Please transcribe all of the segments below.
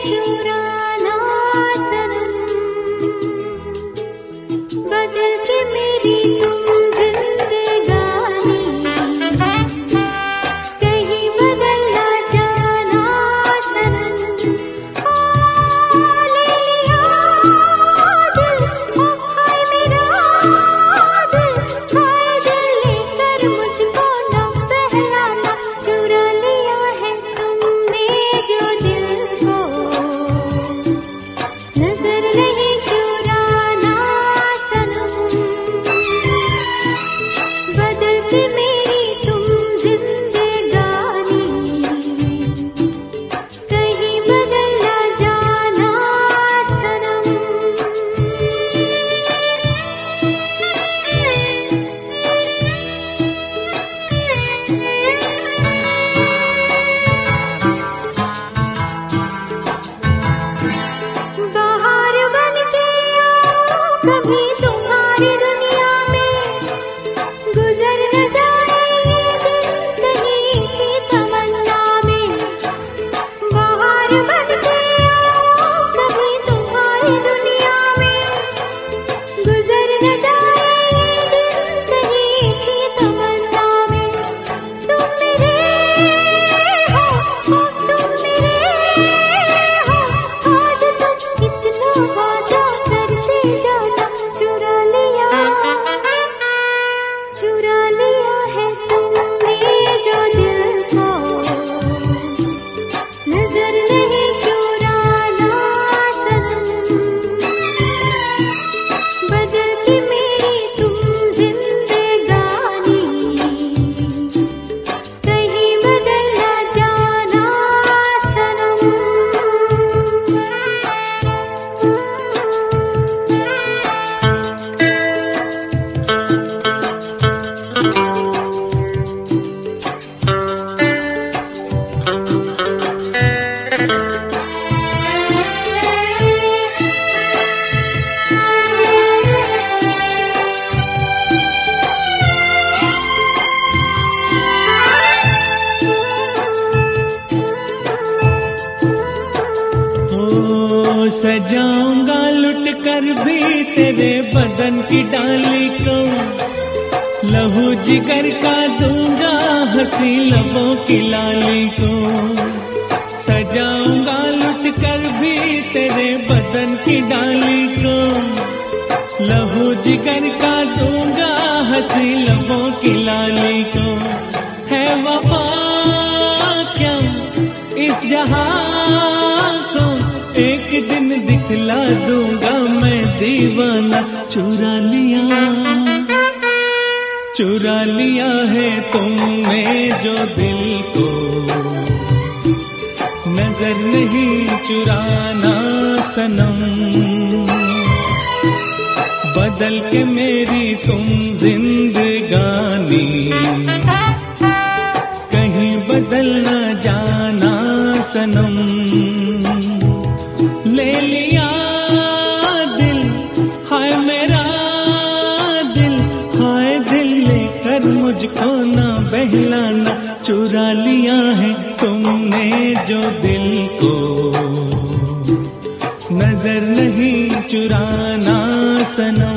चुराना सनम, बदल के मेरी तुम जिंदगानी, कहीं बदल ना जाना सनम। ले लिया दिल, हाय मेरा दिल, हाय दिल लेकर मुझको न बहलाना। चुरा लिया है तुमने जो दिल को, नजर नहीं चुराना सनम, बदल के मेरी तुम जिंदगानी, कहीं बदल ना जाना सनम। बाहर बन के आओ कभी तुम्हारी दुनिया में, गुजर न जाए ये दिन कहीं सी तमन्ना में। बाहर बन के आओ कभी तुम्हारी दुनिया में, गुजर न जाए ये दिन कहीं सी तमन्ना में। तुम मेरे हो तुम मेरे हो, आज तुम कितना वादा करते जाना। चुरा लिया है तुमने जो दिल को, नजर नहीं चुराना सनम, बदल के मेरी तुम जिंदगानी, कहीं बदल ना जाना सनम। सजाऊंगा लुट कर भी तेरे बदन की डाली को, लहू जिगर का दूंगा हंसी लबों की लाली को। सजाऊंगा लुट कर भी तेरे बदन की डाली को, लहू जिगर का दूंगा हंसी लबों की लाली को। है वफा क्या इस जहां को, एक दिन दिखला दूंगा मैं दीवाना। चुरा लिया है तुमने जो दिल को, नजर नहीं चुराना सनम, बदल के मेरी तुम जिंदगानी, कहीं बदल ना जाना सनम। ले लिया दिल, हाय मेरा दिल, हाय दिल लेकर मुझको ना बहलाना। चुरा लिया है तुमने जो दिल को, नजर नहीं चुराना सनम।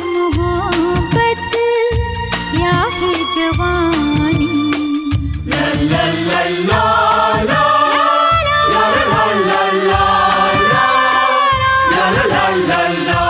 मोहब्बत या है जवानी। ला ला ला ला ला ला ला ला ला ला ला ला ला ला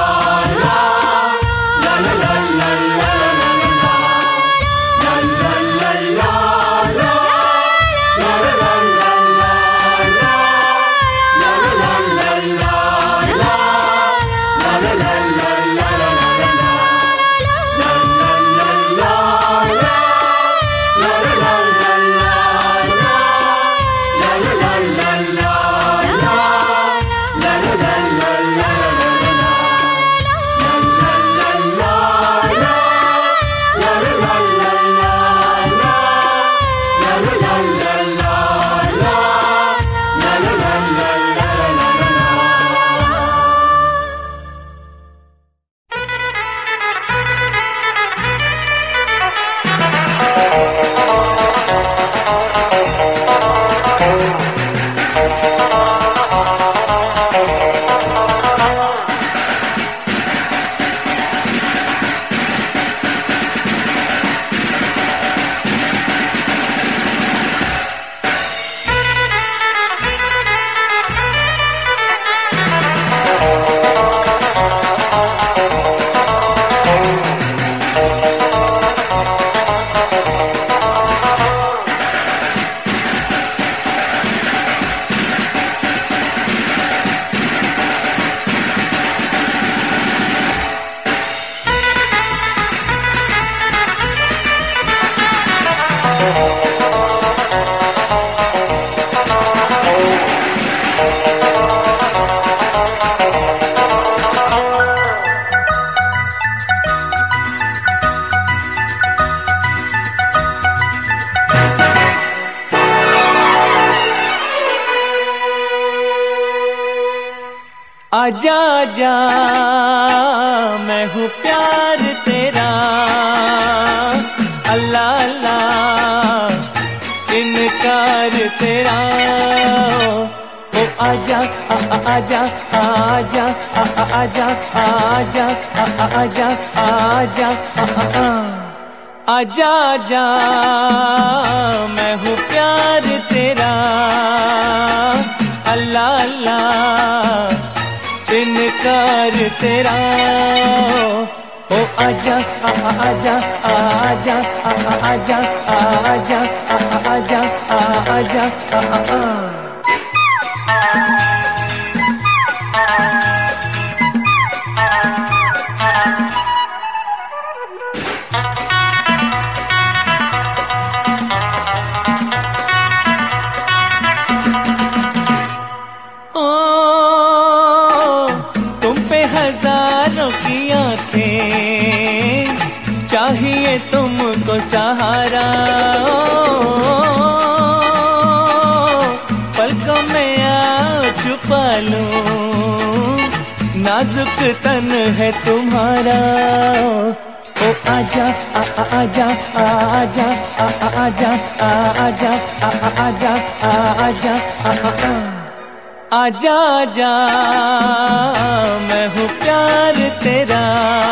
आजा जा मैं हूँ प्यार तेरा, अल्लाह अल्लाह इनकार तेरा। ओ आजा आजा आजा आजा आजा आजा आजा आजा जा मैं हूँ प्यार तेरा, अल्लाह अल्लाह इनकार तेरा। ओ आजा आजा आजा आजा आजा आजा आजा आजा। चाहिए तुमको सहारा, पलकों में आ छुपा लूं, नाजुक तन है तुम्हारा। ओ आजा आजा आजा आजा आजा आजा आजा आजा आजा मैं हूँ प्यार तेरा,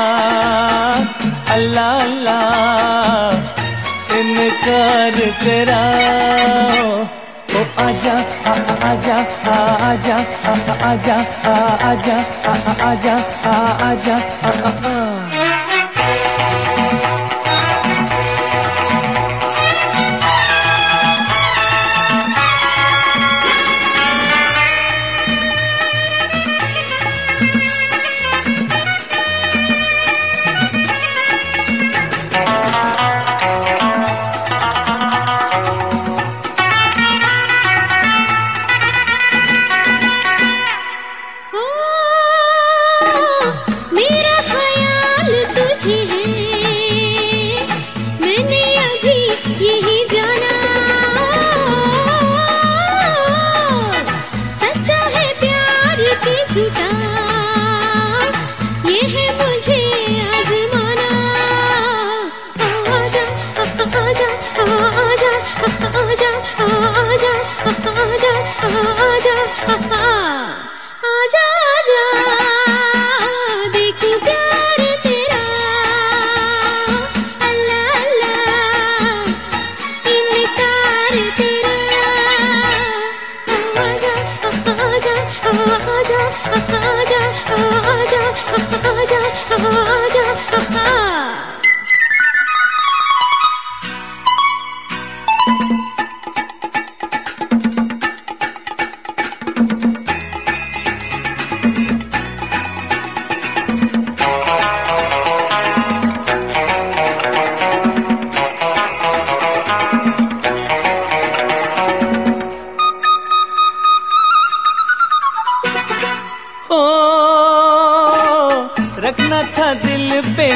अल्लाह अल्लाह इनकार तेरा। ओ आजा आजा आजा आजा आजा आजा आजा आजा। मेरा ख्याल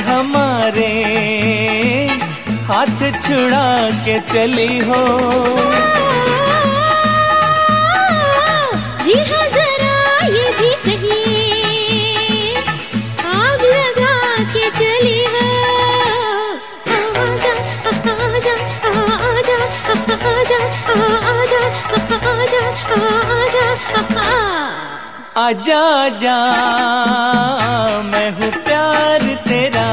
हमारे हाथ छुड़ा के चली हो। जी हाँ जरा ये भी कहिए, आग लगा के चली हो। आजा आजा आजा आजा आजा आजा आजा आजा आजा मैं हूँ प्यार तेरा,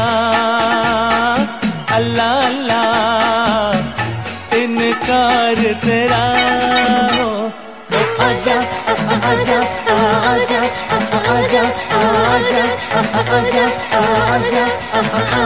अल्लाह अल्लाह इनकार तेरा हो। आजा आजा आजा आजा आजा आजा आजा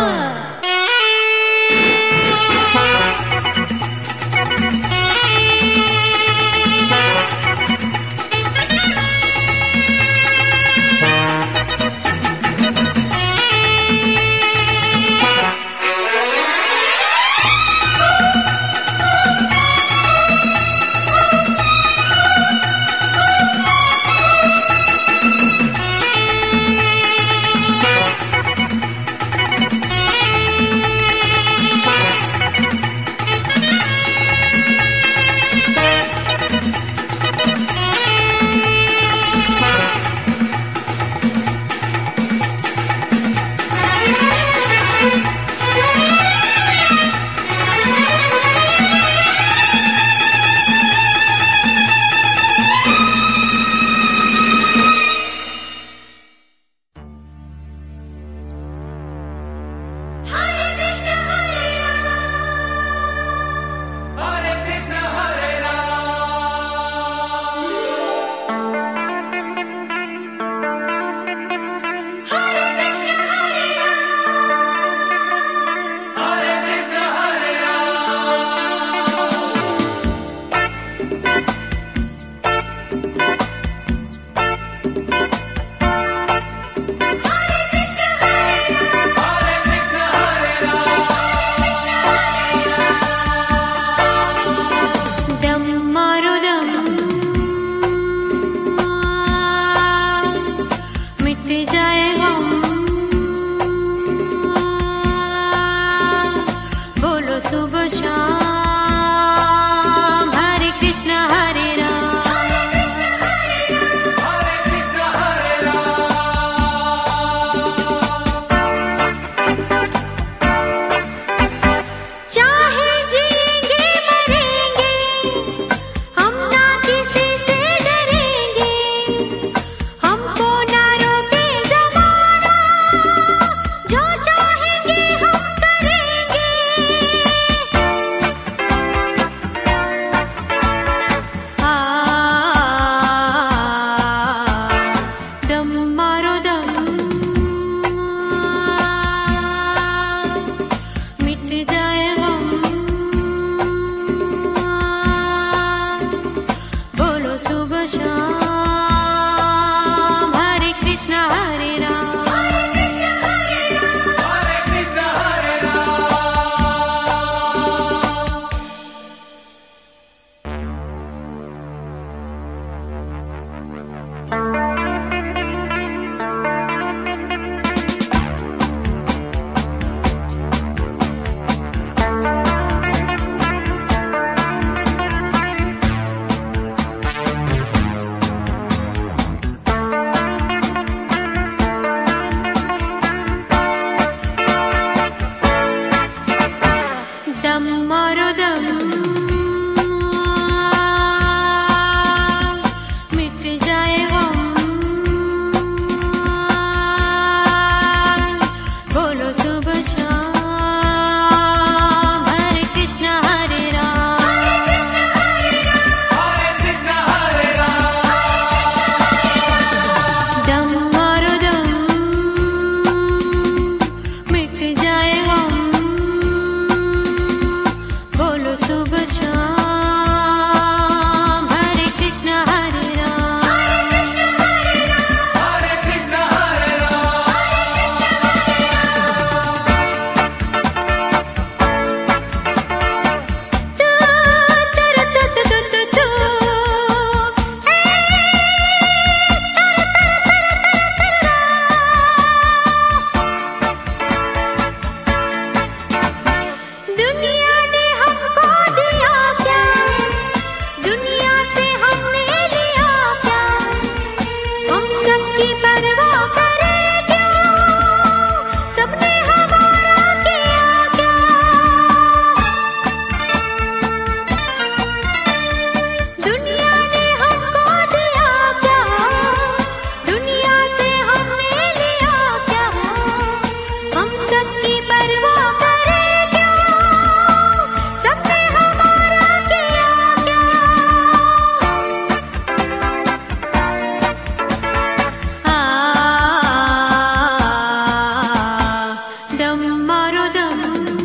दम मारो दम,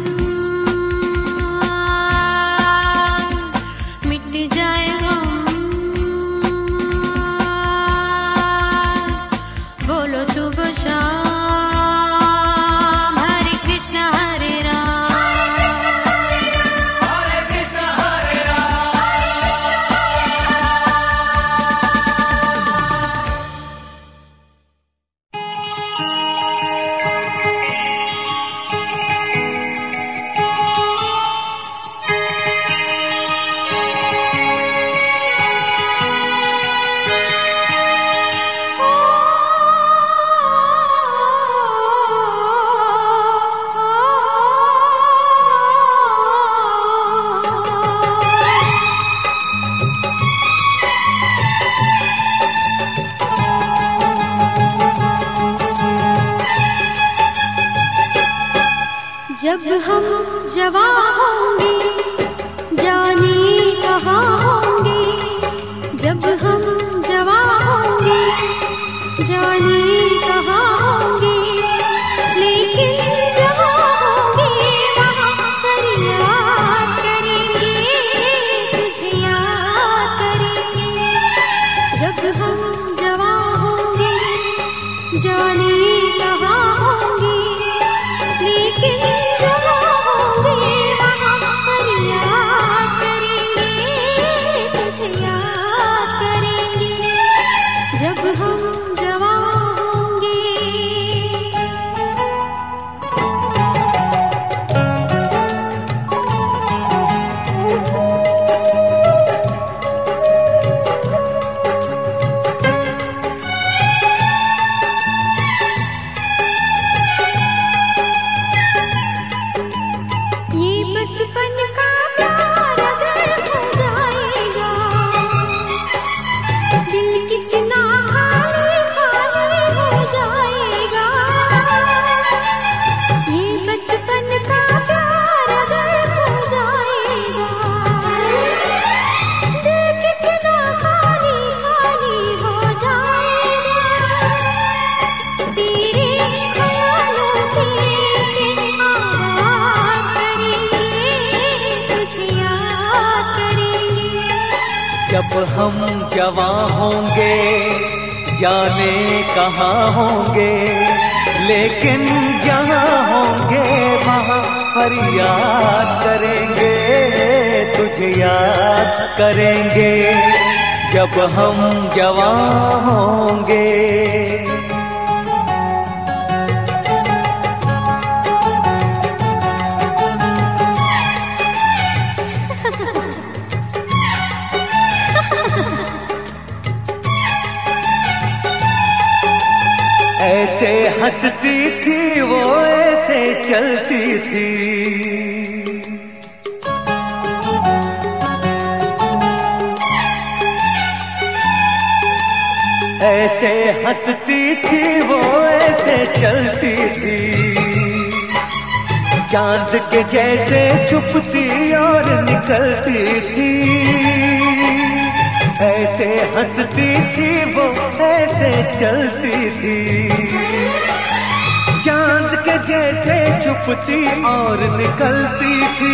मिट जाए हम, बोलो सुबह शाम, हरे कृष्णा हरे राम, हरे कृष्णा हरे राम। जब हम जवान होंगे जाने कहाँ होंगे, जब हम जवान होंगे जाने कहाँ होंगे, लेकिन जहाँ होंगे वहाँ पर याद करेंगे, तुझे याद करेंगे। जब हम जवान होंगे जाने कहाँ होंगे, लेकिन बचपन का प्यार अगर हो जाएगा, दिल कितना खाली खाली हो जाएगा। ये बचपन का प्यार अगर हो जाएगा, दिल कितना खाली खाली हो जाएगा। तेरे ख्यालों से जब हम जवां होंगे जाने कहाँ होंगे, लेकिन जहाँ होंगे वहाँ पर याद करेंगे, तुझे याद करेंगे। जब हम जवां होंगे ऐसे हंसती थी वो ऐसे चलती थी, ऐसे हंसती थी वो ऐसे चलती थी, चांद के जैसे छुपती और निकलती थी। ऐसे हंसती थी वो ऐसे चलती थी, चांद के जैसे छुपती और निकलती थी।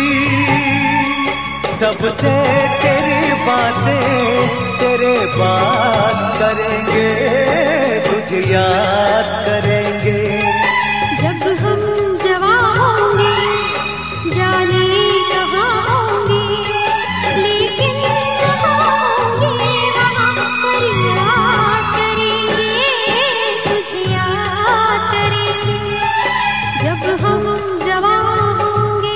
सबसे तेरी बातें तेरे बात करेंगे, तुझे याद करेंगे। जब हम जवान होंगे जाने कहाँ होंगे, लेकिन जहाँ होंगे वहाँ पर याद करेंगे, तुझे याद करेंगे। जब हम जवान होंगे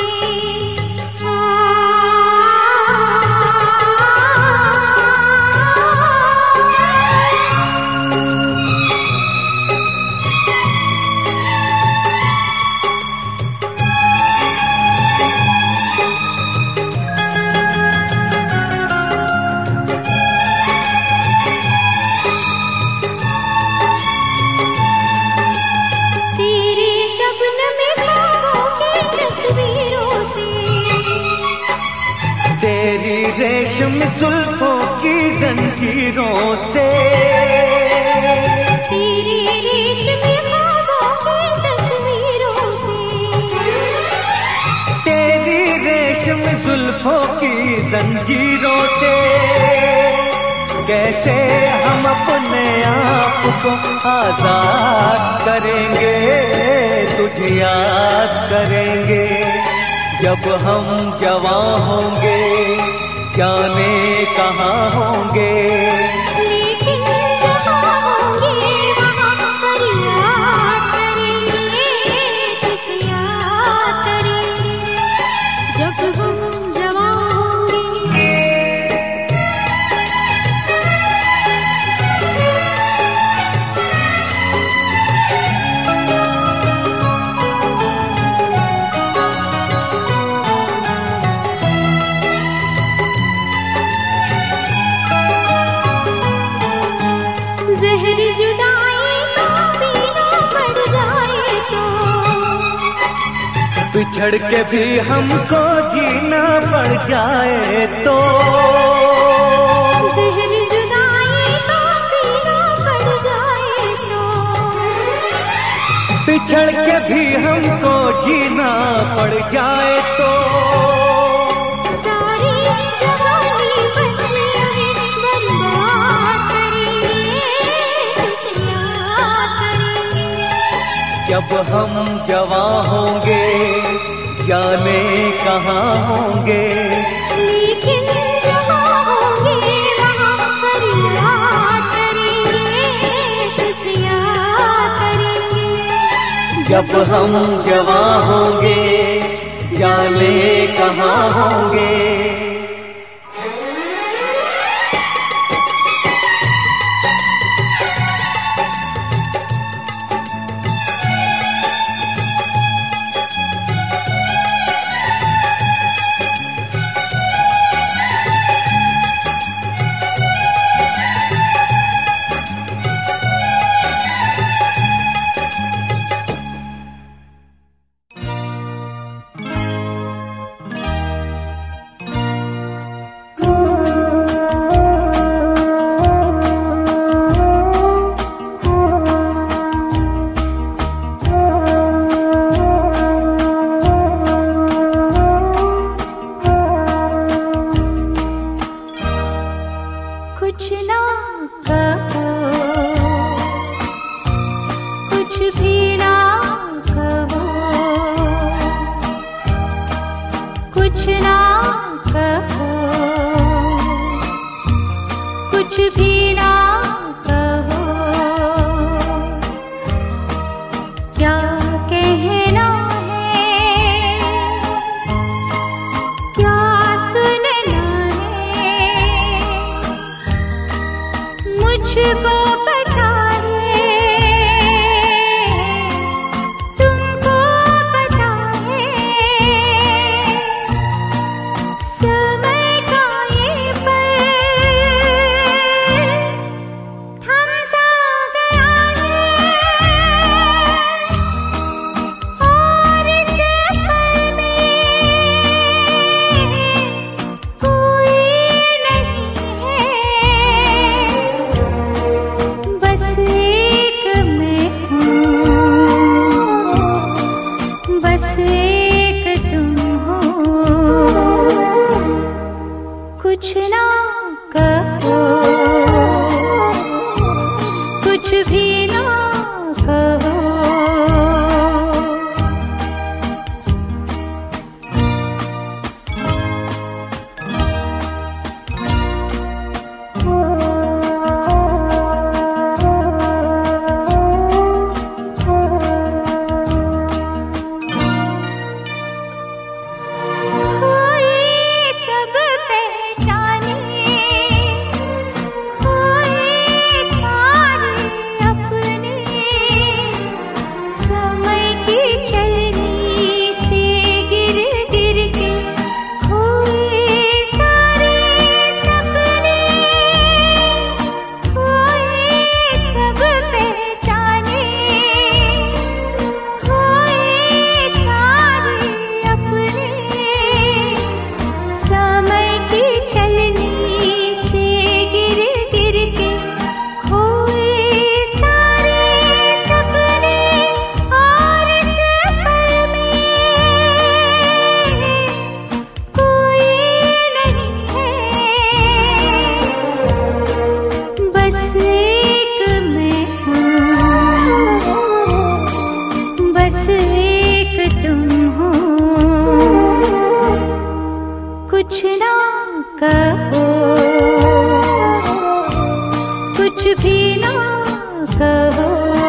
रेशम जुल्फों की जंजीरों से, तेरी रेशमी ख्वाबों की तस्वीरों से, जुल्फों की जंजीरों से कैसे हम अपने आप को आजाद करेंगे, तुझे याद करेंगे जब हम जवां होंगे, जाने कहाँ होंगे। लेकिन जहाँ होंगे वहाँ पर याद करेंगे, तुझे याद करेंगे जब हम जवां होंगे। जहर जुदाई का पीना पड़ जाए तो, बिछड़ के भी हमको जीना पड़ जाए तो, जहर जुदाई का पीना पड़ जाए तो, बिछड़ के भी हमको जीना पड़ जाए तो, सारी जवानी बस यही बर्बाद करेंगे, तुझे याद करेंगे जब हम जवां होंगे, जाने कहाँ होंगे। लेकिन जहाँ होंगे वहाँ पर याद करेंगे, तुझे याद करेंगे जब हम जवां होंगे, जाने कहाँ होंगे। कुछ ना कहो, कुछ भी ना कहो, कुछ ना कहो, कुछ भी ना कहो, क्या कहना है, क्या सुनना है, मुझको पता है, तुमको पता है, समय का ये पल थम सा गया है, और इस पल में कोई नहीं है, बस एक मैं हूँ, बस एक तुम हो। कुछ ना कहो, कुछ भी ना कहो, कोई सब पहचाने कुछ ना कहो, कुछ भी ना कहो।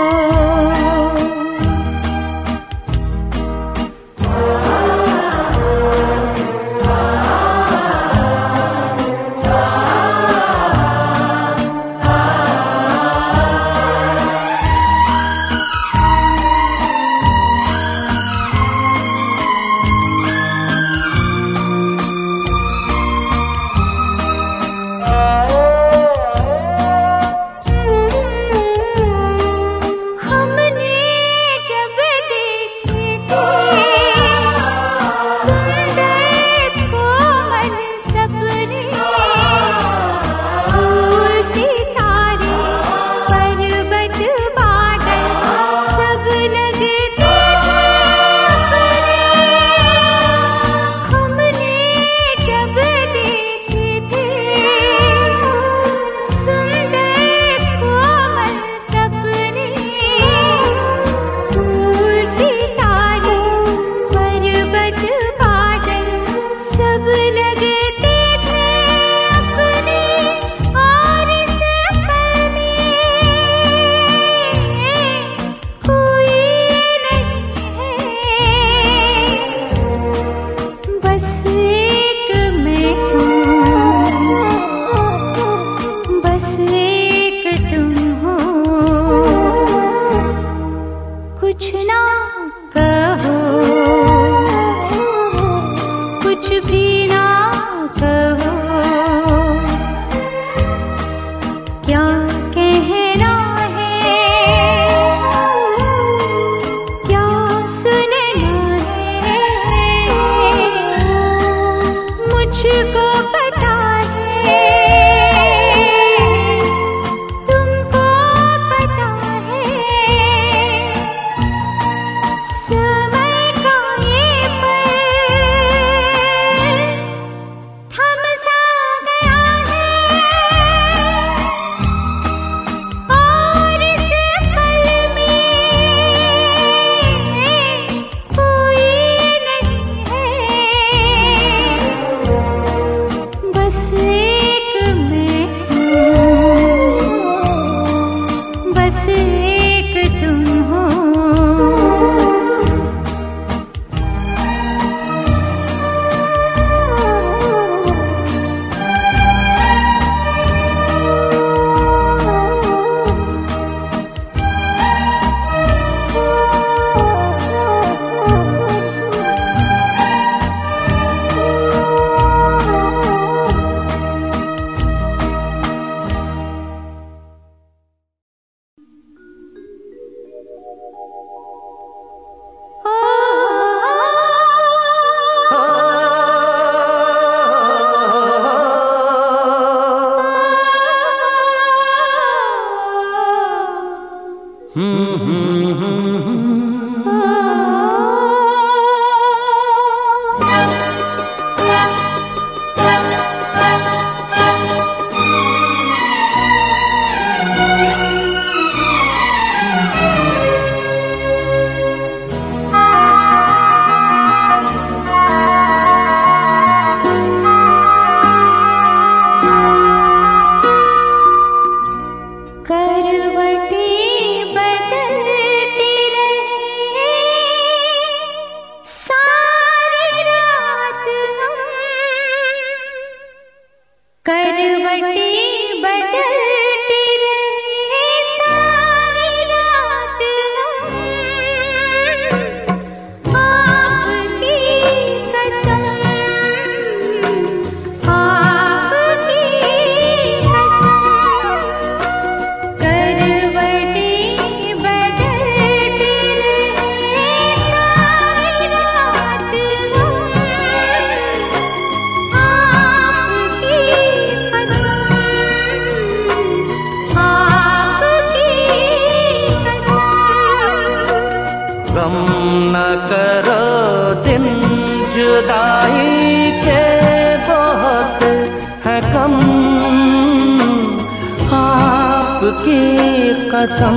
कसम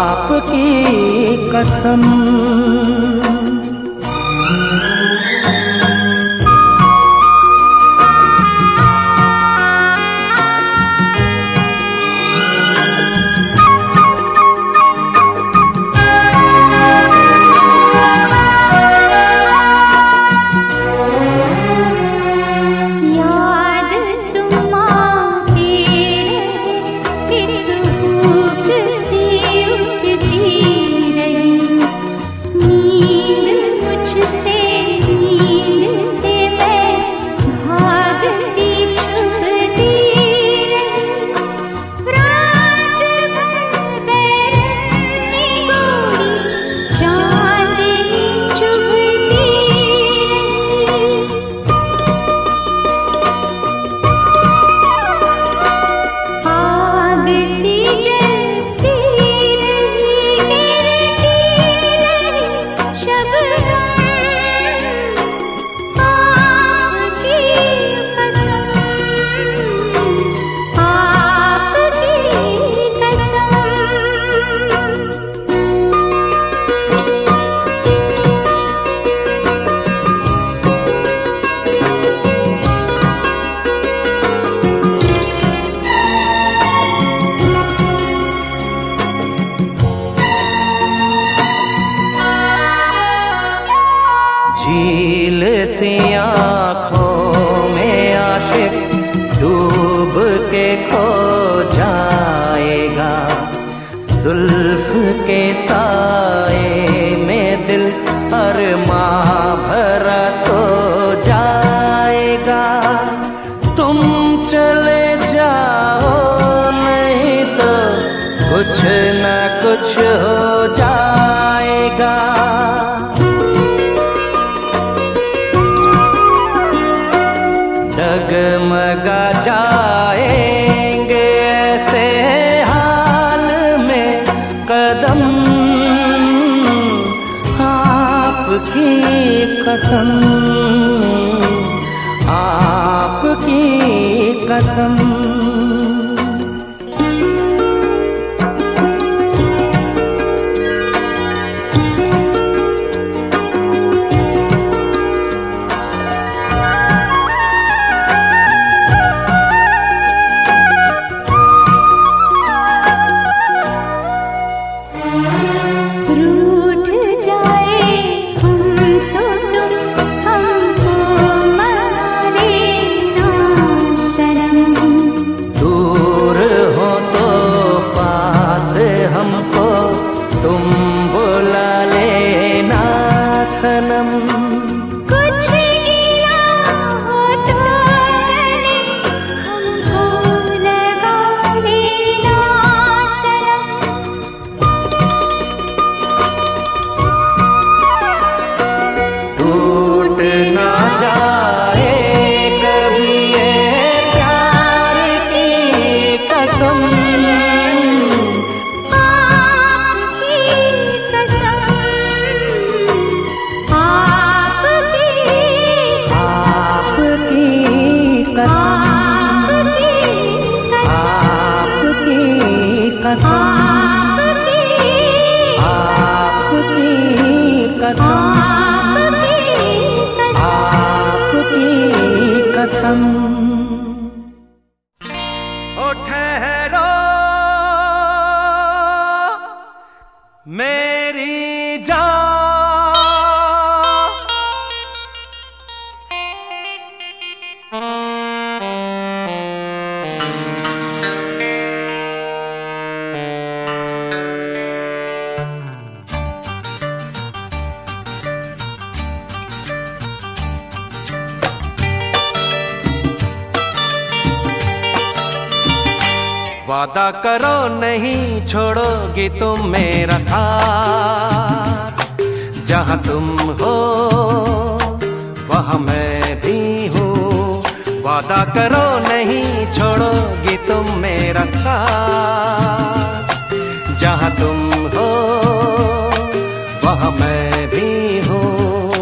आपकी कसम। झील सी आँखों में आशिक डूब के खो जाएगा, जुल्फ के साए में दिल अरमां भरा सो जाएगा। तुम चले जाओ नहीं तो कुछ न कुछ हो जाएगा। डगमगा जाएंगे ऐसे हाल में कदम, आपकी कसम, आपकी कसम। ओ ठहरो मेरी जान, वादा करो नहीं छोड़ोगी तुम मेरा साथ, जहाँ तुम हो वहाँ मैं भी हूँ। वादा करो नहीं छोड़ोगी तुम मेरा साथ, जहाँ तुम हो वहाँ मैं भी हूँ।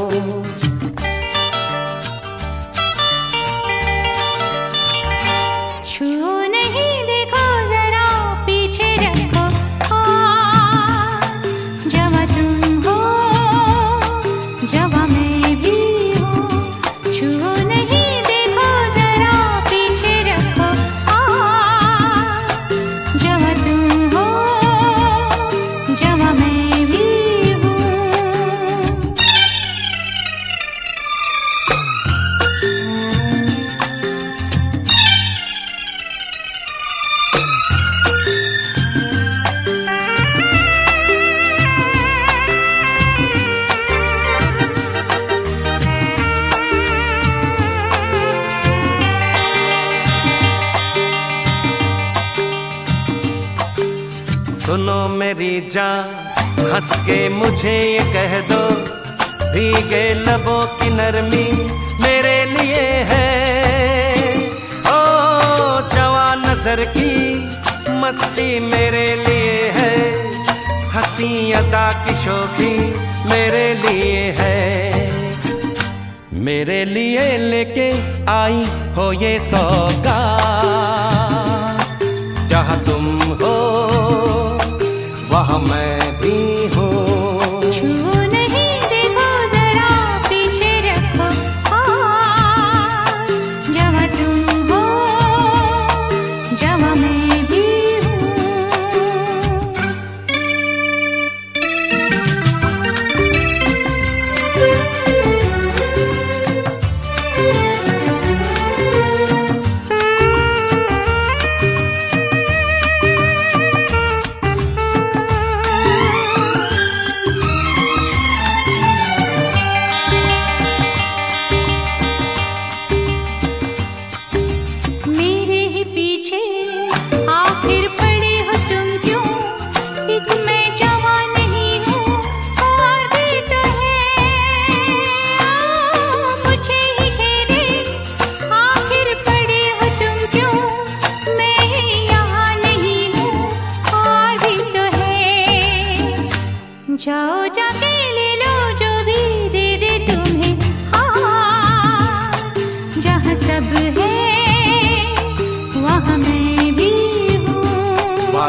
सुनो मेरी जान, हंस के मुझे ये कह दो, भीगे लबों की नरमी मेरे लिए है। ओ जवान नजर की मस्ती मेरे लिए है, हंसी अदा की शोखी मेरे लिए है। मेरे लिए लेके आई हो ये सौगात, जहाँ तुम हो वहाँ मैं भी हूँ। छू नहीं देखो जरा पीछे रखो हाथ, जहाँ तुम हो जहाँ मैं भी हूँ।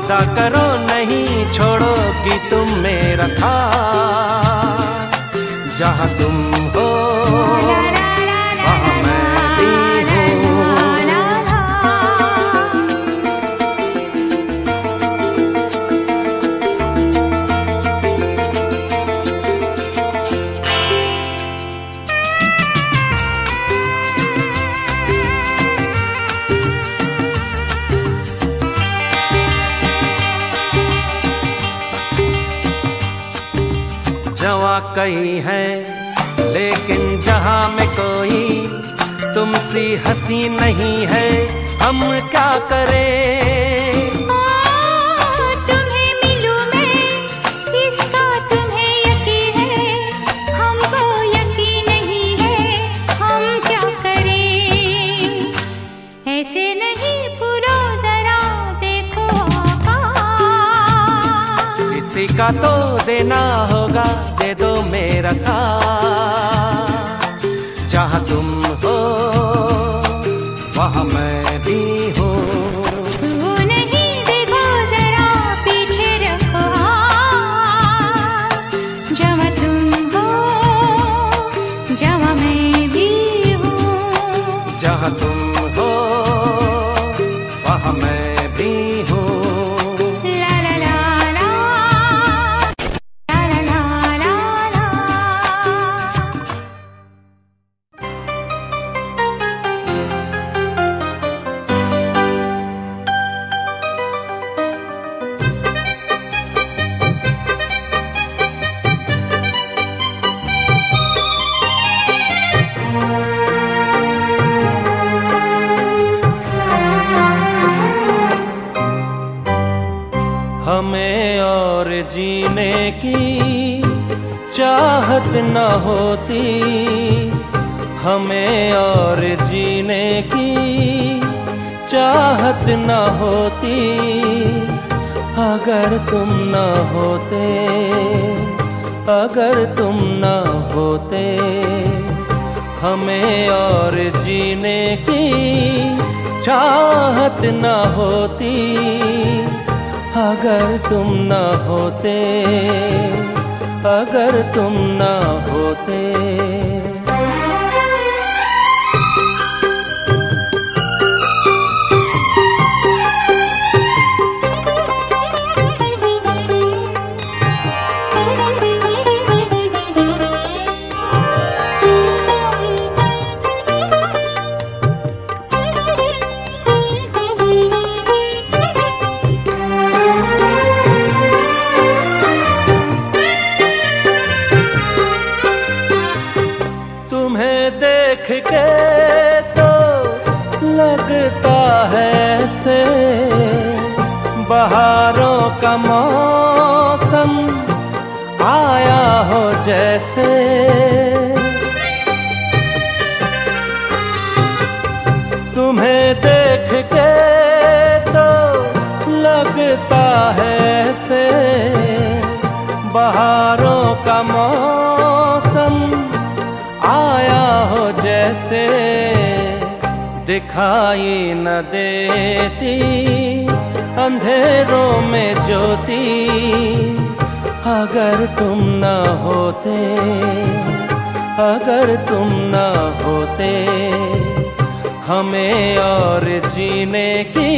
वादा करो नहीं छोड़ोगी तुम मेरा साथ। जहाँ तुम हो वहाँ मैं भी हूँ। जवां कई है लेकिन जहां में कोई तुमसी हंसी नहीं है, हम क्या करें। तुम्हें मिलूं मैं इसका तुम्हें यकीन है, हमको यकीन नहीं है, हम क्या करें। ऐसे नहीं पूरो जरा देखो आकाश। किसी का तो देना होगा, दे दो मेरा साथ। जहाँ तुम हो वहाँ मैं भी हूँ। वो नहीं देखो जरा पीछे रखो हाथ। जहाँ तुम हो जहाँ मैं भी हूँ। जहाँ तुम हो वहाँ मैं भी हूँ। ला ला ला ला ला ला ला ला। हमें और जीने की चाहत न होती, हमें और जीने की चाहत न होती, अगर तुम न होते, अगर तुम न होते। हमें और जीने की चाहत न होती, अगर तुम न होते, अगर तुम न होते। देख के तो लगता है ऐसे बहारों का मौसम आया हो जैसे। तुम्हें देख के तो लगता है ऐसे बहारों का मौसम आया हो जैसे। दिखाई न देती अंधेरों में ज्योति, अगर तुम न होते, अगर तुम न होते। हमें और जीने की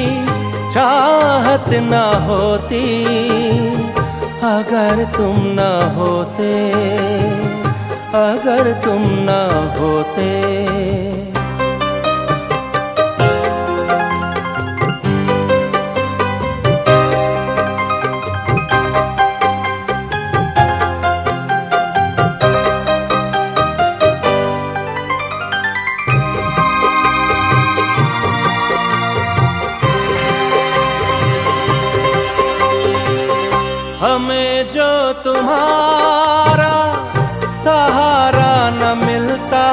चाहत न होती, अगर तुम न होते, अगर तुम न होते। हमें जो तुम्हारा सहारा न मिलता,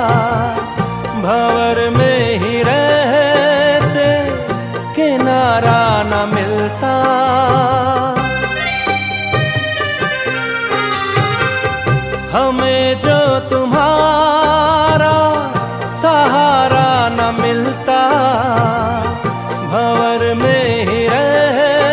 भंवर में ही रहते किनारा न मिलता। हमें जो तुम्हारा सहारा न मिलता, भंवर में ही रहते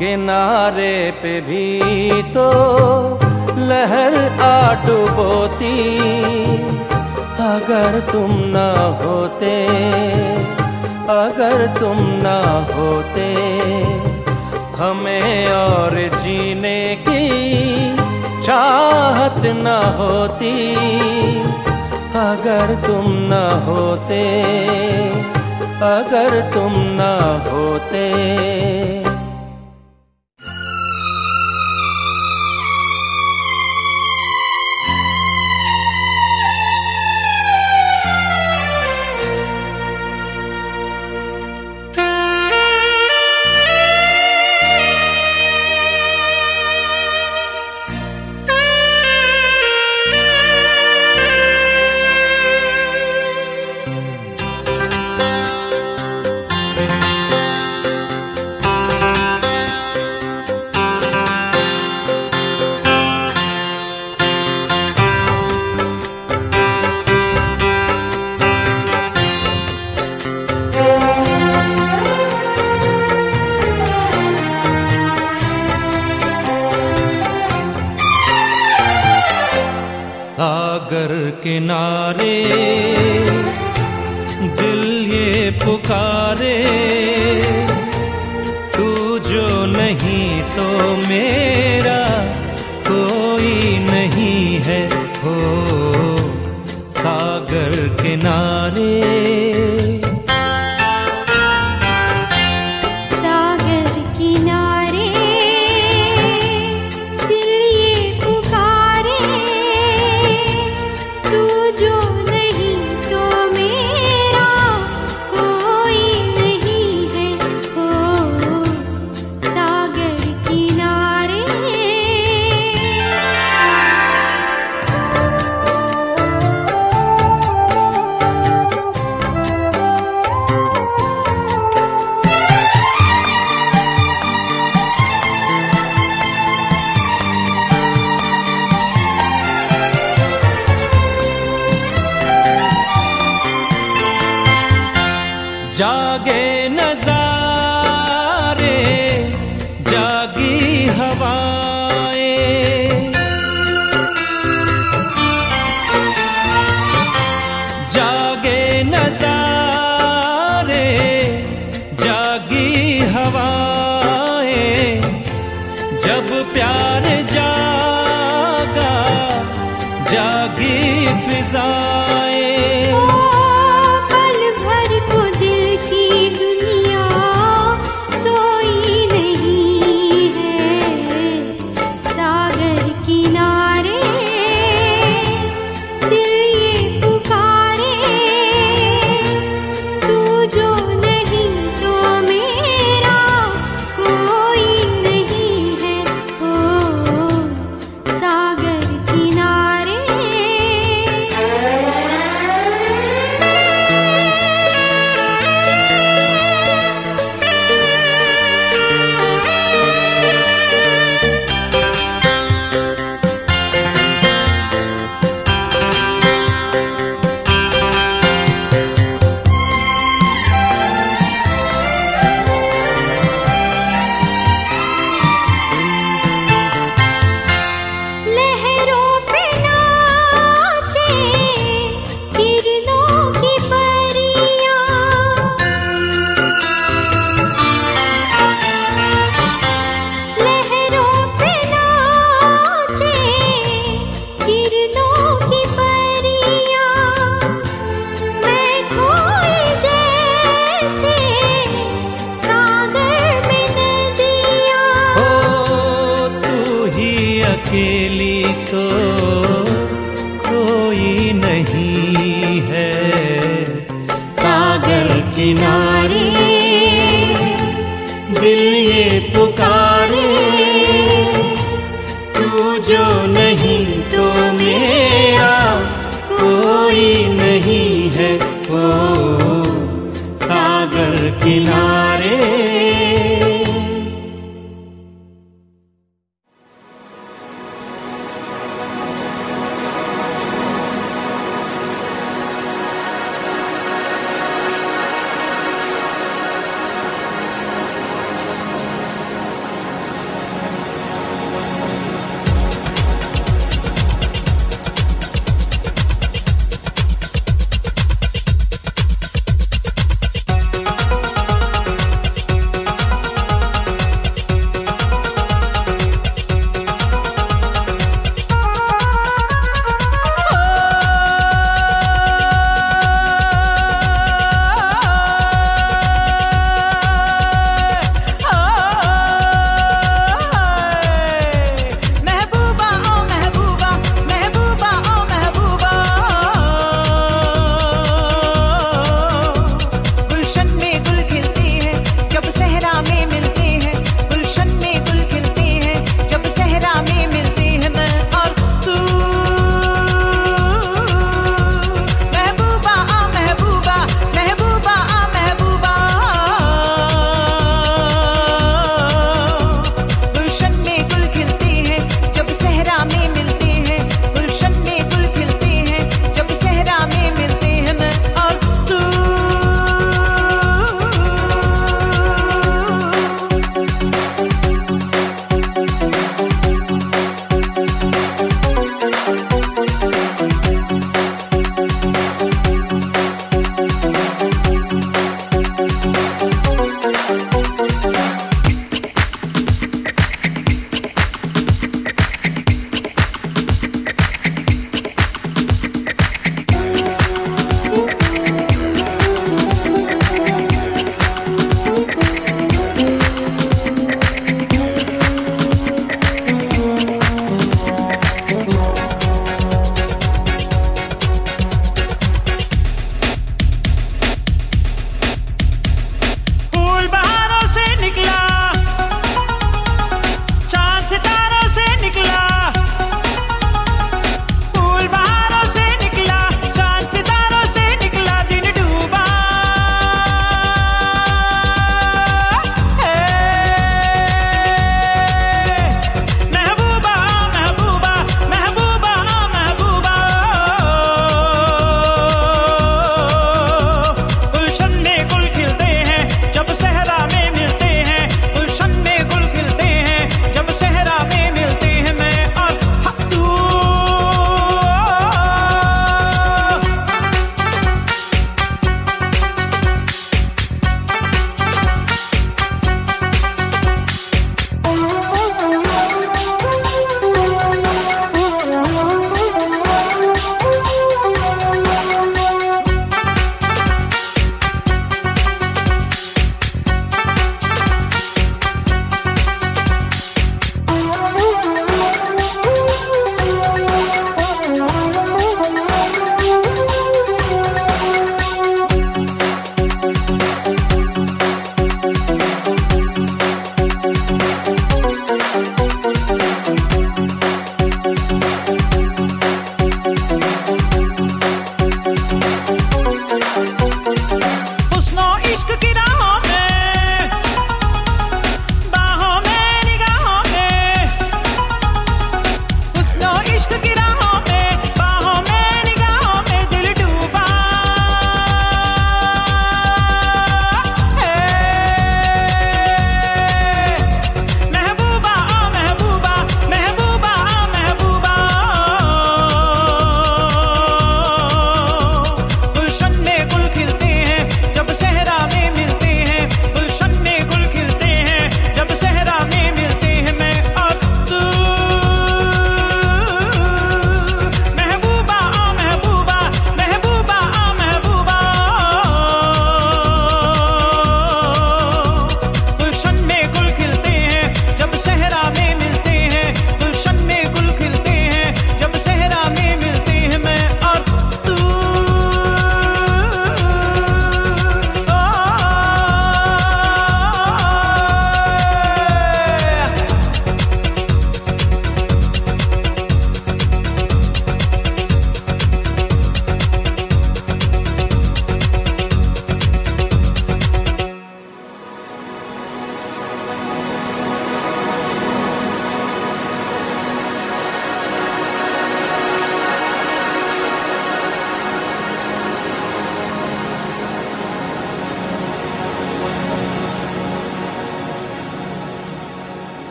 किनारे पे भी तो लहर आ डुबोती, अगर तुम ना होते, अगर तुम ना होते, हमें और जीने की चाहत न होती, अगर तुम न होते, अगर तुम न होते। सागर किनारे दिल ये पुकारे, तू जो नहीं तो मेरा कोई नहीं है। हो सागर किनारे, जागे नजारे जागी हवाएं, जागे नजारे जागी हवाएं, जब प्यार जागा जागी फिजाएं। अकेली तो कोई नहीं है। सागर किनारे दिल ये पुकारे, तू जो नहीं तो मेरा कोई नहीं है। ओ सागर किनारे।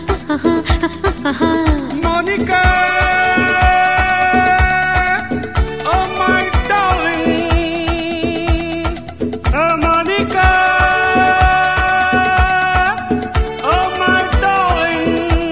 Monica, oh my darling, oh Monica, oh my darling.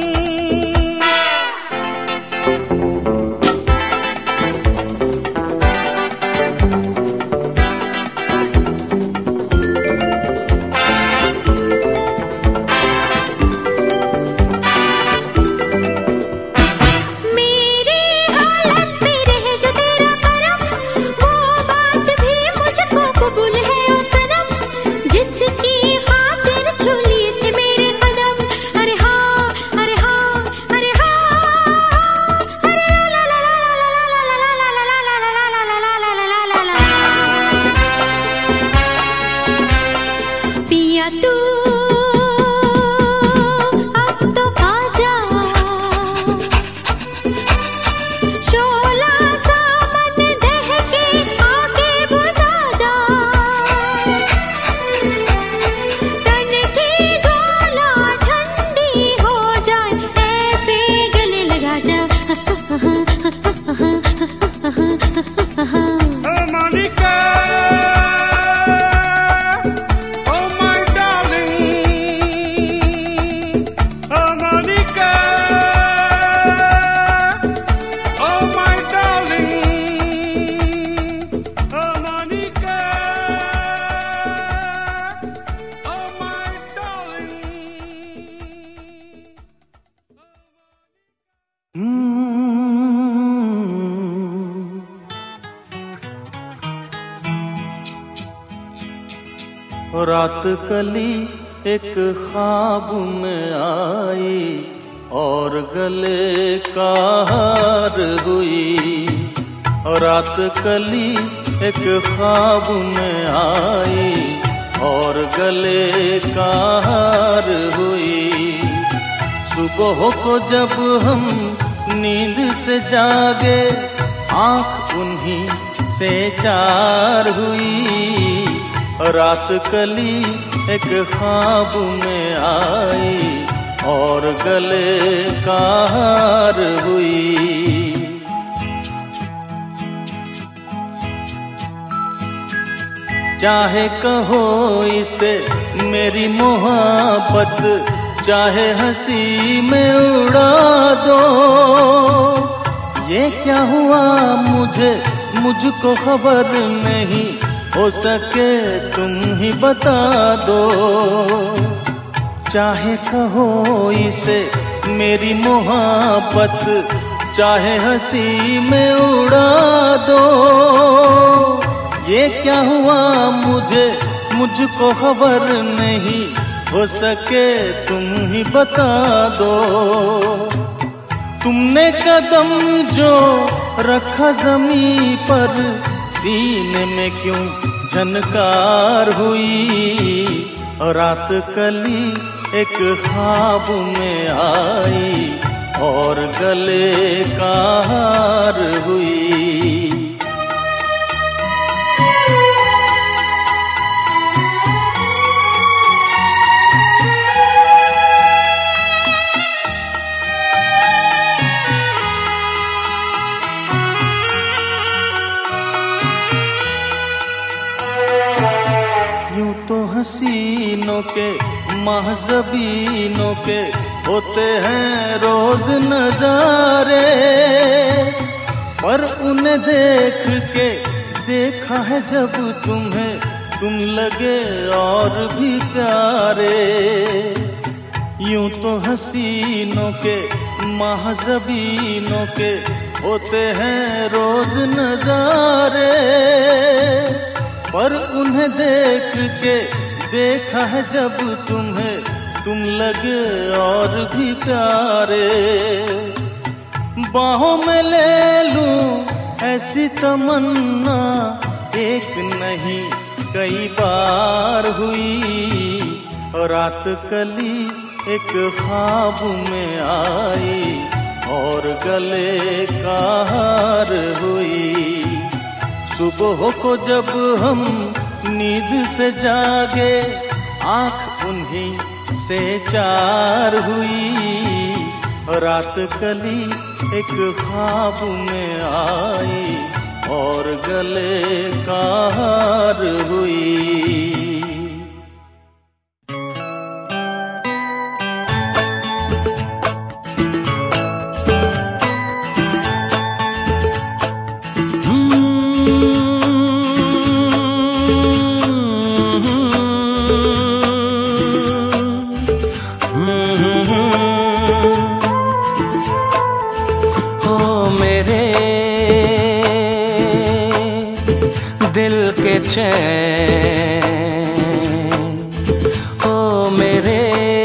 रात कली एक ख्वाब में आई और गले का हार हुई। रात कली एक ख्वाब में आई और गले का हार हुई। सुबह को जब हम नींद से जागे आँख उन्हीं से चार हुई। रात कली एक ख्वाब में आई और गले का हार हुई। चाहे कहो इसे मेरी मोहब्बत, चाहे हंसी में उड़ा दो। ये क्या हुआ मुझको खबर नहीं, हो सके तुम ही बता दो। चाहे कहो इसे मेरी मोहब्बत, चाहे हंसी में उड़ा दो। ये क्या हुआ मुझको खबर नहीं, हो सके तुम ही बता दो। तुमने कदम जो रखा जमीन पर, सीने में क्यों झनकार हुई। रात कली एक ख्वाब में आई और गले का हार हुई। हसीनों के महज़बीनों के होते हैं रोज नजारे, पर उन्हें देख के देखा है जब तुम्हें, तुम लगे और भी प्यारे। यूं तो हसीनों के महज़बीनों के होते हैं रोज नजारे, पर उन्हें देख के देखा है जब तुम्हें, तुम लगे और भी प्यारे। बाहों में ले लूं ऐसी तमन्ना, एक नहीं कई बार हुई। रात कली एक ख्वाब में आई और गले का हार हुई। सुबह को जब हम नींद से जागे आँख उन्हीं से चार हुई, रात कली एक ख्वाब में आई और गले का हार हुई। चैन, ओ मेरे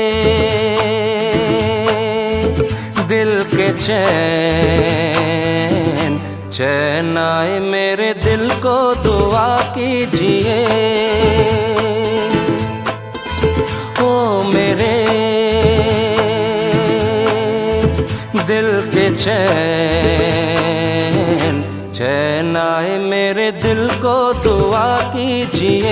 दिल के चैन, चैन आए मेरे दिल को दुआ कीजिए। ओ मेरे दिल के चैन, चैन आए मेरे दिल को दुआ कीजिए।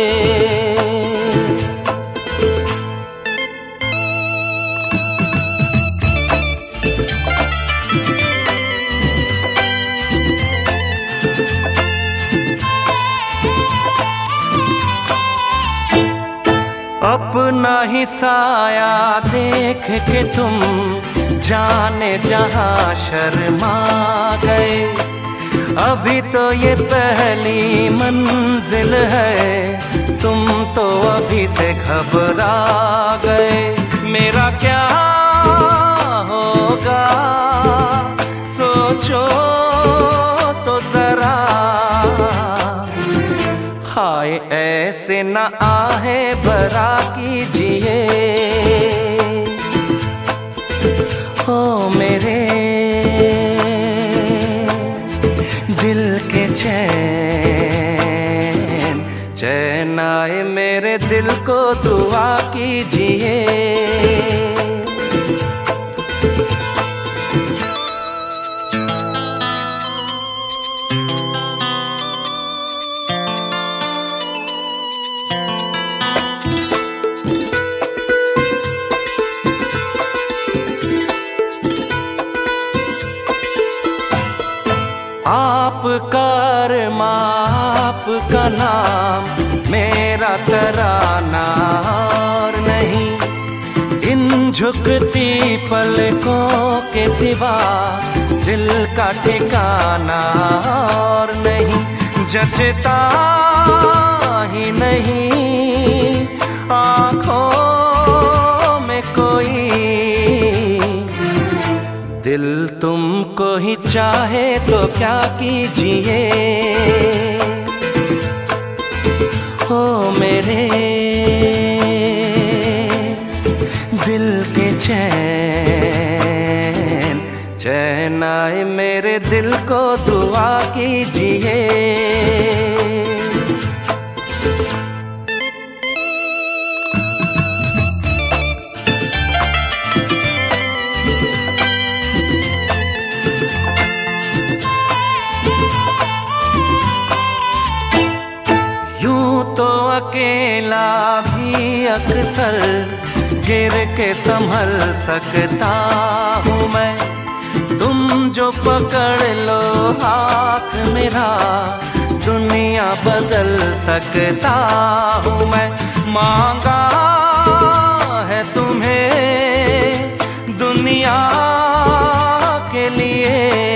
अपना ही साया देख के तुम जाने जहां शर्मा गए। अभी तो ये पहली मंजिल है, तुम तो अभी से घबरा गए। मेरा क्या होगा सोचो तो जरा, हाय ऐसे न आहे भरा कीजिए। हो मेरे दिल के चैन, चैन आए मेरे दिल को दुआ कीजिए। आपका अरमा, आपका नाम, मेरा तराना और नहीं। इन झुकती पलकों के सिवा दिल का ठिकाना और नहीं। जचता ही नहीं आँखों में कोई, दिल तुमको ही चाहे तो क्या कीजिए। हो मेरे दिल के चैन, चैन आए मेरे दिल को दुआ कीजिए। तो अकेला भी अक्सर गिर के संभल सकता हूँ मैं। तुम जो पकड़ लो हाथ मेरा, दुनिया बदल सकता हूँ मैं। मांगा है तुम्हें दुनिया के लिए,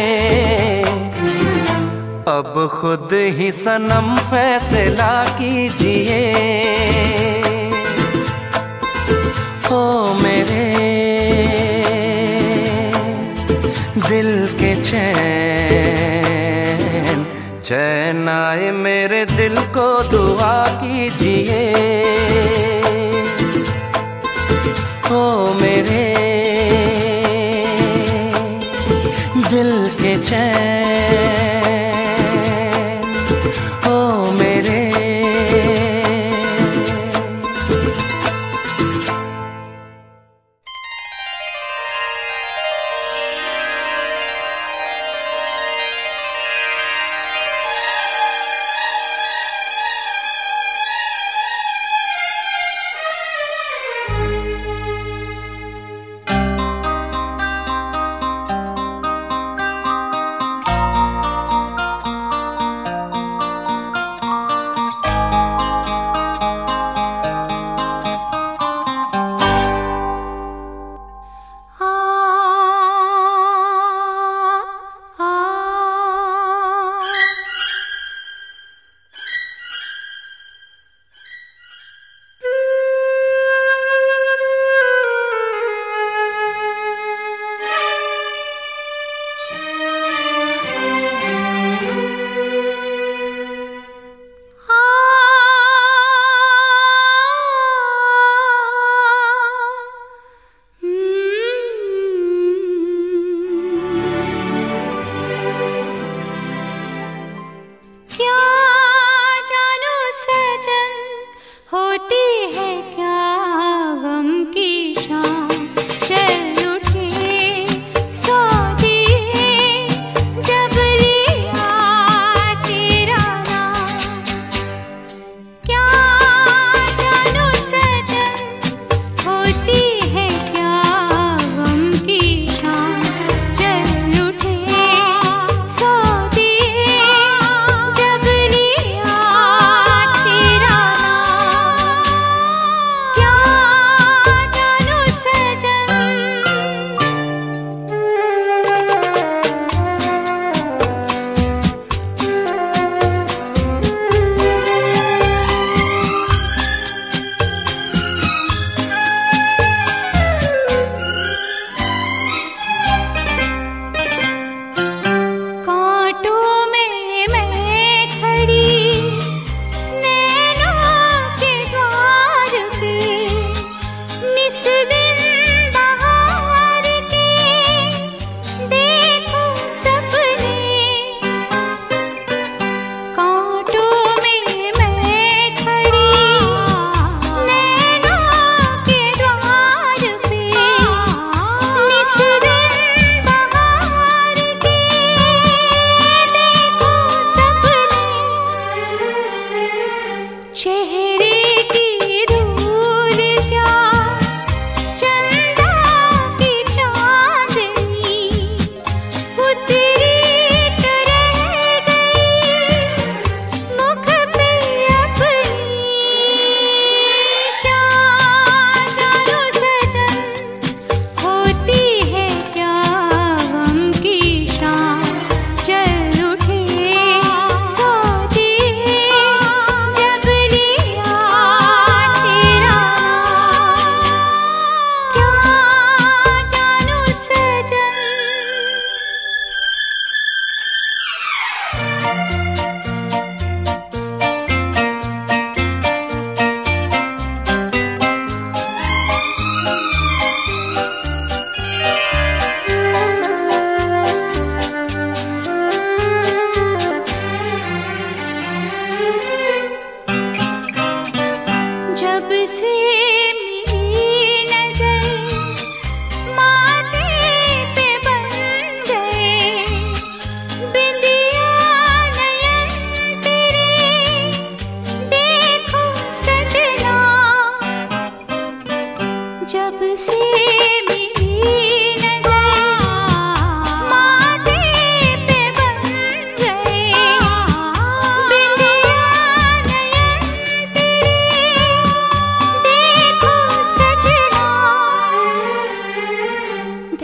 अब खुद ही सनम फैसला कीजिए। हो मेरे दिल के चैन, चैन आए मेरे दिल को दुआ कीजिए। हो मेरे दिल के चैन,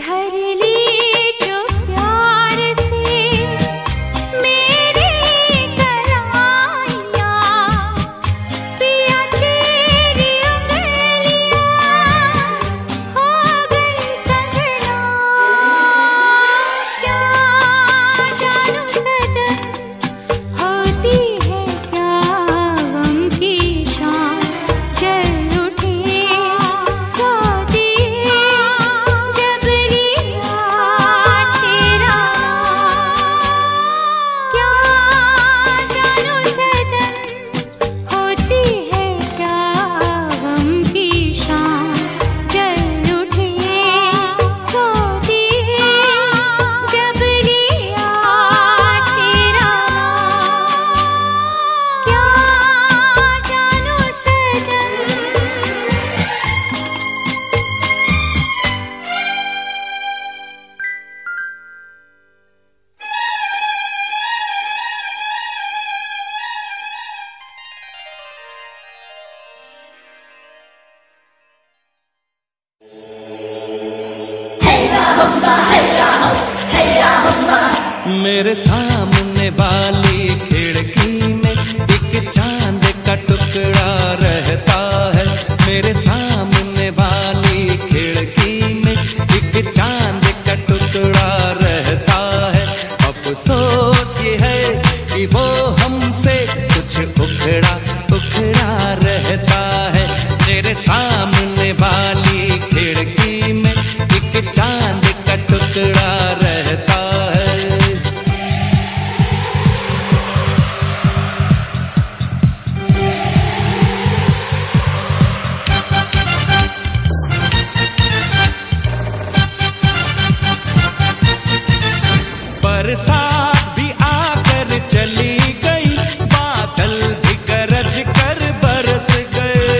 भर ली जो प्यार से मेरी कलाइयाँ, पिया तेरी उंगलियाँ हो गई कंगना। क्या जानू सजन, होती है क्या गम की शाम, जल उठे सौ दिए जब लिया तेरा नाम। क्या जानू सजन, होती है क्या गम की शाम, जल उठे सौ दिए जब लिया तेरा नाम। क्या जानू सजन। मेरे सामने वाली खिड़की में एक चांद का टुकड़ा रहता है। मेरे सामने वाली खिड़की में एक चांद का टुकड़ा रहता है। अफसोस ये है कि वो हमसे कुछ उखड़ा उखड़ा रहता है। मेरे सामने वाली खिड़की में एक चांद का टुकड़ा रहता है। बरसात भी आकर चली गई, बादल भी गरज कर बरस गए।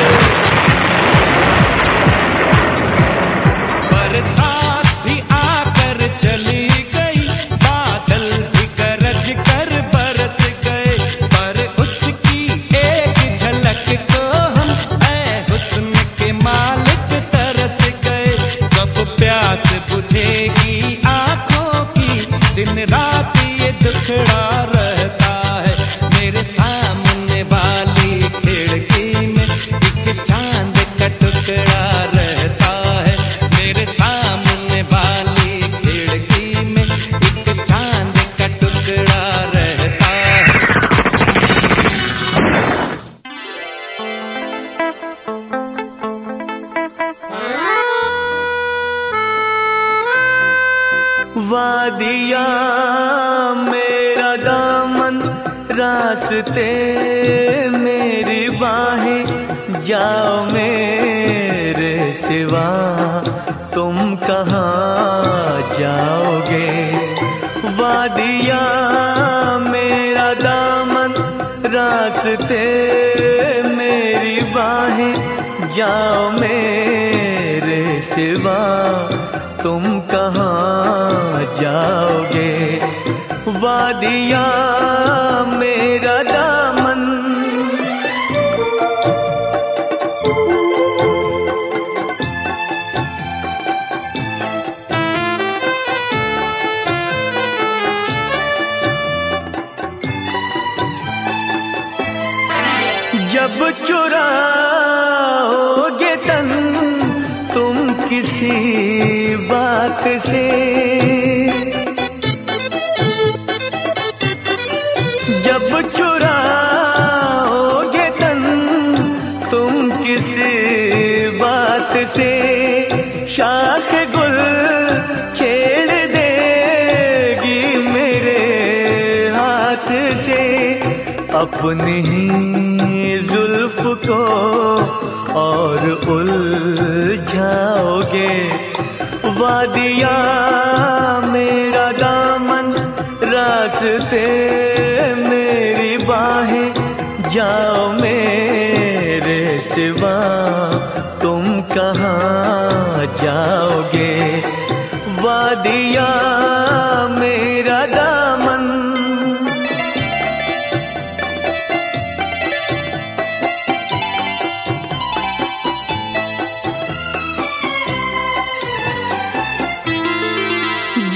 बरसात भी आकर चली गई, बादल भी गरज कर बरस गए। पर उसकी एक झलक को हम ऐ हुस्न के मालिक तरस गए। कब प्यास बुझेगी आंखों की, दिन रात ये दुखड़ा रहता है। मेरे सामने वाली खिड़की में एक चांद का टुकड़ा रहता है। मेरे सामने वाली खिड़की में एक चांद का टुकड़ा रहता है। वादिया मेरा दामन, रास्ते मेरी बाहें, जाओ मेरे सिवा तुम कहाँ जाओगे। वादिया मेरा दामन, रास्ते मेरी बाहें, जाओ मेरे सिवा तुम कहाँ जाओगे। वादिया मेरा दामन। जब चुराओगे तन तुम किसी बात से, जब चुराओगे तन तुम किसी बात से, शाख गुल छेड़ देगी मेरे हाथ से। अपनी ही जुल्फ को और उलझाओगे। वादिया मेरा दामन, रास्ते मेरी बाहें, जाओ मेरे सिवा तुम कहाँ जाओगे। वादिया मेरा दामन।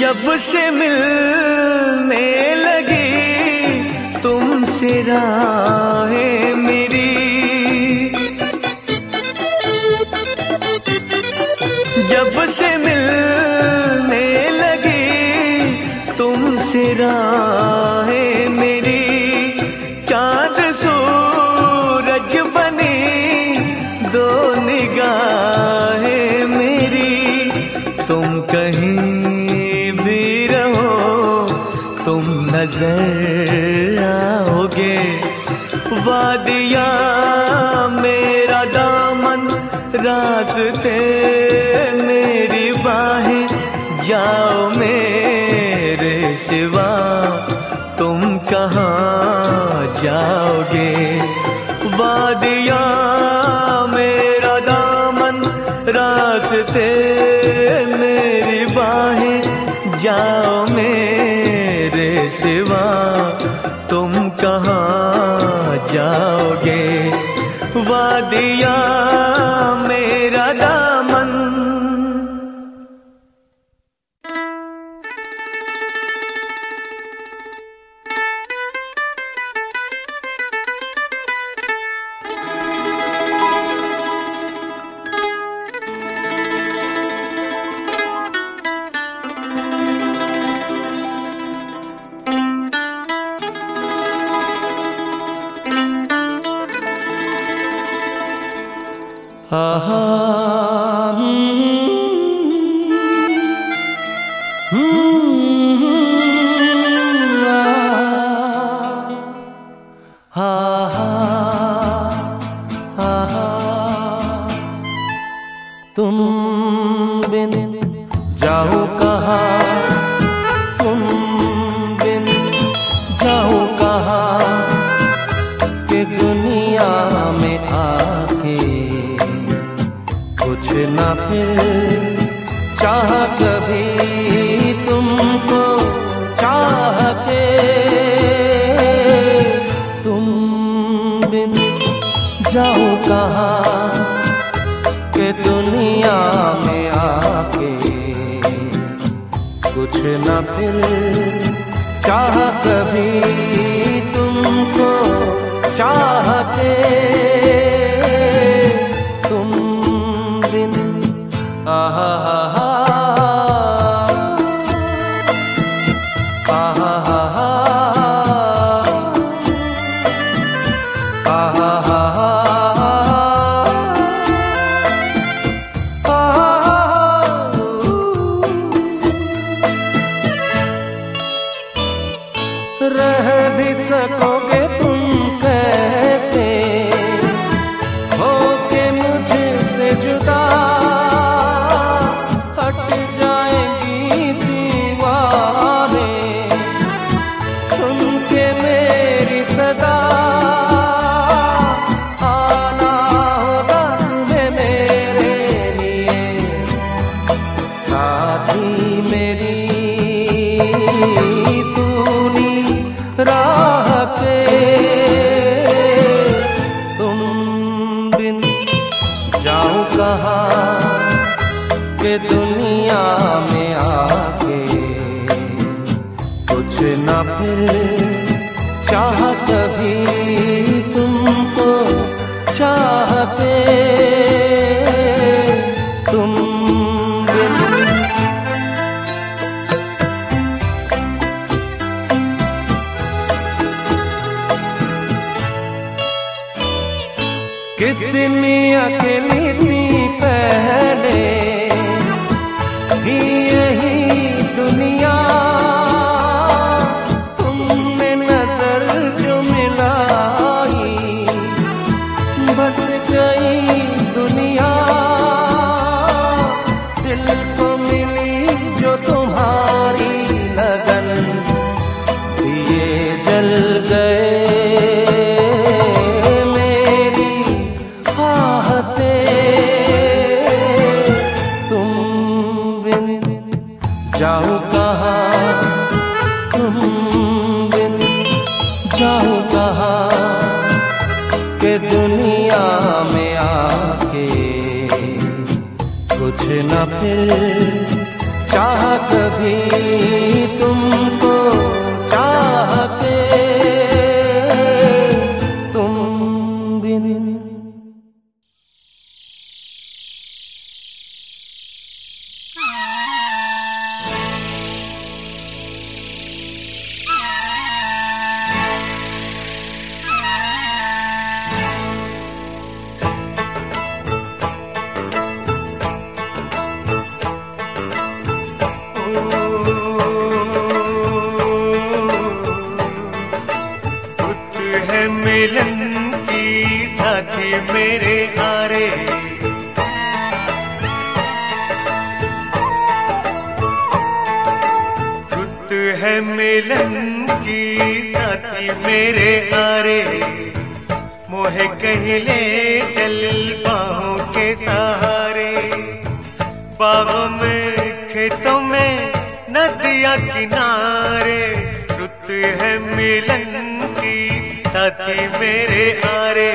जब से मिलने लगी तुमसे राहें मेरी, जब से मिलने लगी तुमसे राहें मेरी, चांद सूरज बनी दो निगाहें मेरी। तुम कहीं भी रहो तुम नजर आओगे, वादिया मेरा दामन रास्ते मेरी बाहें, जाओ मेरे सिवा तुम कहाँ जाओगे। वादिया मेरा दामन रास्ते मेरी बाहें, जाओ मेरे सिवा तुम कहाँ जाओगे। वादिया मेरा दामन। तुम बिन जाऊं कहाँ, तुम बिन जाऊं कहाँ, कि दुनिया में आके कुछ ना फिर चाह कभी तुमको चाह के। तुम बिन जाऊं कहाँ, कि दुनिया में आके कुछ न फिर चाह कभी तुमको चाह के। तुम बिन आहा हा आहा हा आहा हा रह भी सकोगे तुम कैसे होके मुझसे जुदा, हट जाएंगी दीवारें सुन के मेरी सदा। आना होगा तुम्हें मेरे लिए साथी मेरी राह पे। तुम बिन जाऊं कहाँ, कि दुनिया में आके कुछ न फिर चाह कभी तुमको चाह पे। तुम बिन कितनी अकेली सी पहले भी यही दुनिया, तुमने नजर जो मिलाई बस गई दुनिया। दिल को मिली जो तुम्हारी लगन, दिए जल गए से। तुम बिन जाऊं कहाँ, तुम बिन जाऊं कहाँ, कि दुनिया में आके कुछ न फिर चाह कभी तुमको चाह के तुम बिन। मिलन की साथी मेरे आरे, रुत है मिलन की साथी मेरे आरे, मोहे कहीं ले चल बाहों के सहारे, बागों में खेतों में नदियां किनारे, रुत है मिलन की साथी मेरे आरे।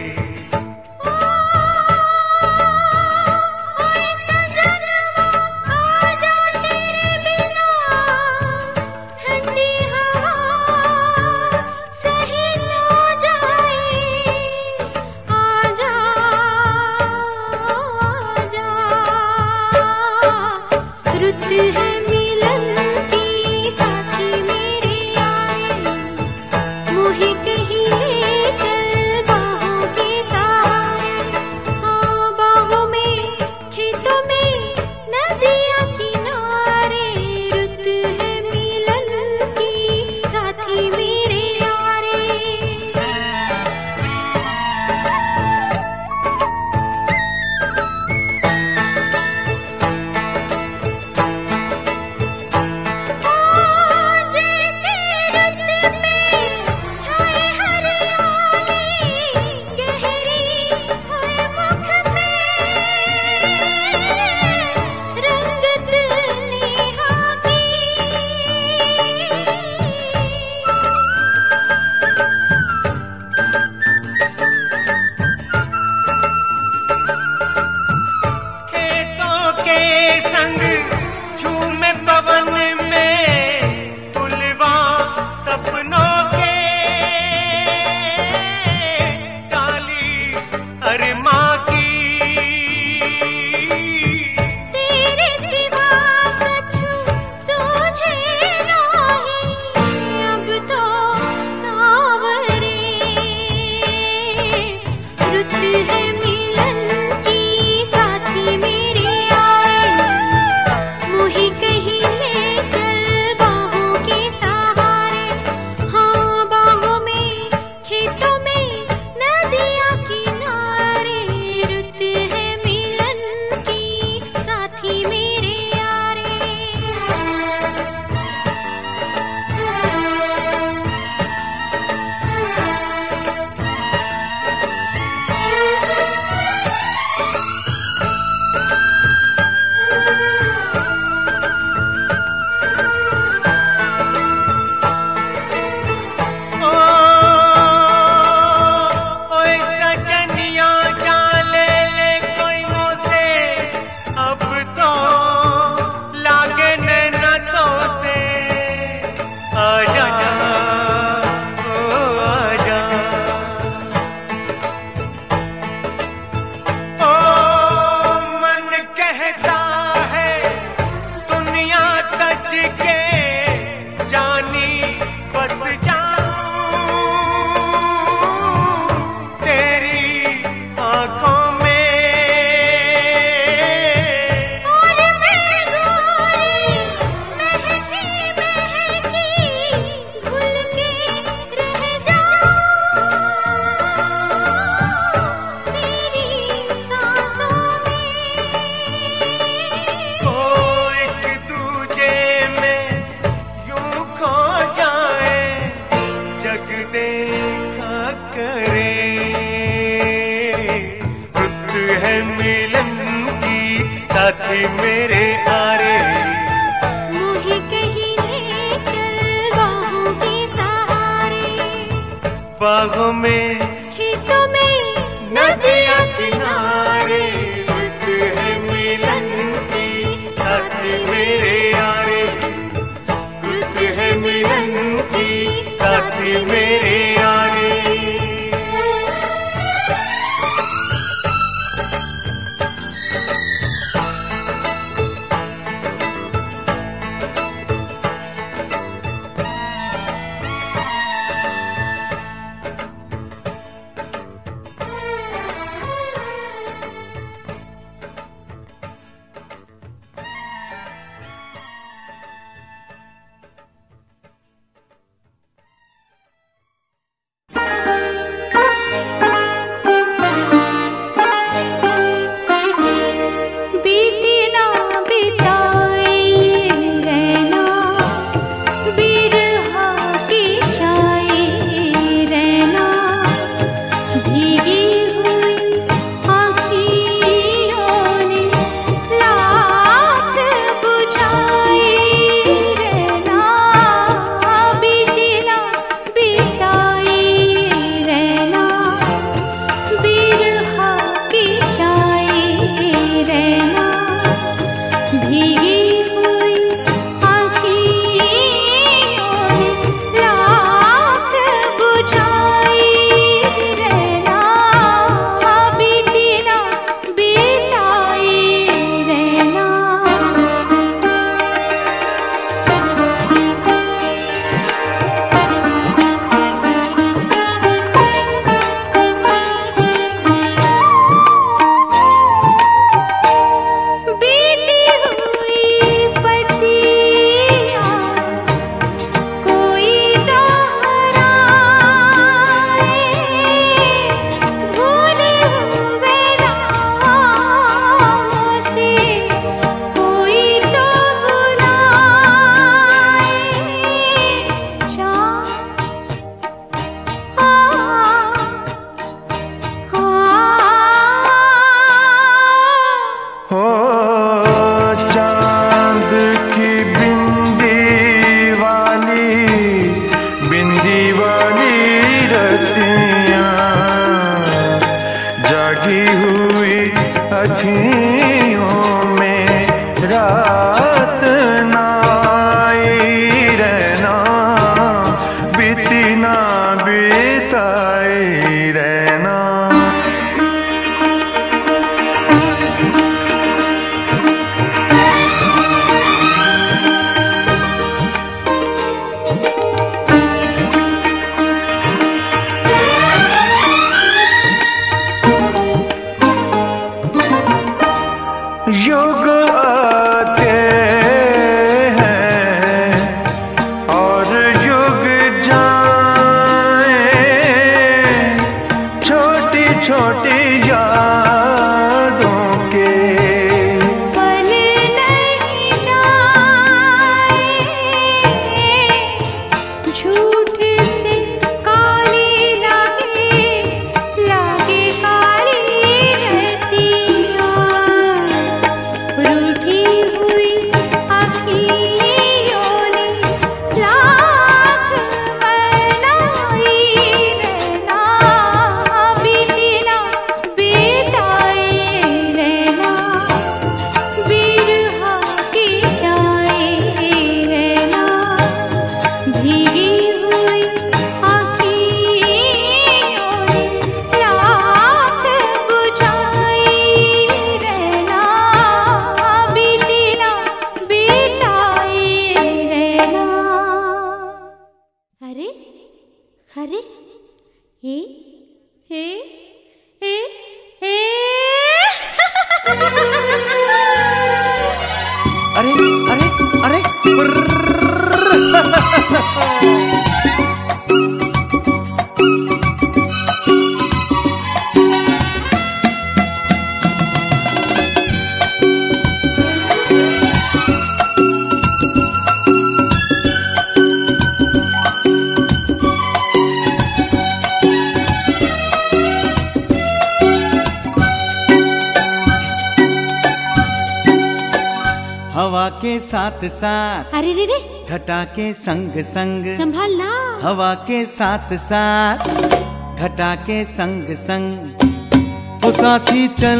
साथी मेरे आरे, मोहे कहीं ले चल बाहों के सहारे, बागों में खेतों में नदियां किनारे, रुत है मिलन की साथी मेरे आरे। मेरे यारे। हवा के साथ साथ, अरे रे रे, घटा के संग संग, संभालना। हवा के साथ साथ, घटा के संग संग, ओ साथी चल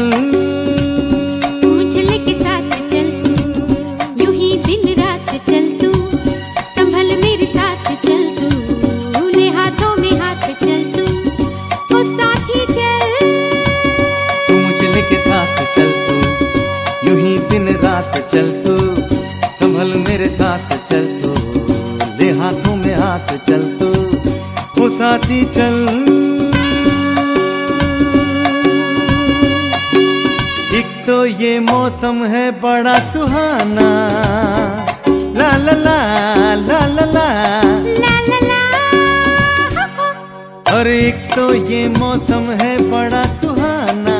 मुझले के साथ चल तू, यूं ही दिन रात चल तू, संभल मेरे साथ चल तू, ले हाथ साथ चल तू, ले हाथों में हाथ चल तू, ओ साथी चल। एक तो ये मौसम है बड़ा सुहाना, ला ला ला ला ला ला ला ला ला। और एक तो ये मौसम है बड़ा सुहाना,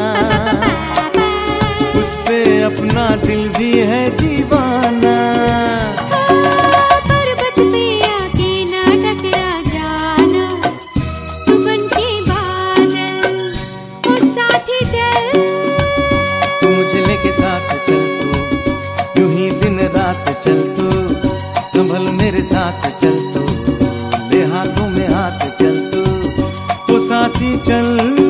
उस पे अपना दिल भी है दीवाना। पर्वत पे आके ना टकरा जाना, तू बन के बादल, ओ साथी चल। तू मुझे लेके साथ चल तू, यूं ही दिन रात चल तू, संभल मेरे साथ चल तू, ले हाथों में हाथ चल तू, तो साथी चल।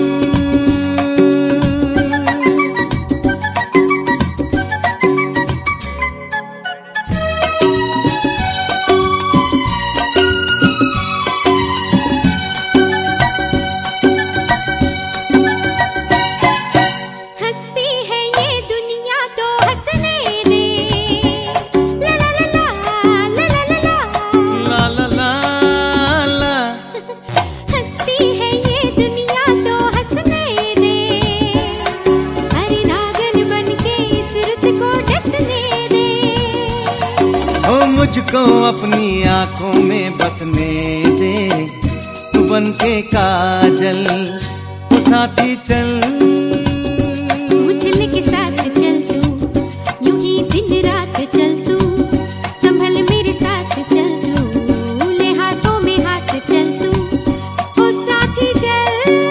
हंसती है ये दुनिया तो हंसने दे, ला ला ला ला ला ला ला ला ला ला ला। हंसती है ये दुनिया तो हंसने दे, हरे नागन बन के सूरत को डसने दे। ओ मुझको अपनी आंखों में बसने दे, तू बन के काजल, ओ साथी चल। मुझे लेके साथ चल तू, यूं ही दिन रात चल तू, संभल मेरे साथ चल तू, ले हाथों में हाथ चल तू, ओ साथी चल।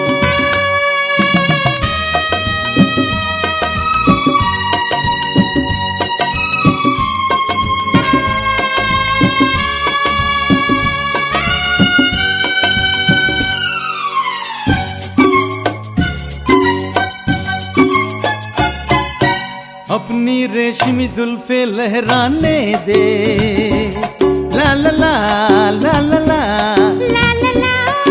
अपनी रेशमी जुल्फे लहराने दे, ला ला ला ला ला ला। ला ला ला।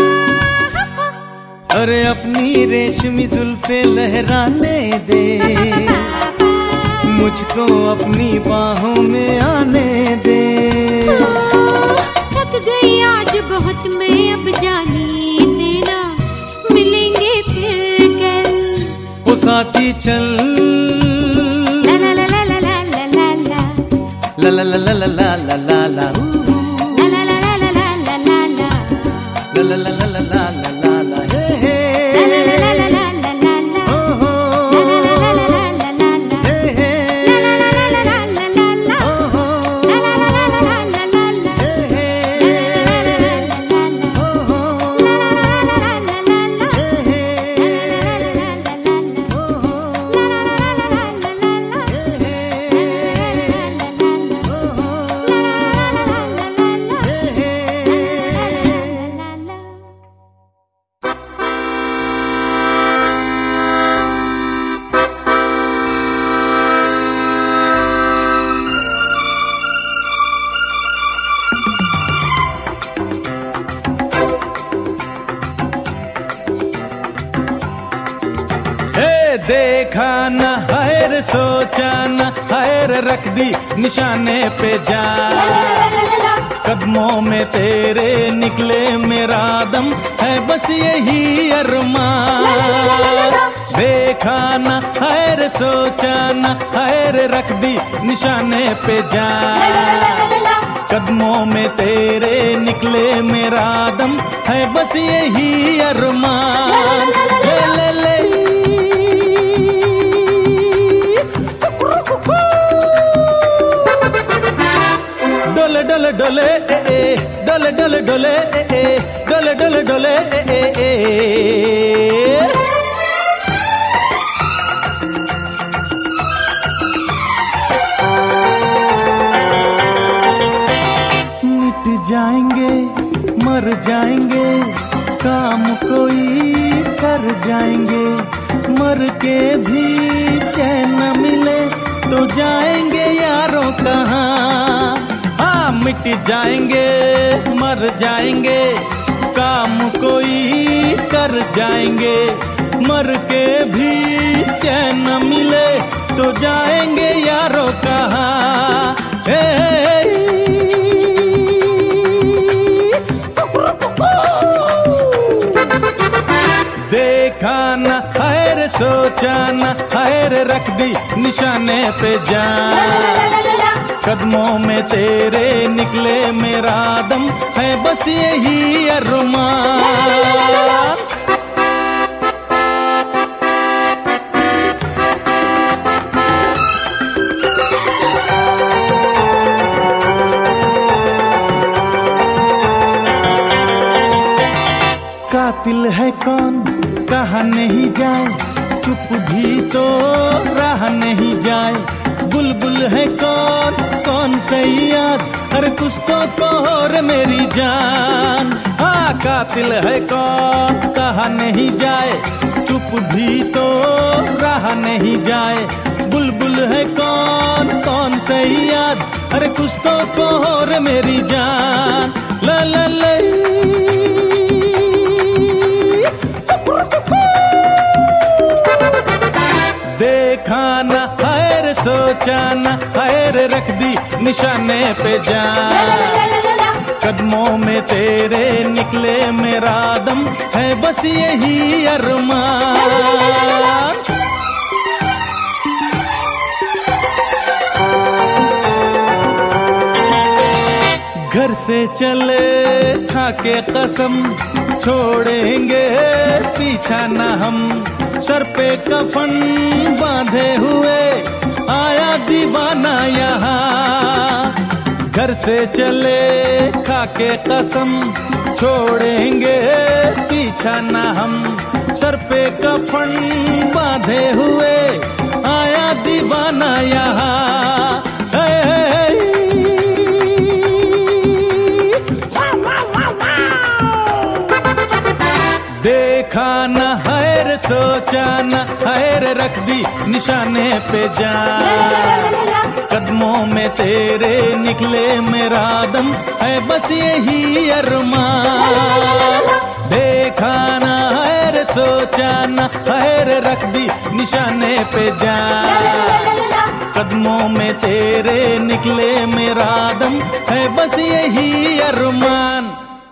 अरे अपनी रेशमी जुल्फे लहराने दे, मुझको अपनी बाहों में आने दे। थक गई आज बहुत मैं, अब जाने देना, मिलेंगे फिर कल, ओ साथी चल। ला ला ला ला ला ला ला ला ला ला ला ला ला ला ला ला ला। ला ला ला ला ला ला ला ला ला। ला ला ला ला ला ला ला ला ला। हे हे। ला ला ला ला ला ला ला ला। ओ हो। ला ला ला ला ला ला ला। हे हे। ला ला ला ला ला ला ला ला। ओ हो। ला ला ला ला ला ला ला ला। हे हे। ला ला ला ला ला ला ला। ओ हो। ला ला ला ला ला ला ला। हे हे। ला ला ला ला ला ला ला। ओ हो। ला ला ला ला ला ला ला। हे हे। देखा न हैर सोचा न हैर रख दी निशाने पे जान, कदमों में तेरे निकले मेरा दम है बस यही अरमान। देखा न हैर सोचा न हैर रख दी निशाने पे जान, कदमों में तेरे निकले मेरा दम है बस यही अरमान। ले ले ले डोले डोले डोले डोले डोले डोले डोले डोले डोले मिट जाएंगे मर जाएंगे काम कोई कर जाएंगे, मर के भी चैन न मिले तो जाएंगे यारों कहाँ। हाँ मिट जाएंगे मर जाएंगे काम कोई कर जाएंगे, मर के भी चैन न मिले तो जाएंगे यारों कहाँ। हे सोचा न खैर रख दी निशाने पे जान। कदमों में तेरे निकले मेरा दम है बस यही अरमान। कातिल है कौन कहा नहीं जाए, चुप भी तो रहा नहीं जाए। बुलबुल है कौन कौन सही याद, अरे कुछ तो कहो मेरी जान। हाँ कातिल है कौन कहा नहीं जाए, चुप भी तो रहा नहीं जाए। बुलबुल है कौन कौन सही याद, अरे कुछ तो कहो मेरी जान। ला ला ला देखा न खैर सोचा न खैर रख दी निशाने पे जान। कदमों में तेरे निकले मेरा दम है बस यही अरमान। घर से चले खा के कसम, छोड़ेंगे पीछा न हम। सर पे कफन बांधे हुए आया दीवाना यहाँ। घर से चले खा के कसम, छोड़ेंगे पीछा न हम। सर पे कफन बांधे हुए आया दीवाना यहाँ। देखा न हैर सोचा न हैर रख दी निशाने पे जान। कदमों में तेरे निकले मेरा दम है बस यही अरमान। देखा न हैर सोचा न हैर रख दी निशाने पे जान। कदमों में तेरे निकले मेरा दम है बस यही अरमान।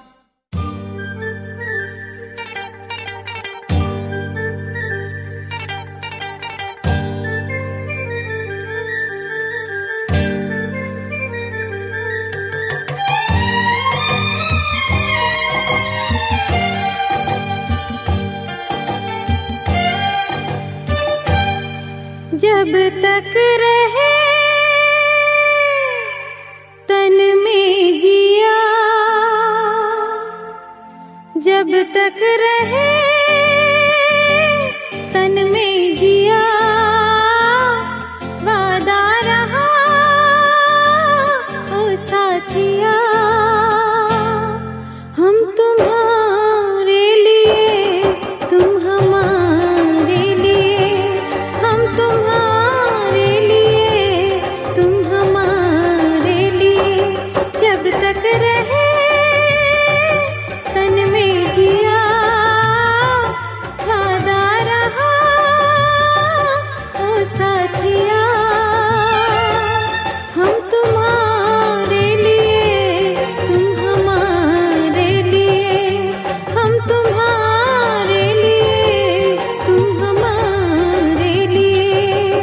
जब तक रहे तन में जिया, जब तक रहे तन में जिया, वादा रहा ओ साथिया। हम तुम्हारे लिए तुम हमारे लिए, हम तुम्हारे लिए तुम हमारे लिए। जब तक रहे तन में जिया, वादा रहा ओ साथिया। हम तुम्हारे लिए तुम हमारे लिए, हम तुम्हारे लिए तुम हमारे लिए।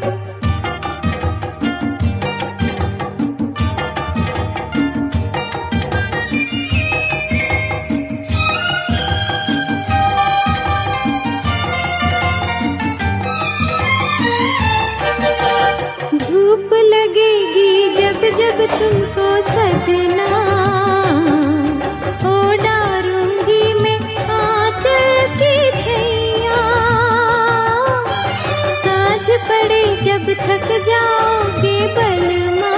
धूप लगेगी जब जब तुमको सजना, ओ डारूंगी मैं आंचल की छैया। साँझ पड़े जब थक जाओगे बलमा,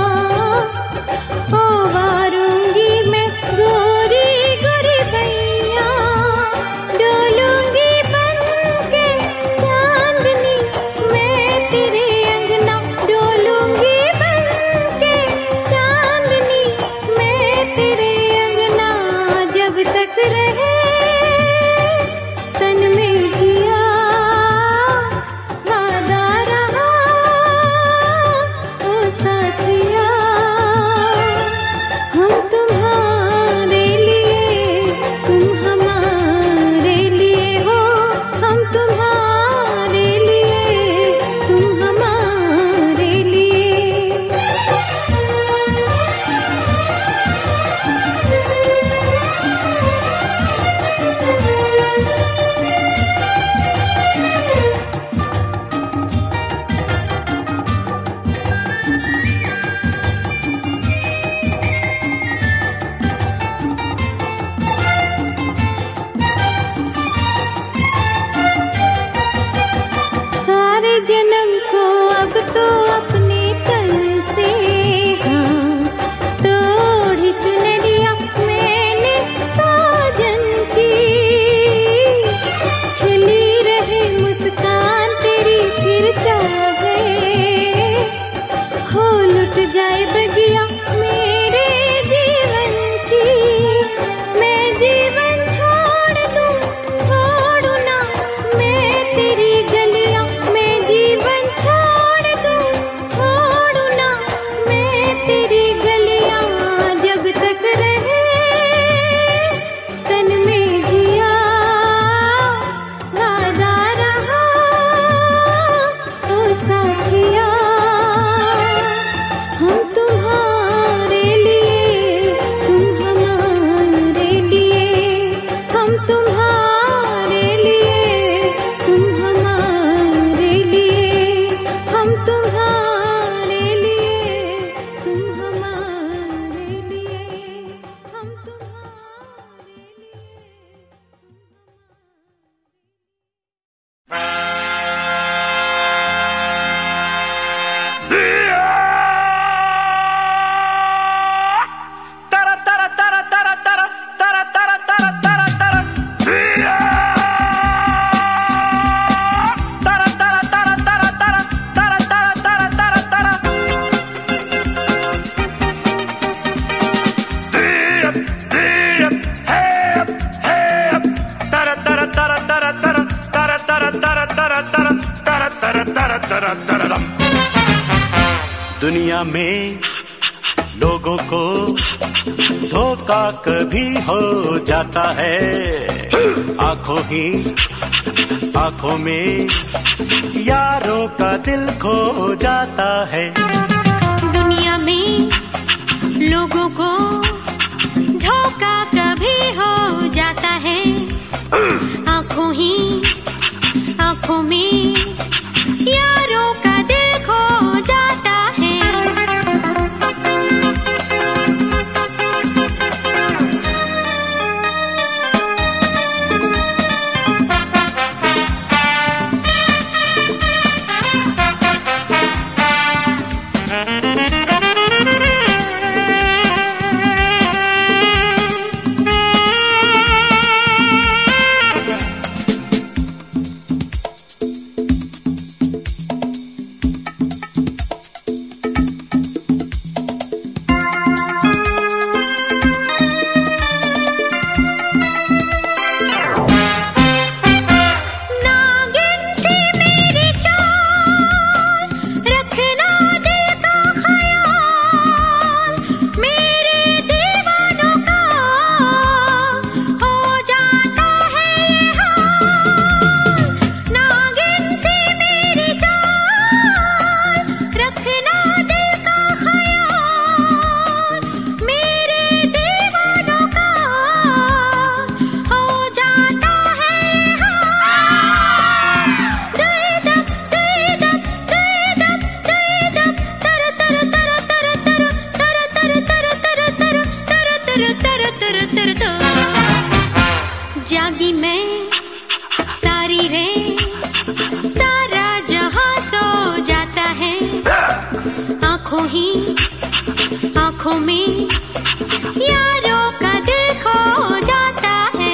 ओ वारूंगी मैं गोरी गोरी बैया। डोलूंगी बनके चांदनी मैं तेरे अंगना, डोलूंगी बनके चांदनी मैं दुनिया में लोगों को धोखा कभी हो जाता है, आंखों ही आंखों में यारों का दिल खो जाता है। दुनिया में लोगों को धोखा कभी हो जाता है, आंखों ही आंखों में यारों का दिल खो जाता है। जागी मैं सारी रे, सारा जहां सो जाता है, आंखों ही आंखों में यारों का दिल खो जाता है।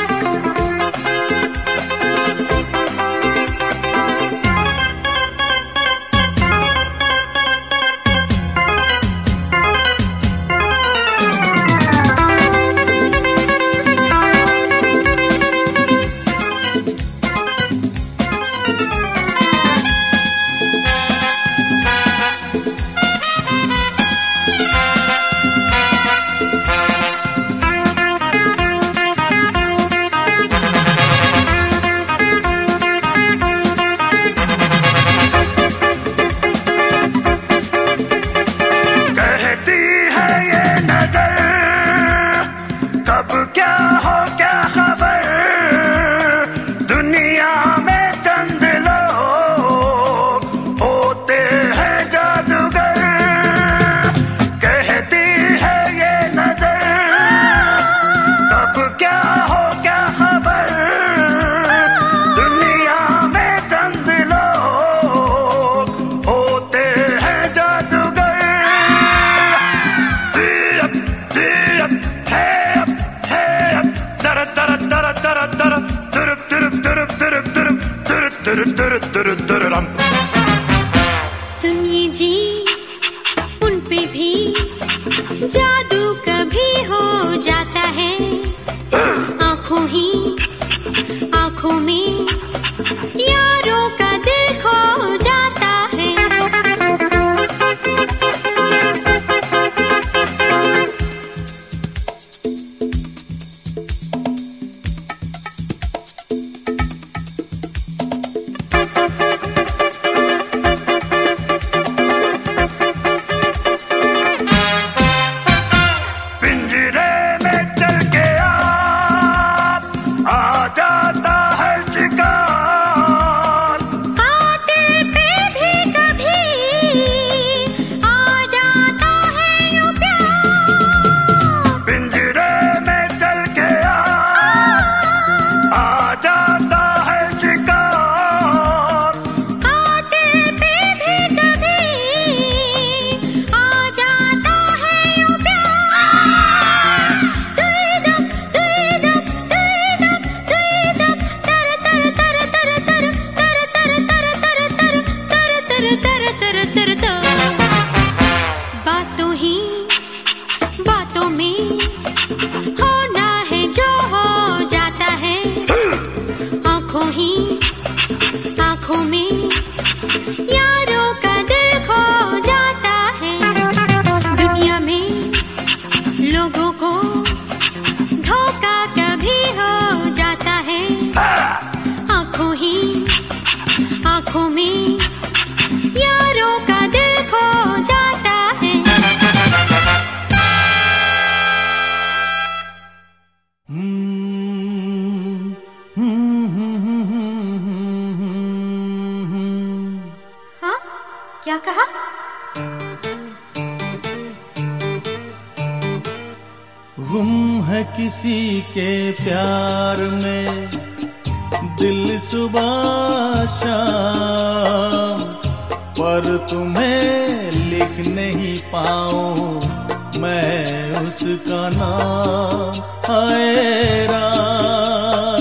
सुनिए जी, उन पे भी जादू कभी हो जाता है, आंखों ही आंखों में यारों का दिल खो जाता है। आंखों में गुम है किसी के प्यार में दिल सुबह शाम, पर तुम्हें लिख नहीं पाऊं मैं उसका नाम। हाय राम,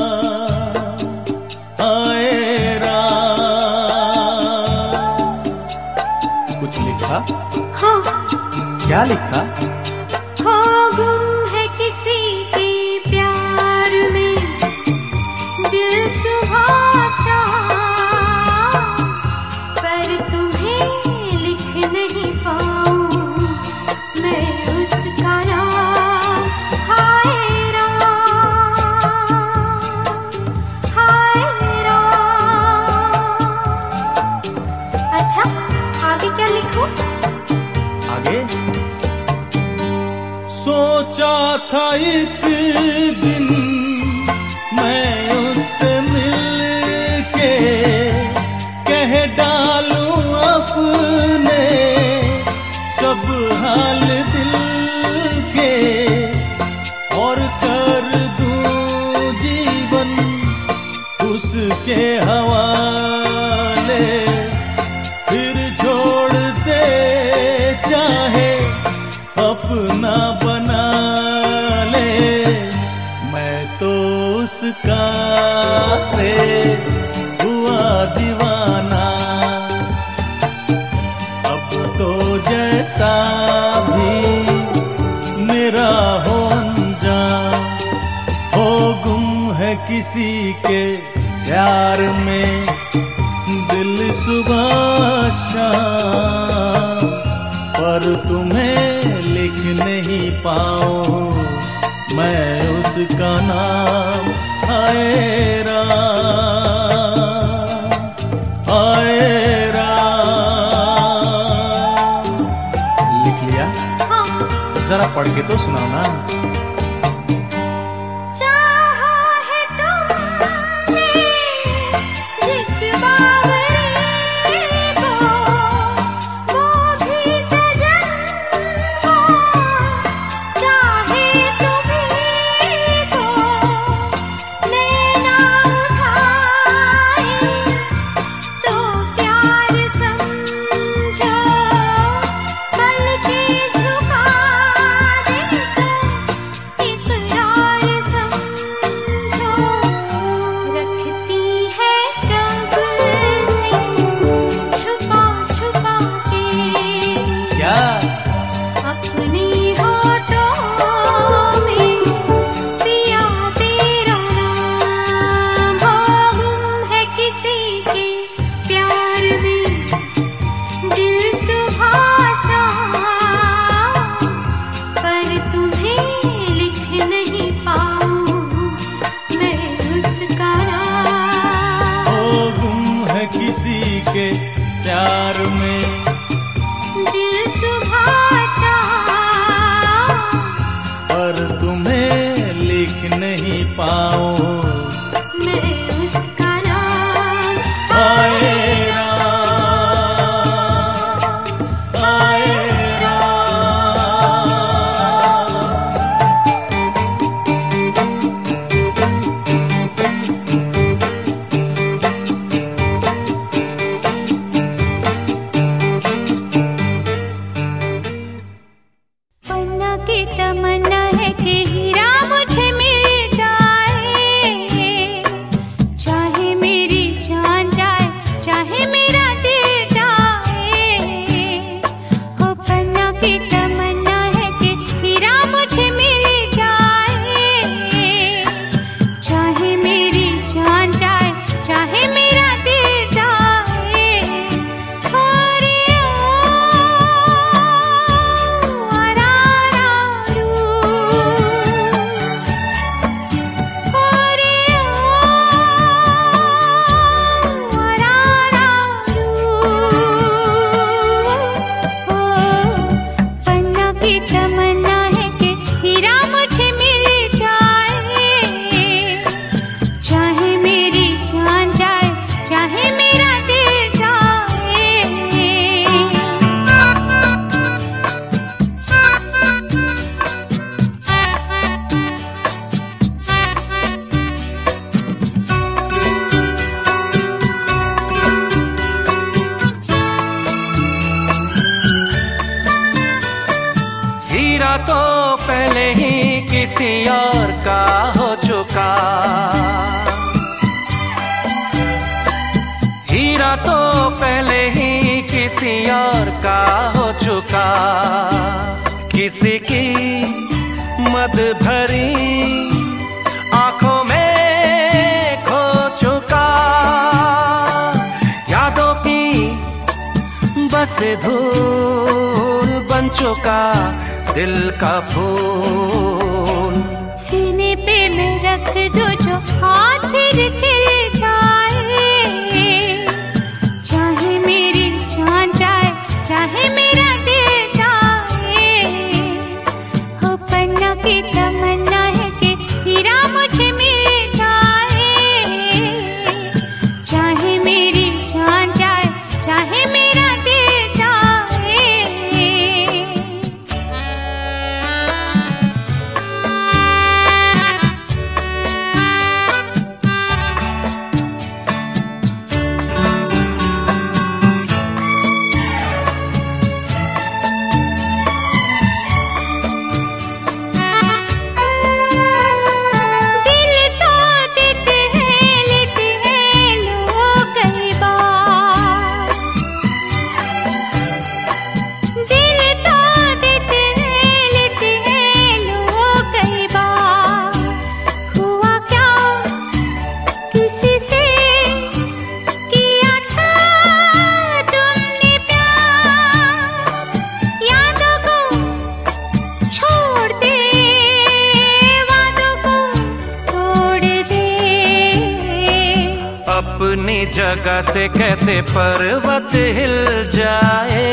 हाय राम। कुछ लिखा? हाँ। क्या लिखा? हाँ, गुम है किसी के प्यार में दिल सुबह शाम, पर तुम्हें लिख नहीं पाऊं मैं उसका नाम। हाय राम, हाय राम। अच्छा, आगे क्या लिखूं? आगे सोचा था एक दिन मैं उससे मिल के कह डालूं अपने सब हाल दिल के, और कर दूं जीवन उसके हवाले, फिर छोड़ दे चाहे अपना बना ले, मैं तो उसका रे हुआ दीवाना। अब तो जैसा भी मेरा हो अनजान, हो गुम है किसी के प्यार में दिल सुबह शाम, पर तुम्हें लिख नहीं पाऊं मैं उसका नाम। हाय राम, हाय राम। लिख लिया? हाँ। जरा पढ़ के तो सुनाओ ना। प्यार में दिल सुबह शाम, पर तुम्हें लिख नहीं पाऊं मैं उसका नाम। हाय राम, हाय राम। पन्ना की तमन्ना है कि हीरा मुझे मिल जाए, हीरा तो पहले ही किसी और का हो चुका, हीरा तो पहले ही किसी और का हो चुका, किसी की मद भरी आंखों में खो चुका, यादों की बस धूल बन चुका दिल का फूल। सीने पे मैं रख दूं जो हाथ फिर खिल जाए, चाहे मेरी जान जाए चाहे मेरा दिल जाए, हो पन्ना की तमन्ना है कि हीरा मुझे मिल जाए, चाहे मेरी जान जाए चाहे मेरा दिल जाए। अपनी जगह से कैसे पर्वत हिल जाए,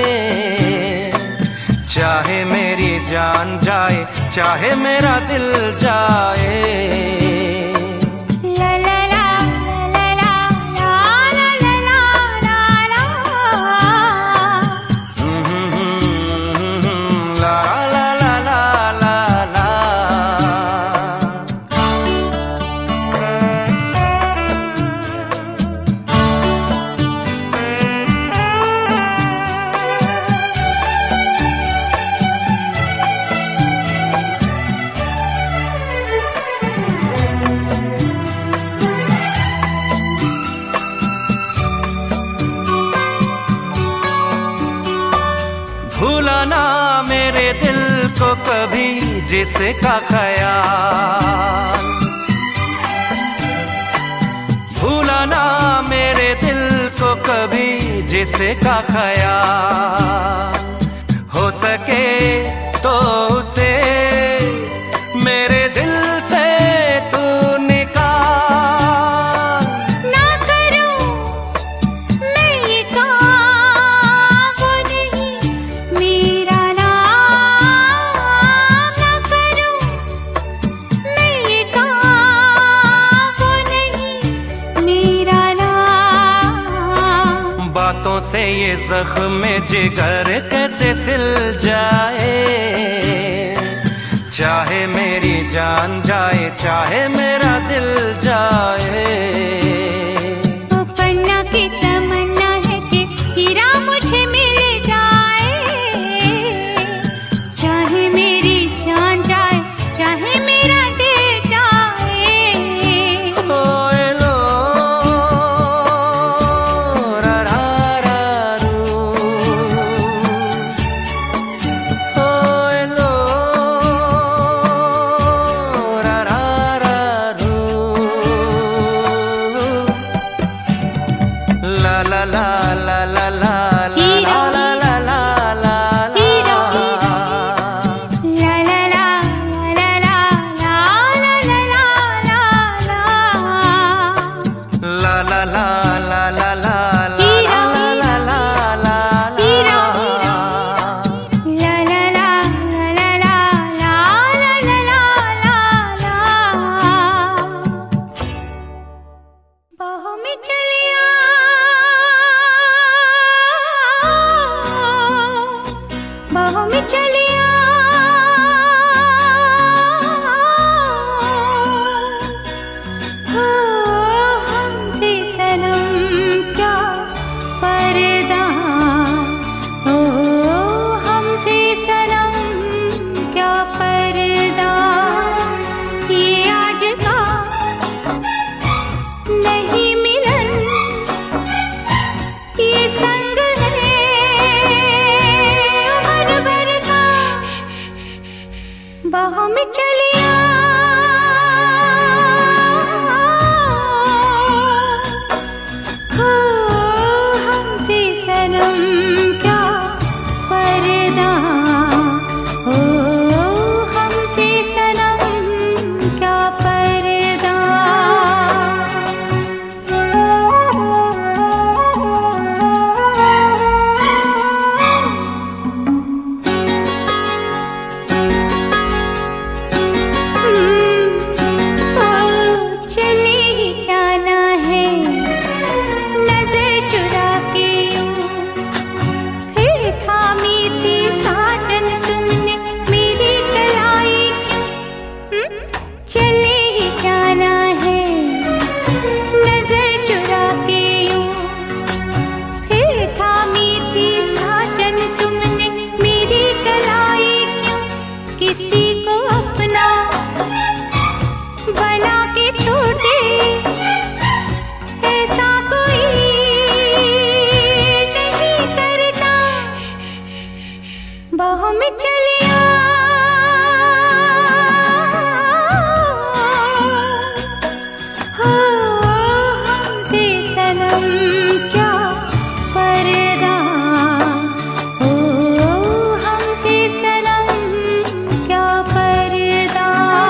चाहे मेरी जान जाए चाहे मेरा दिल जाए। भूला ना मेरे दिल को कभी जिसका ख्याल, भूला ना मेरे दिल को कभी जिसका ख्याल, हो सके तो उसे मेरे दिल से तू निकाल। ना करूं मैं ये काम, वो नहीं मेरा नाम, ना करूं मैं ये काम, वो नहीं मेरा नाम। बातों से ये जख्म जिगर कैसे सिल जाए, चाहे मेरी जान जाए चाहे मेरा दिल जाए। वो पन्ना की तमन्ना है कि हीरा मुझे मिल जाए, चाहे मेरी जान जाए चाहे मेरा दिल जाए। ओए लो रा रा रा रू, ओए लो रा रा रा रू, ला बाहों में चलिया हो हमसे सनम क्या पर्दा हो हमसे सनम क्या पर्दा बाहों में चलिया हो हमसे सनम क्या पर्दा हो हमसे सनम क्या पर्दा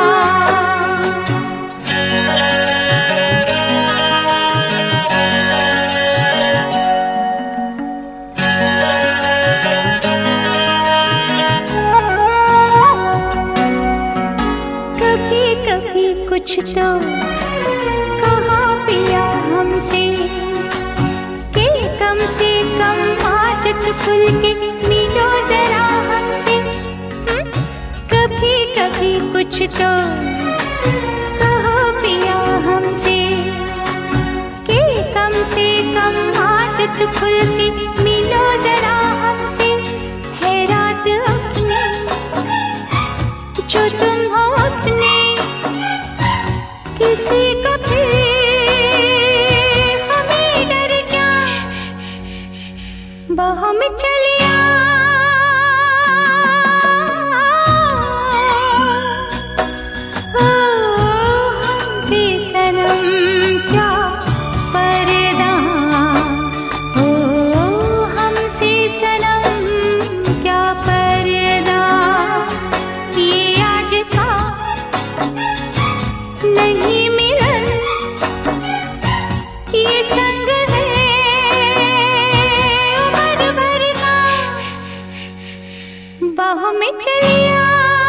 कुछ तो कहा पिया हमसे कि कम से कम आज तो खुल के मिलो जरा हमसे कभी कभी कुछ तो कहा पिया हमसे कि कम से कम आज तो खुल के मिलो जरा हमसे है रात अपनी जो तुम हो अपने किसी का फिर हमें डर क्या बाहों में चलिया हो हमसे सनम क्या पर्दा हो हमसे सनम क्या पर्दा ये आज का नहीं मिलन ये संग है उम्र भर का बाहों में चलिया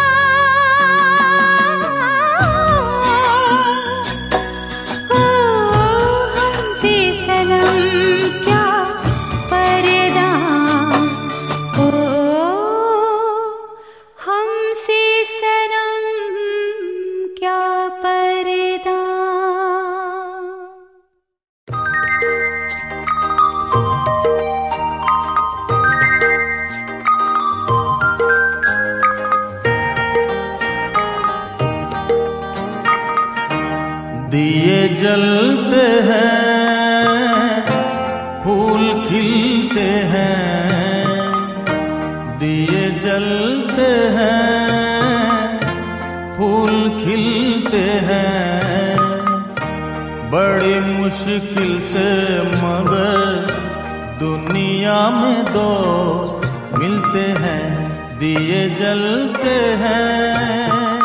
हो हमसे सनम क्या पर्दा हो हमसे सनम क्या पर्दा दिए जलते हैं फूल खिलते हैं दिए जलते हैं फूल खिलते हैं बड़ी मुश्किल से मगर दुनिया में दोस्त मिलते हैं दिए जलते हैं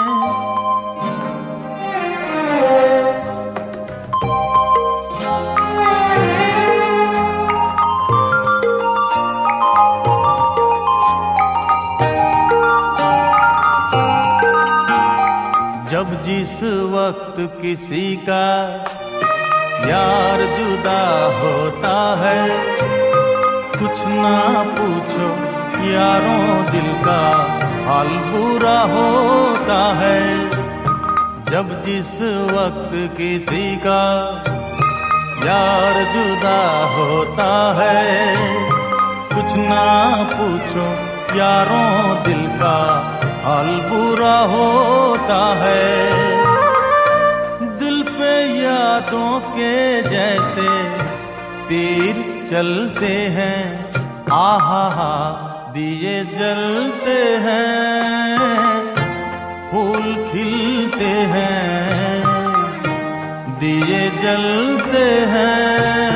जब जिस वक्त किसी का यार जुदा होता है कुछ ना पूछो यारों दिल का हाल बुरा होता है जब जिस वक्त किसी का यार जुदा होता है कुछ ना पूछो यारों दिल का हाल बुरा होता है दिल पे यादों के जैसे तीर चलते हैं आहा हा दिए जलते हैं फूल खिलते हैं, दिए जलते हैं।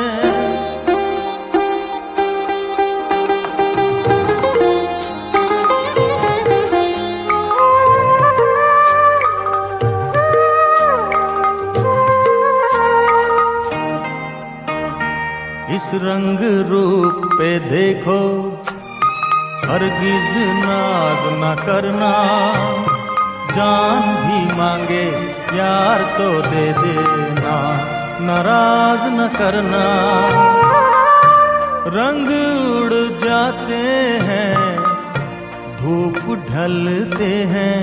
इस रंग रूप पे देखो, हरगिज नाज न करना, जान भी मांगे यार तो दे देना, नाराज न करना। रंग उड़ जाते हैं, धूप ढलते हैं,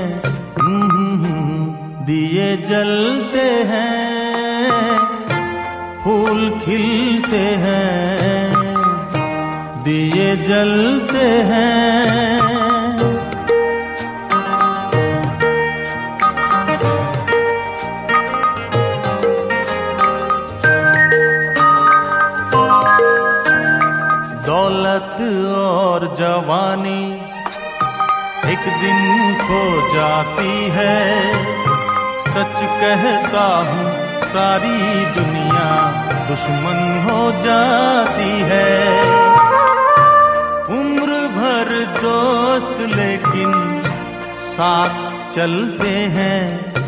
दिए जलते हैं, फूल खिलते हैं, दिए जलते हैं। दौलत और जवानी एक दिन खो जाती है, सच कहता हूँ सारी दुनिया दुश्मन हो जाती है। उम्र भर दोस्त लेकिन साथ चलते हैं,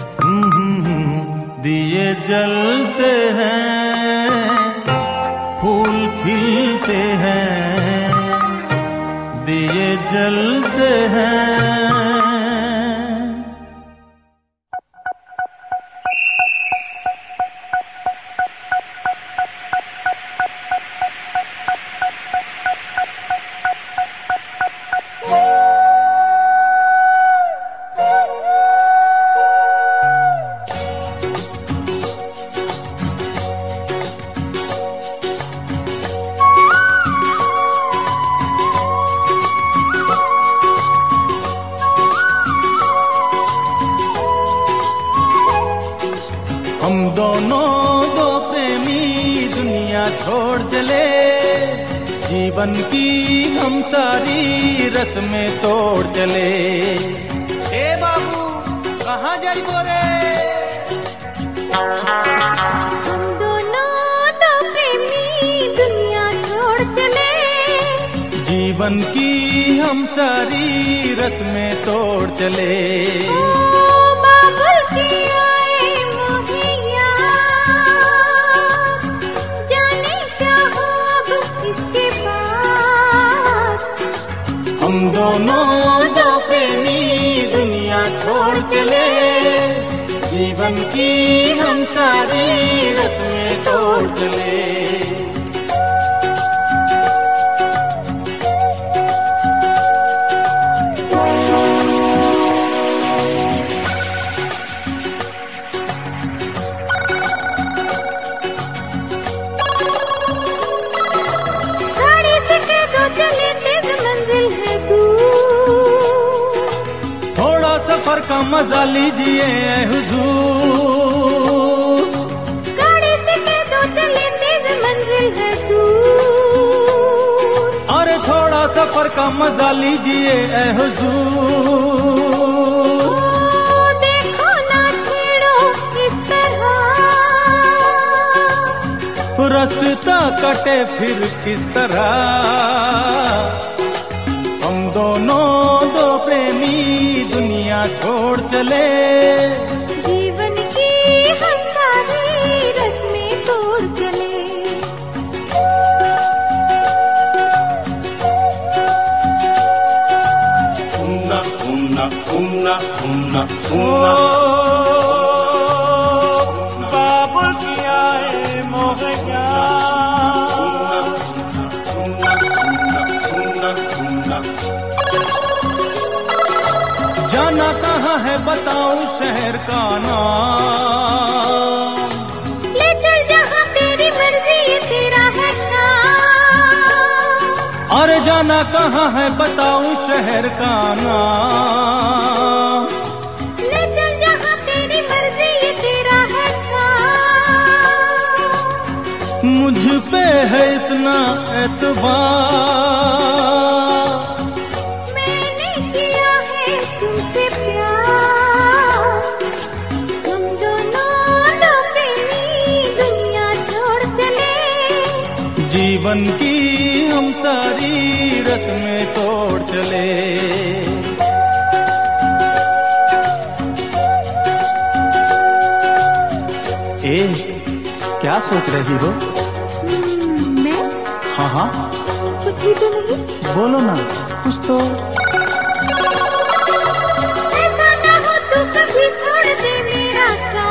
दिए जलते हैं, फूल खिलते हैं, दिए जलते हैं। हम दोनों दो प्रेमी दुनिया छोड़ चले, जीवन की हम सारी रस्में तोड़ चले। ए बाबू कहाँ जाई बोरे? हम दोनों दो प्रेमी दुनिया छोड़ चले, जीवन की हम सारी रस्में तोड़ चले। बाबुल की आए मोहिया, जाने क्या हो अब इसके बाद। हम दोनों दो प्रेमी दुनिया छोड़ चले, जीवन की हम सारी रस्में तोड़ चले। सफर का मजा लीजिए ऐ हुजूर, गाड़ी से कह दो चले तेज मंजिल है दूर। अरे थोड़ा सफर का मजा लीजिए ऐ हुजूर। देखो ना छेड़ो इस तरह, रास्ता कटे फिर किस तरह। हम दोनों दो प्रेमी दुनिया छोड़ चले, जीवन की हम सारी रस्में तोड़ चले। उम्ना उम्ना उम्ना उम्ना ओ उम्ना बाबुल की आए मोहया, जाना कहाँ है बताऊं शहर का नाम। ले चल जहाँ तेरी मर्जी ये तेरा है काम। अरे जाना कहाँ है बताऊं शहर का नाम। ले चल जहाँ तेरी मर्जी ये तेरा है काम। मुझ पे है इतना एतबार, मैंने किया है तुमसे प्यार। क्या सोच रही हो? मैं हाँ हाँ कुछ भी तो नहीं। बोलो ना कुछ तो। ऐसा ना हो तू कभी छोड़ दे मेरा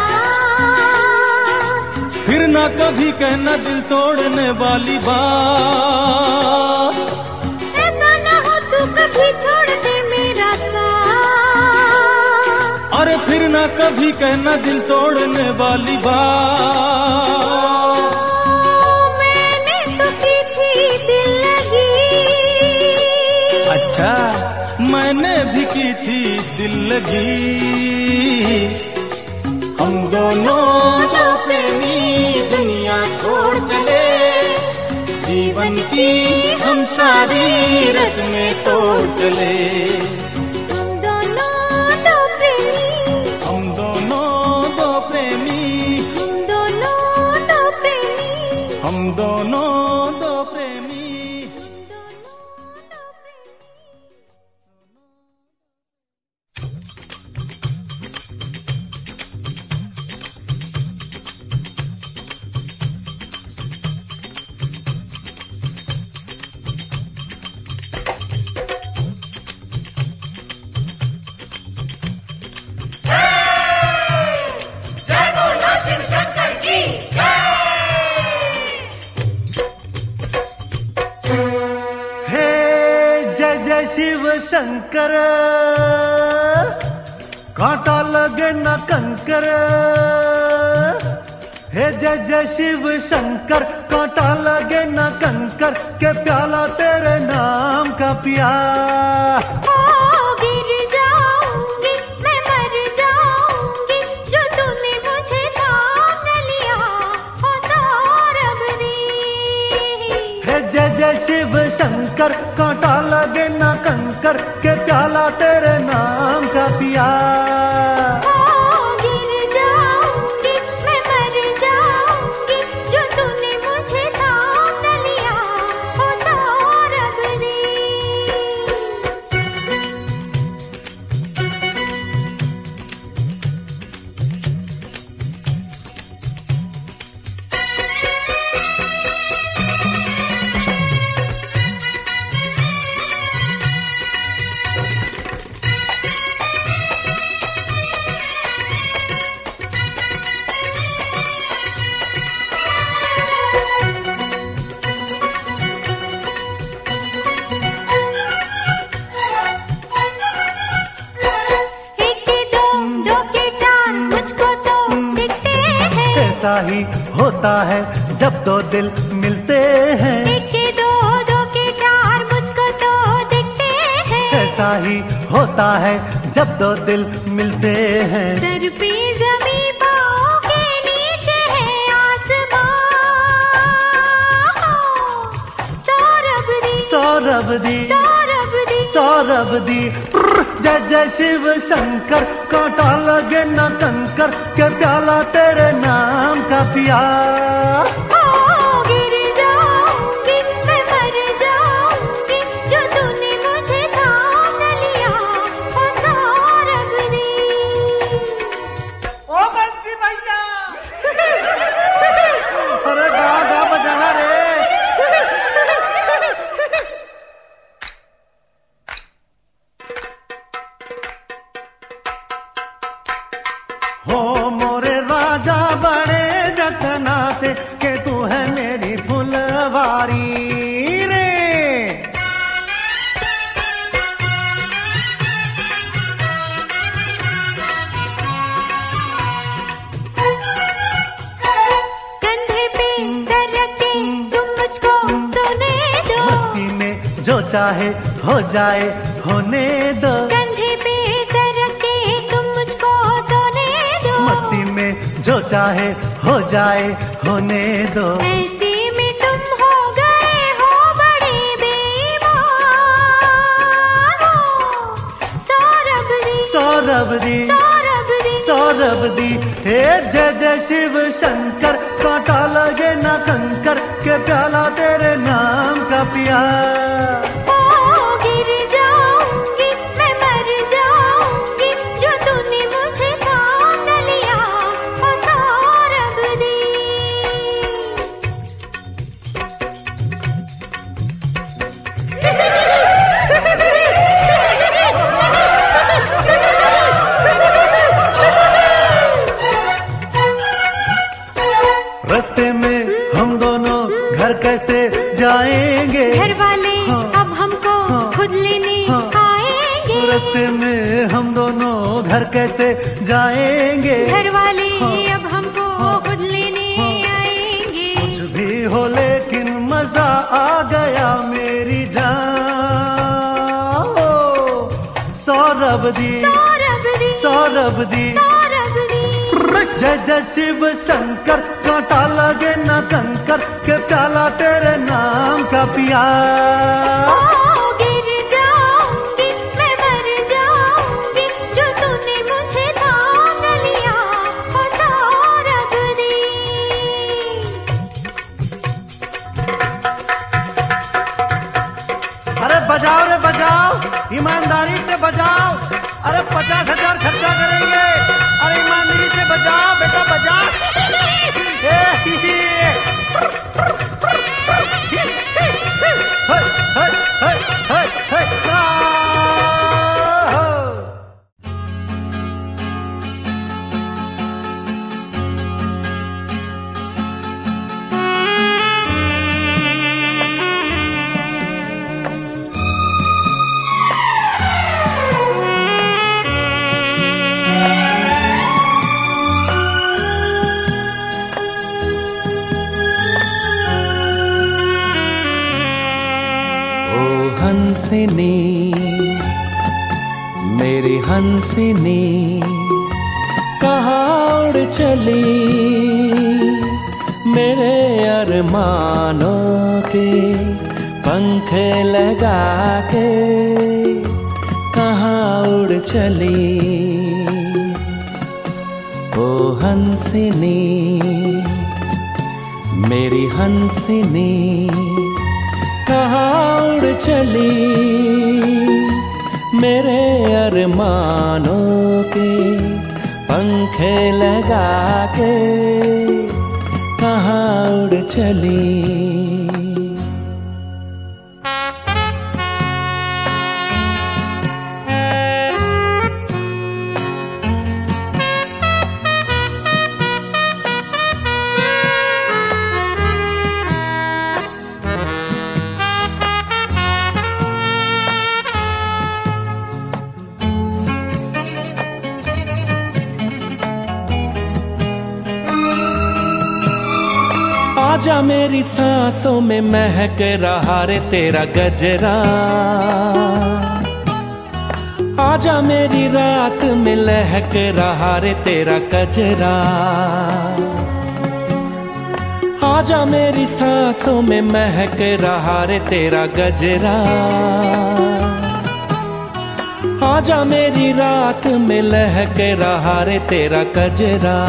साथ, फिर ना कभी कहना दिल तोड़ने वाली बात। ऐसा ना हो तू कभी छोड़ दे मेरा साथ, अरे फिर ना कभी कहना दिल तोड़ने वाली बात। मैंने तो की थी दिल लगी, अच्छा मैंने भी की थी दिल लगी। हम दोनों दो प्रेमी दुनिया छोड़ चले, जीवन की हम सारी रस्में तोड़ चले। हम दोनों दो प्रेमी, हम दोनों दो प्रेमी, हम दोनों दो प्रेमी, हम दोनों दो प्रेमी। शिव शंकर कांटा लगे न कंकर। हे जय जय शिव शंकर कांटा लगे न कंकर, के प्याला तेरे नाम का पिया। गिर जाऊंगी मैं मर जाऊंगी, जो तूने मुझे थाम न लिया हो सौरभ दी। हे जय जय शिव शंकर कांटा लगे न कंकर, के प्याला तेरे नाम का पिया। गिर जाऊंगी मैं मर जाऊंगी, जो तूने मुझे थाम न लिया हो सौरभ दी। ऐसा ही होता है जब दो दिल मिलते हैं। एक के दो, दो के चार मुझको तो दिखते हैं। ऐसा ही होता है जब दो दिल मिलते हैं। सर पे ज़मीं पाँव के नीचे है आसमां। सौरभ दी, सौरभ दी, सौरभ दी, सौरभ दी। जय जय शिव शंकर कांटा लगे न कंकर, के प्याला तेरे नाम का पिया। गिर जाऊंगी मैं मर जाऊंगी, जो तूने मुझे थाम न लिया हो सौरभ दी। ओ बंसी भैया अरे गा गा बजाना रे। हो मोरे राजा बड़े जतना से, के तू है मेरी फुलवारी रे। कंधे पे सर रखे तुम मुझको सोने दो। मस्ती में जो चाहे हो जाए होने दो। कंधे पे सर रखे तुम मुझको सोने दो। मस्ती में जो चाहे हो जाए होने दो। ऐसे में तुम हो गए हो बड़े बेईमान हो। सौरभ दी, सौरभ दी, सौरभ दी, सौरभ दी। हे जय जय शिव शंकर कांटा लगे न कंकर, के प्याला तेरे नाम का पिया। गिर जाऊंगी मैं मर जाऊंगी, जो तूने मुझे थाम न लिया हो सौरभ दी। घर कैसे जाएंगे? घर वाले अब हमको खुद लेने आएंगे। कुछ भी हो लेकिन मजा आ गया मेरी जान। सौरभ दी सौरभ दी जय जय शिव शंकर, कांटा लगे न कंकर, के प्याला तेरे नाम का पिया। गिर जाऊंगी मैं, मर जाऊंगी, जो तूने मुझे थाम लिया, ओ सौरभ दी। अरे बजाओ रे बजाओ, ईमानदारी से बजाओ। अरे 50,000 खर्चा करेंगे। अरे ईमानदारी से बजाओ बेटा, बजाओ। हंसनी मेरी हंसनी कहाँ उड़ चली, मेरे अरमानों के पंख लगा के कहाँ उड़ चली। ओ हंसनी मेरी हंसनी कहाँ उड़ चली, मेरे अरमानों के पंख लगा के कहाँ उड़ चली। आजा मेरी सांसों में महक रहा रे तेरा गजरा, आजा मेरी रात में लहक रहा रे तेरा गजरा। आजा मेरी सांसों में महक रहा रे तेरा गजरा, आजा मेरी रात में लहक रहा रे तेरा गजरा।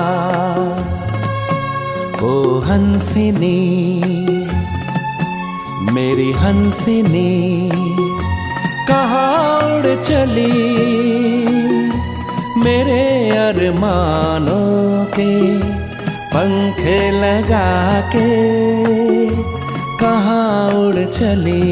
ओ हंसनी मेरी हंसनी कहाँ उड़ चली, मेरे अरमानों के पंख लगा के कहाँ उड़ चली।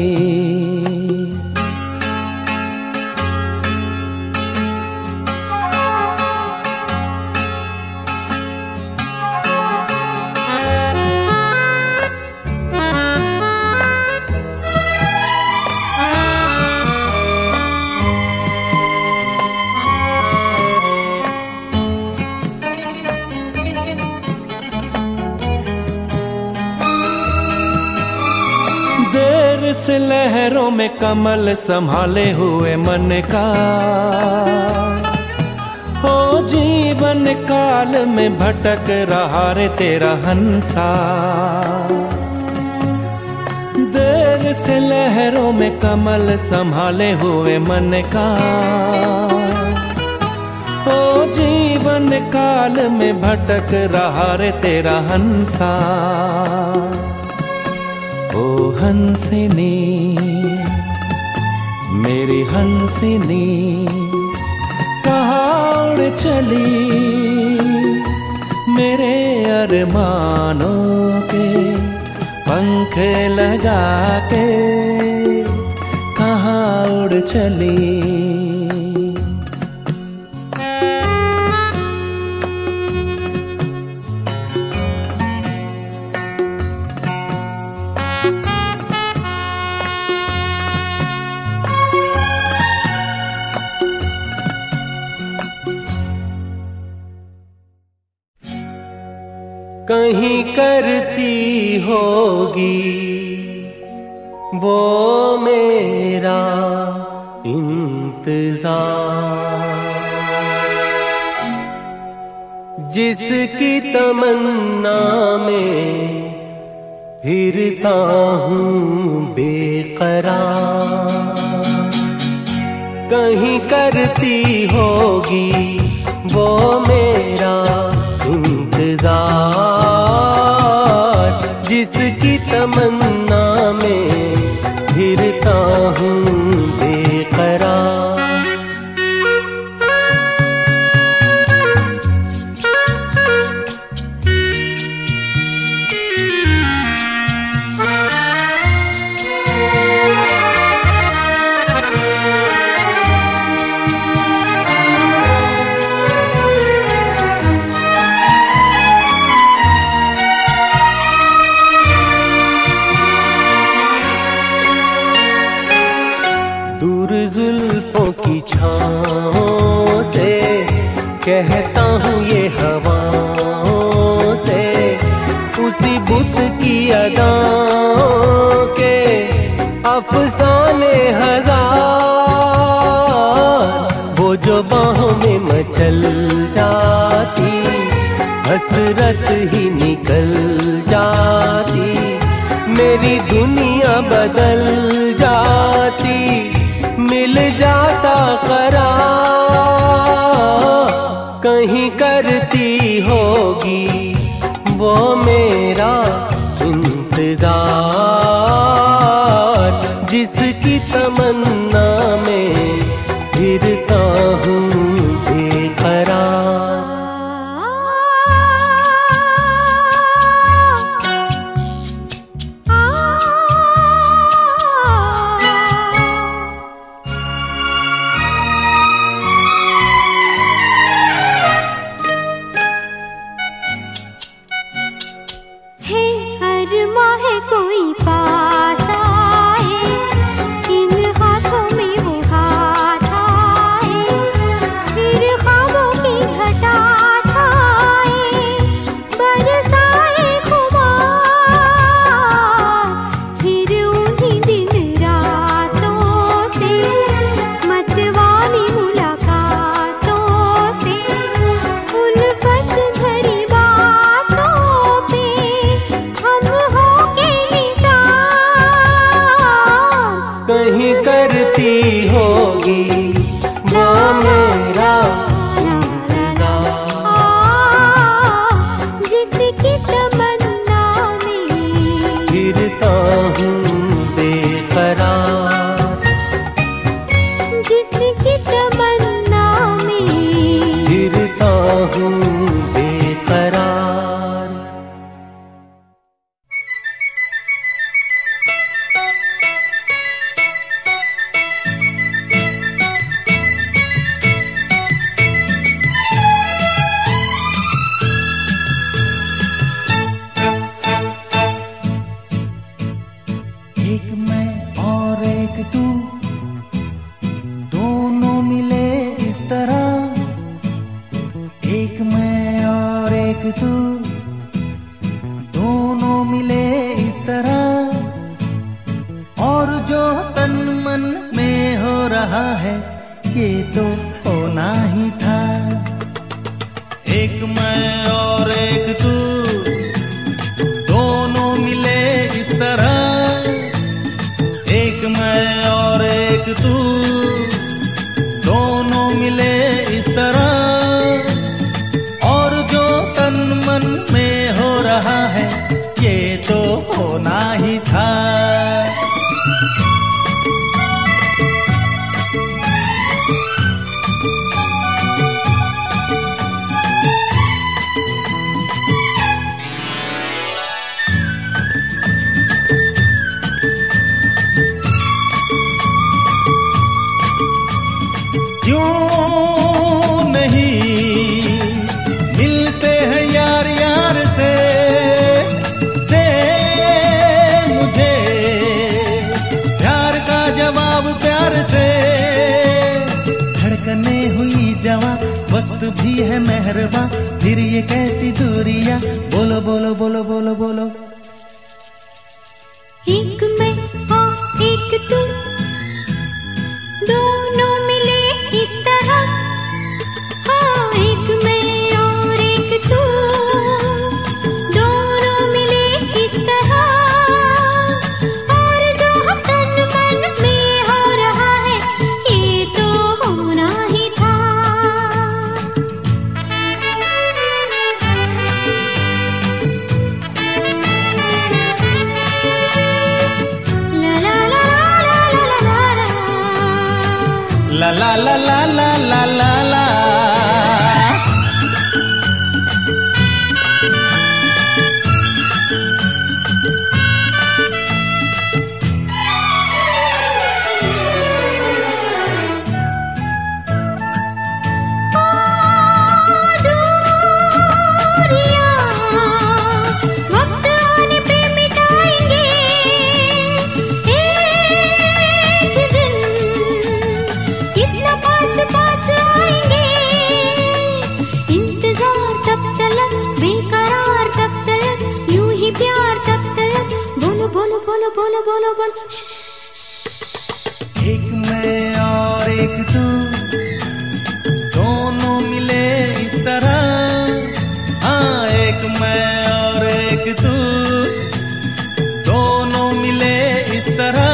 से लहरों में कमल संभाले हुए मन का, हो जीवन काल में भटक रहा रे तेरा हंसा। देर से लहरों में कमल संभाले हुए मन का, हो जीवन काल में भटक रहा रे तेरा हंसा। ओ हंसनी मेरी हंसनी कहाँ उड़ चली, मेरे अरमानों के पंख लगा के कहाँ उड़ चली। कहीं करती होगी वो मेरा इंतजार, जिसकी तमन्ना में फिरता हूँ बेकरार। कहीं करती होगी वो मेरा इंतजार, जिसकी तमन्ना में फिरता हूँ बेकरार। जुल्फों की छाँव से कहता हूँ ये हवाओं से, उसी बुत की अदाओं के अफसाने हजार, वो जो बाहों में मचल जाती हसरत ही निकल जाती, मेरी दुनिया बदल जाती, मिल जाता करार। कहीं करती होगी वो मेरा इंतजार, जिसकी तमन्ना में फिरता हूँ बेकरार। कहीं करती होगी वो मेरा इंतजार, जिसकी तमन्ना में फिरता हूँ बेकरार, जिसकी तमन्ना में फिरता हूँ बेकरार। एक मैं और एक तू, दोनों मिले इस तरह। एक मैं और एक तू, दोनों मिले इस तरह। और जो तन मन में हो रहा है ये तो होना ही था। एक मैं और एक तू, दोनों मिले इस तरह। एक मैं और एक तू, दोनों मिले इस तरह। और जो तन मन में हो रहा है ये तो होना ही था। क्यों नहीं मिलते हैं यार यार से, दे मुझे प्यार का जवाब प्यार से। धड़कने हुई जवां, वक्त भी है मेहरबां, फिर ये कैसी दूरियां, बोलो बोलो बोलो बोलो बोलो बोलो। एक मैं और एक तू, दोनों मिले इस तरह। हाँ, एक मैं और एक तू, दोनों मिले इस तरह। और जो तन मन में हो रहा है, ये तो होना ही था। ला ला ला ला ला ला ला ला। वक्त आने पे मिटाएंगे एक दिन, कितना पास पास आएंगे। इंतजार तब तलक, बेकरार तब तलक, यूं ही प्यार तब तलक। बोलो बोलो बोलो बोलो बोलो बोलो। एक मैं और एक तू, दोनों मिले इस तरह। हाँ, एक मैं और एक तू, दोनों मिले इस तरह।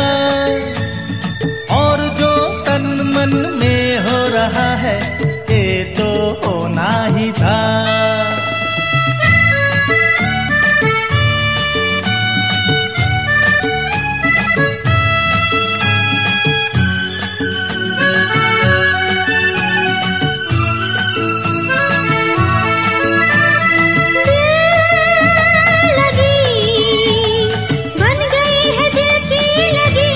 और जो तन मन में हो रहा है, ये तो होना ही था। बन गई है दिल की लगी,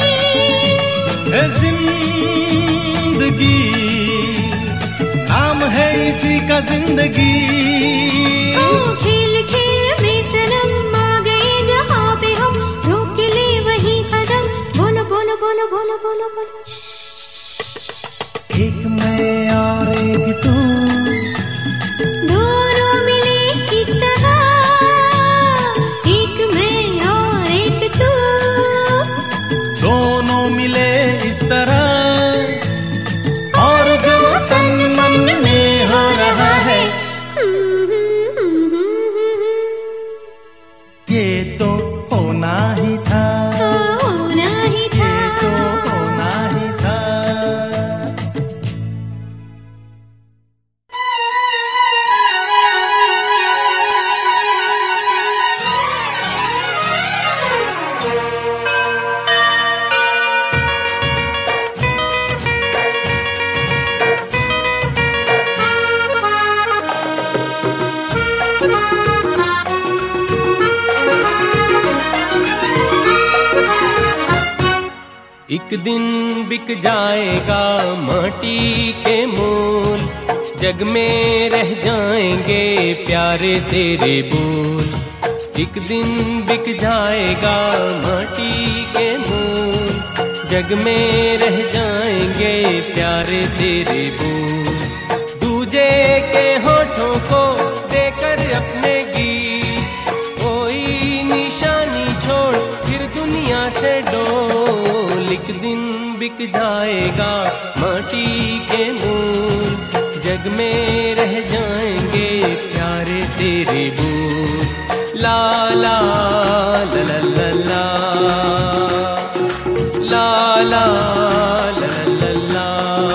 जिंदगी नाम है इसी का जिंदगी। खेल खेल में सनम आ गए जहाँ पे हम, रोक ले वही कदम। बोलो बोलो बोलो बोलो बोलो बोलो। एक मैं और एक तू, दोनों मिले इस तरह। एक मैं और एक तू, दोनों मिले इस तरह। और जो तन मन में हो रहा है, ये तो होना ही था। होना ही था। ये तो होना ही था। एक दिन बिक जाएगा माटी के मोल, जग में रह जाएंगे प्यारे तेरे बोल। एक दिन बिक जाएगा माटी के मोल, जग में रह जाएंगे प्यारे तेरे बोल। दूजे के होठों को देकर अपने गीत, कोई निशानी छोड़ फिर दुनिया से डोल। एक दिन बिक जाएगा माटी के मोल, जग में रह जाएंगे प्यारे तेरे बोल। ला ला ला ला ला ला ला ला ला ला ला।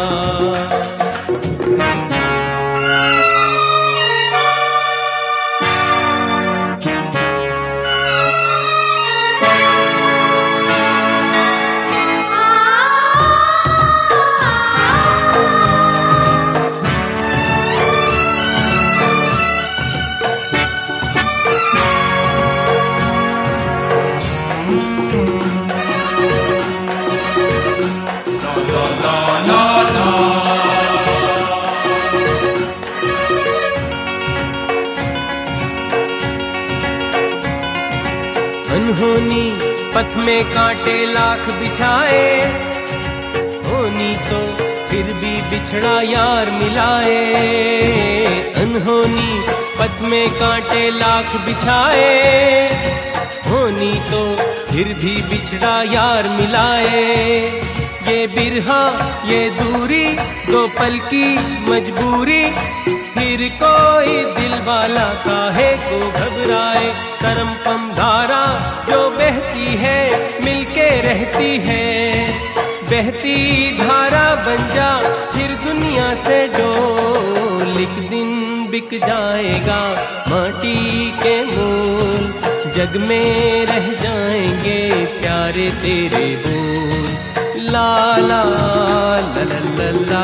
अनहोनी पथ में कांटे लाख बिछाए, होनी तो फिर भी बिछड़ा यार मिलाए। अनहोनी पथ पथ में कांटे लाख बिछाए, होनी तो फिर भी बिछड़ा यार मिलाए। ये बिरहा ये दूरी दो पल की मजबूरी, फिर कोई दिल वाला काहे को घबराए। करम पम धारा जो बहती है मिलके रहती है, बहती धारा बन जा फिर दुनिया से डोल। एक दिन बिक जाएगा माटी के मोल, जग में रह जाएंगे प्यारे तेरे बोल। ला ला ला ला ला ला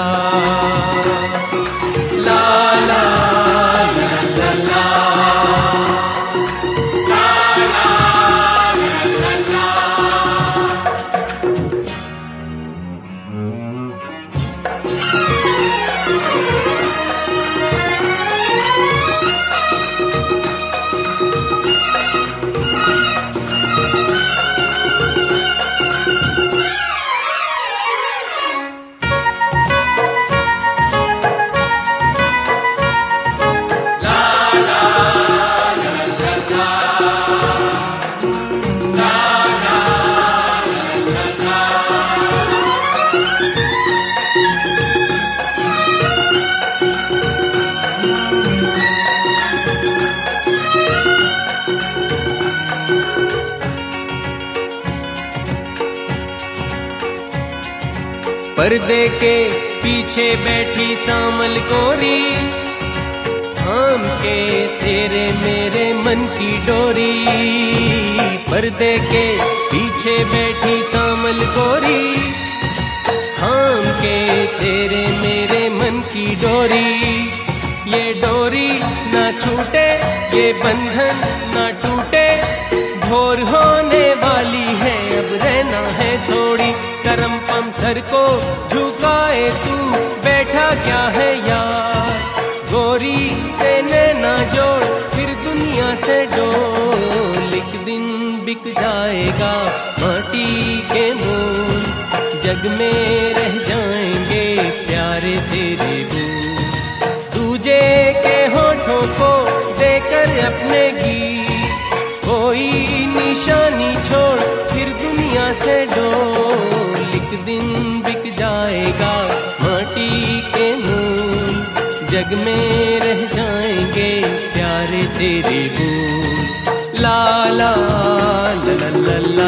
ला ला ला ला। पर्दे के पीछे बैठी सामल कोरी, थाम के तेरे मेरे मन की डोरी। पर्दे के पीछे बैठी सामल कोरी, थाम के तेरे मेरे मन की डोरी। ये डोरी ना छूटे ये बंधन ना टूटे, भोर होने वाली है अब रहना है थोड़ी। करम पम सर को झुकाए तू बैठा क्या है यार, गोरी से नैना जोड़ फिर दुनिया से डोल। एक दिन बिक जाएगा माटी के मोल, जग में रह जाएंगे प्यारे तेरे बोल। दूजे के होठों को देकर अपने गीत, कोई निशानी छोड़ फिर दुनिया से डोल। एक दिन बिक जाएगा माटी के मोल, जग में रह जाएंगे प्यारे तेरे बोल। ला ला ला ला ला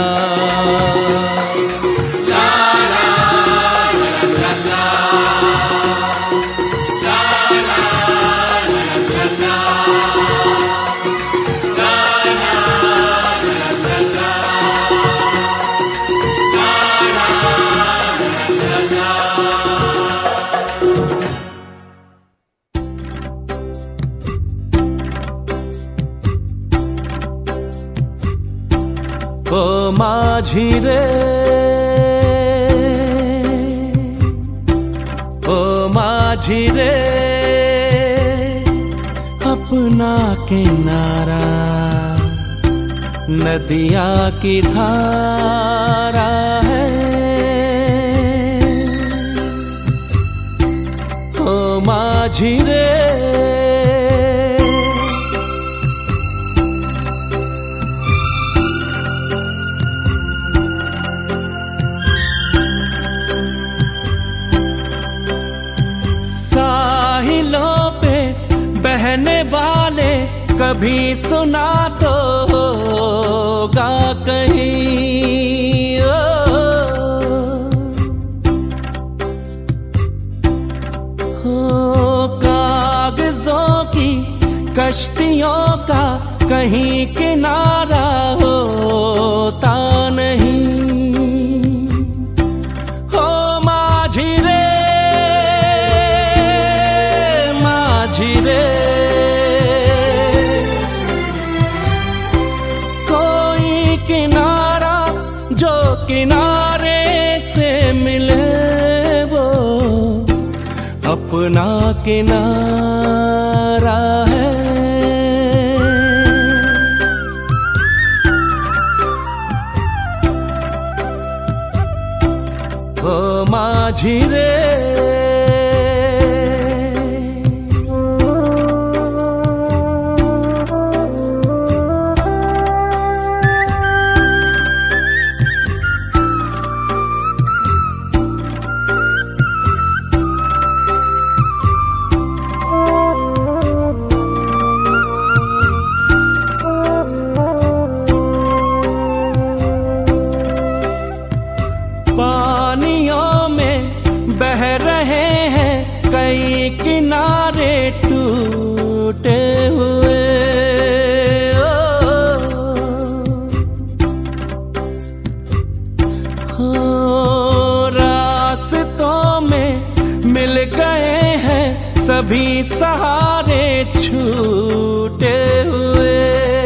ओ माझी रे ओ माझी रे, अपना किनारा नदिया की धारा है। ओ माझी रे बहने वाले कभी सुना तो होगा कहीं। कागजों की कश्तियों का कहीं किनारा होता नहीं। हो माझी रे माझी रे, किनारा जो किनारे से मिले वो अपना किनारा है। ओ माझी रे सहारे छूटे हुए,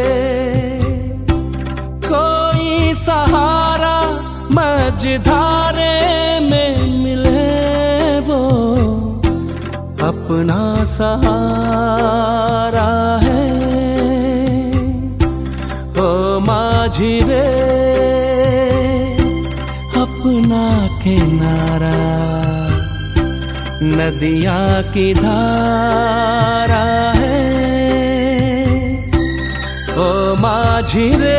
कोई सहारा मझधारे में मिले वो अपना सहारा है। ओ माझी रे अपना किनारा, नदिया की धारा है। ओ माझी रे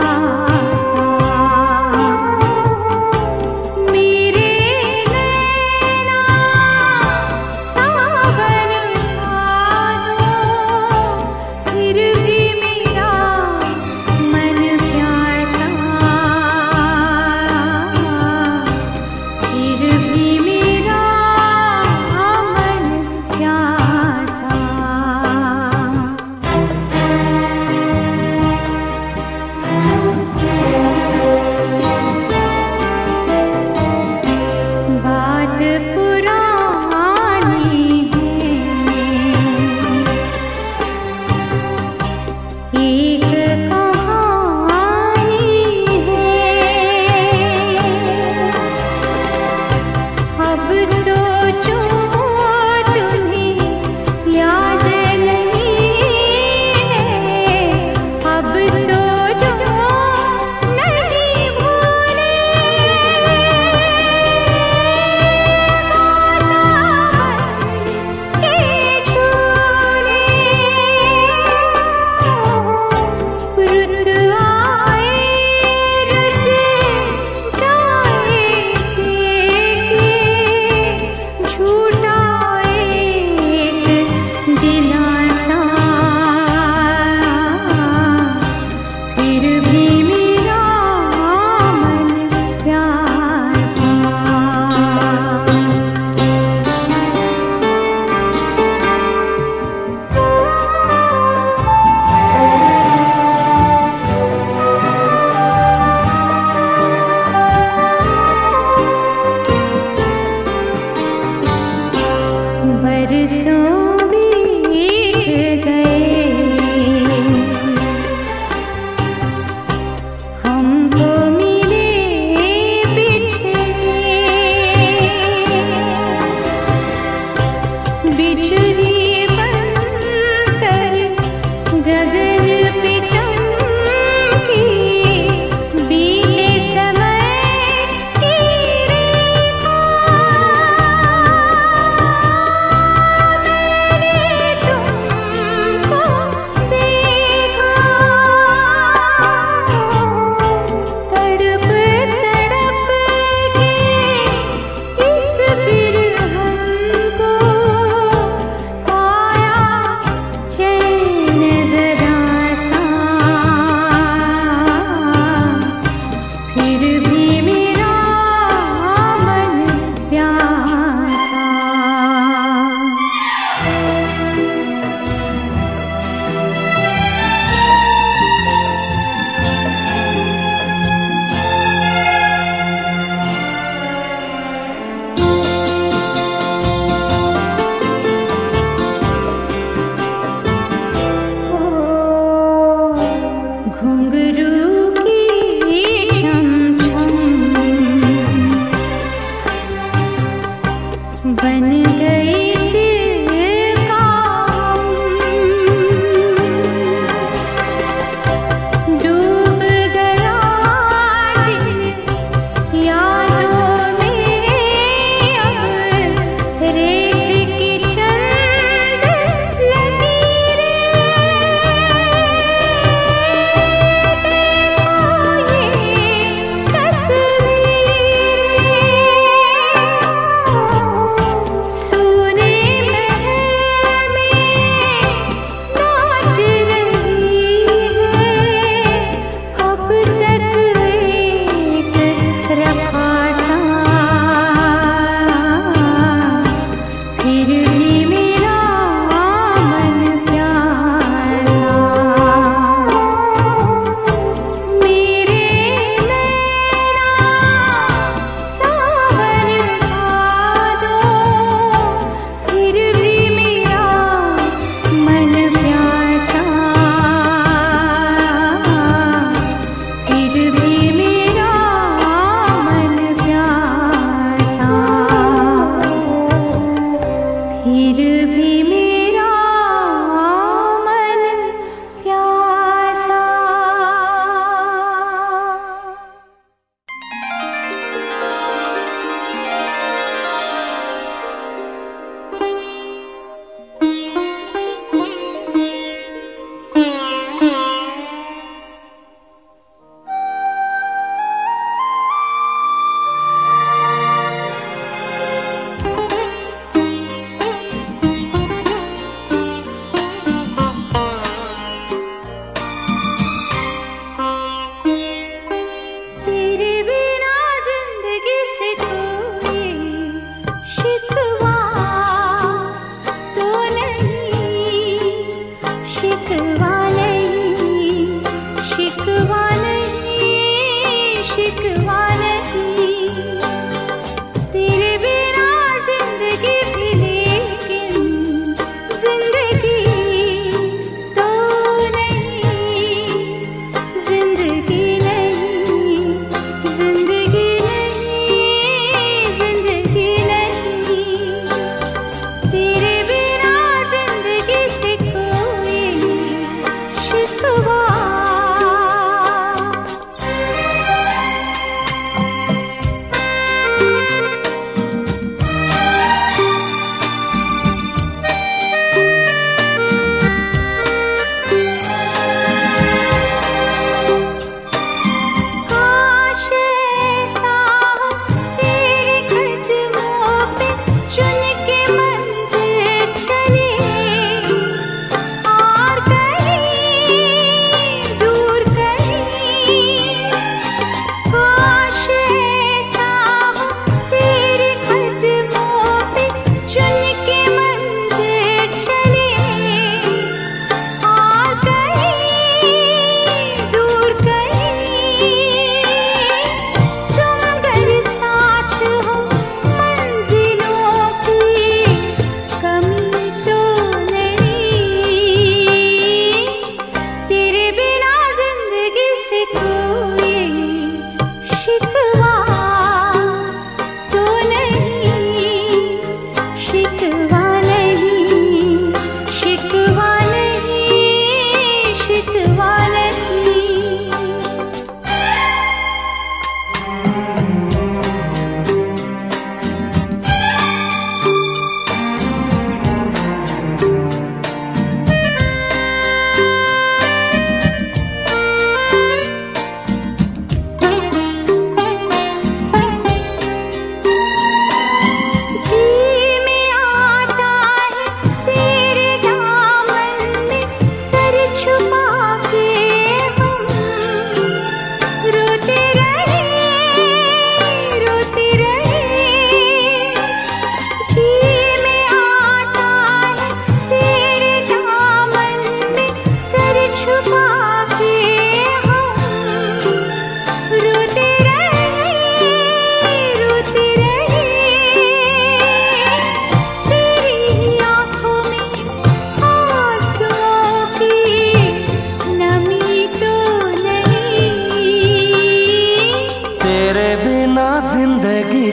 मेरे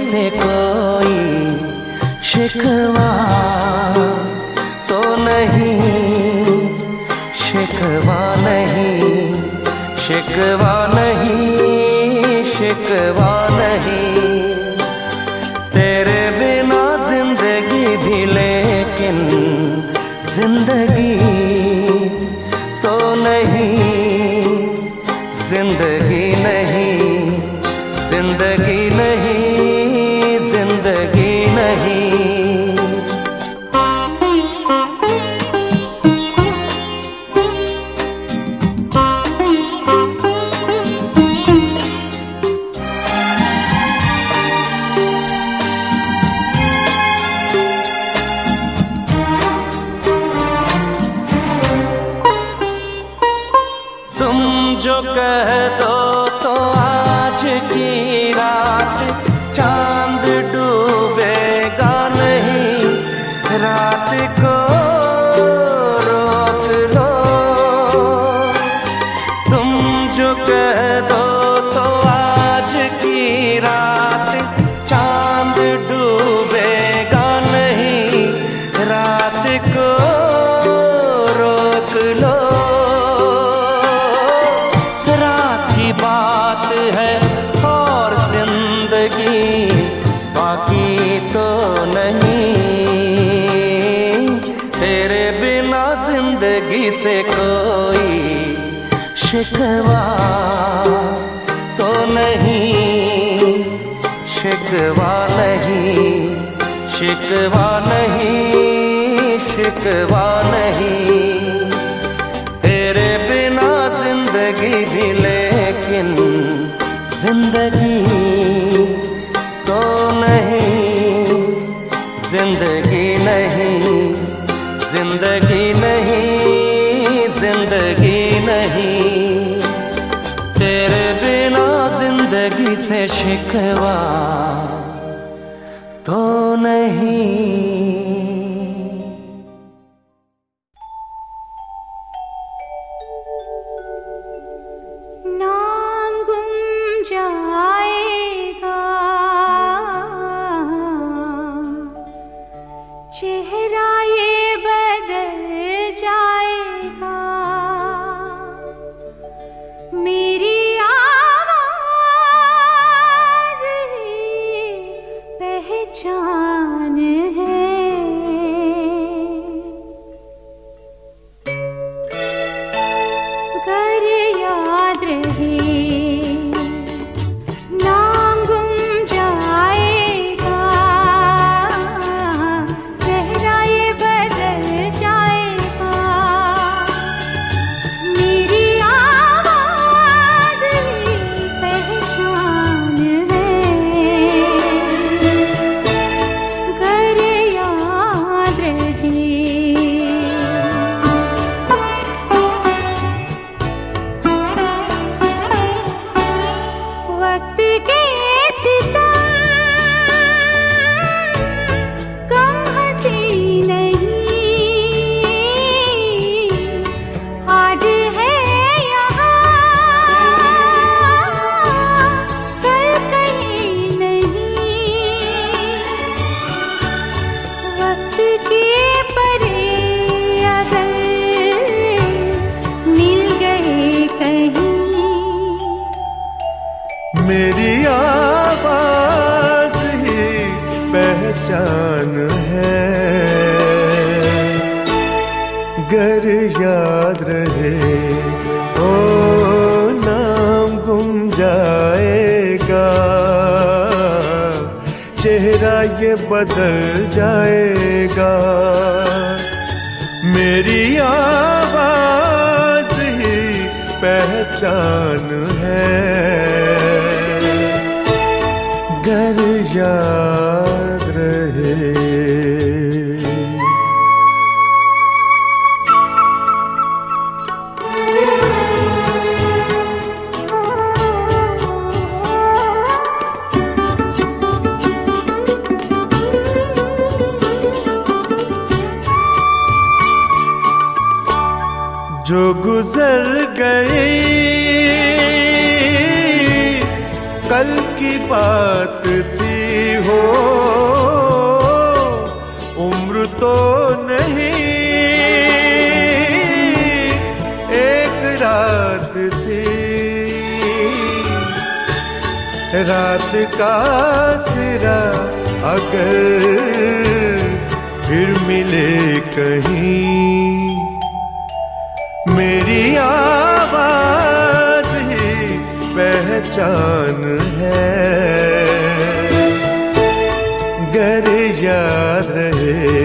से कोई शिकवा तो नहीं, शिकवा नहीं, शिकवा नहीं, शिकवा नहीं। तेरे बिना जिंदगी भी लेकिन जिंदगी तो नहीं, जिंदगी नहीं, जिंदगी नहीं, जिंदगी नहीं। जो कह दो तो आज की रात चांद डूबेगा नहीं, रात को रोक लो। तुम जो कह दो तो आज की रात चांद डूबेगा नहीं, रात को रोक लो। बात है और जिंदगी बाकी तो नहीं। तेरे बिना जिंदगी से कोई शिकवा तो नहीं, शिकवा नहीं, शिकवा नहीं, शिकवा नहीं। तेरे बिना जिंदगी भी लेकिन जिंदगी तो नहीं, जिंदगी नहीं, जिंदगी नहीं, जिंदगी नहीं। तेरे बिना जिंदगी से शिकवा तो नहीं। जाएगा चेहरा ये बदल जाएगा, मेरी आवाज़ ही पहचान है। कर याद रहे मेरी आवाज ही पहचान है। गर याद रहे ओ नाम गुम जाएगा, चेहरा ये बदल जाएगा। मेरी आवाज ही पहचान है। गर याद रहे जो गुजर गई कल की बात थी हो, उम्र तो नहीं एक रात थी, रात का सिरा अगर फिर मिले कहीं, मेरी आवाज ही पहचान है, गर याद रहे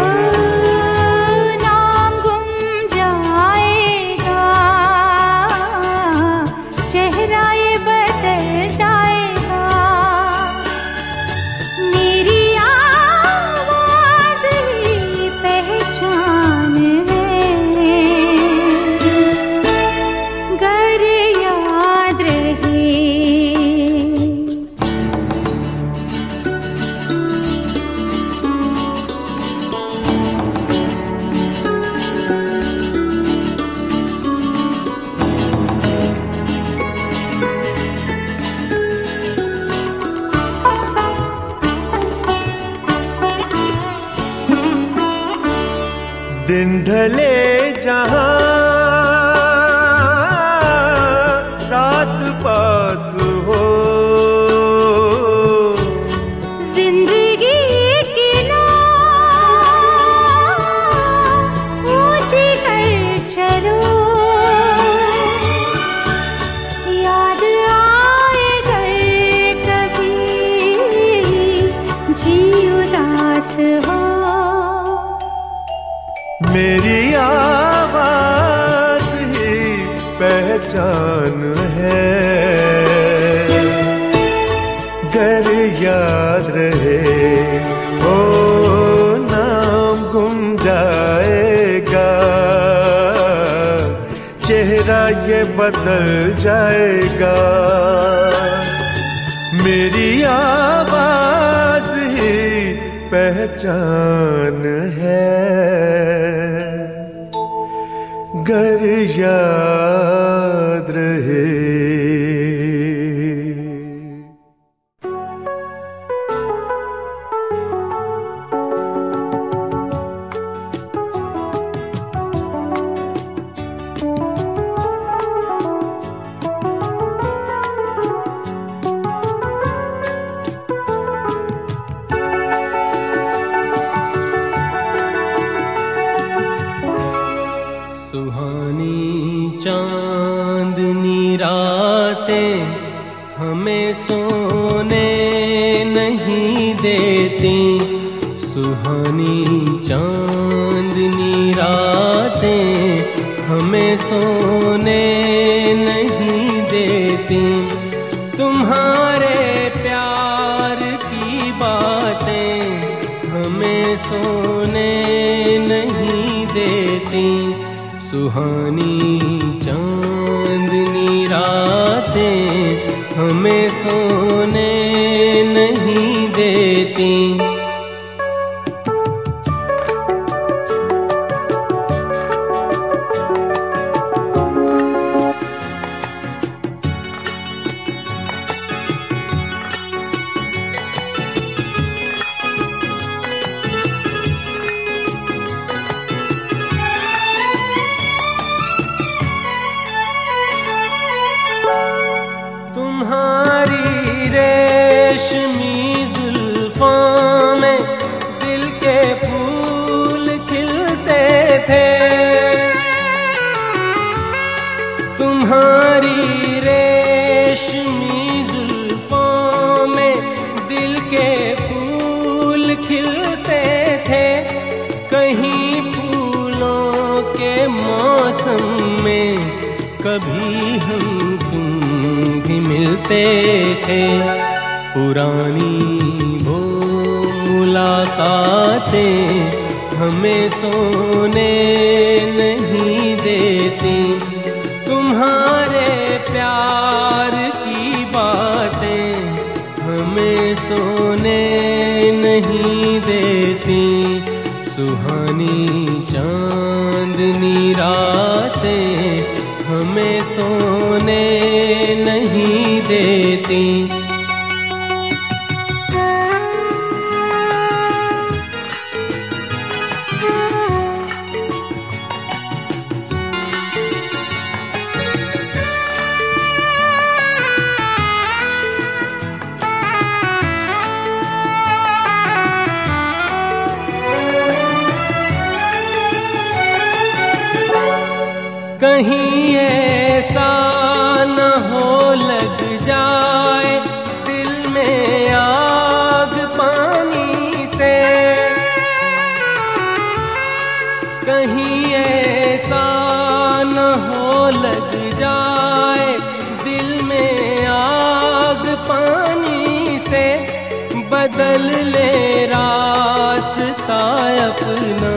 नाम गुम जाएगा, चेहरा ये बदल जाएगा, मेरी आवाज ही पहचान है, गर याद रहे। दिन ढले जहां रात पास हो, जिंदगी की नाव ऊंची कर चलो, याद आए घर कभी जी उदास हो, मेरी आवाज ही पहचान है, गर याद रहे ओ नाम गुम जाएगा, चेहरा ये बदल जाएगा, मेरी आवाज ही पहचान है, गर याद रहे। सुहानी चांदनी रातें हमें सोने नहीं देती, सुहानी चांदनी रातें हमें सोने नहीं देती, तुम्हारे प्यार की बातें हमें सोने नहीं देती, सुहानी चांदनी रातें हमें सोने नहीं देती। तुम्हारी रेशमी जुल्फों में दिल के फूल खिलते थे, तुम्हारी रेशमी जुल्फों में दिल के फूल खिलते थे, कहीं फूलों के मौसम में कभी हम भी मिलते थे, पुरानी वो मुलाकातें हमें सोने नहीं देती, तुम्हारे प्यार की बातें हमें सोने नहीं देती, सुहानी चांदनी रातें हमें सोने नहीं देती। देती। कहीं ऐसा न हो लग जाए दिल में आग पानी से, कहीं ऐसा न हो लग जाए दिल में आग पानी से, बदल ले रास्ता अपना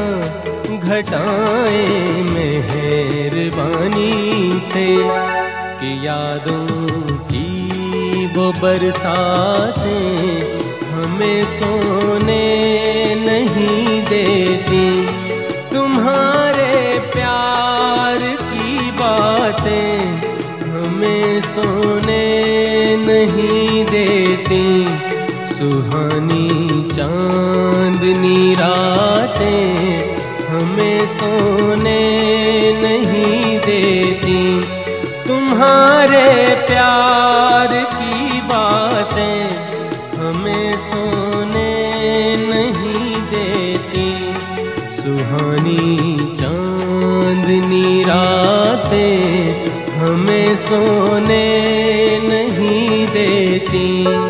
घटाएं मेहरबानी से, कि यादों की वो बरसातें हमें सोने नहीं देती। तुम्हारे प्यार की बातें हमें सोने नहीं देती। सुहानी चांदनी रातें हमें सोने नहीं देती। तुम्हारे प्यार की बातें हमें सोने नहीं देती। सुहानी चांदनी रातें हमें सोने नहीं देती।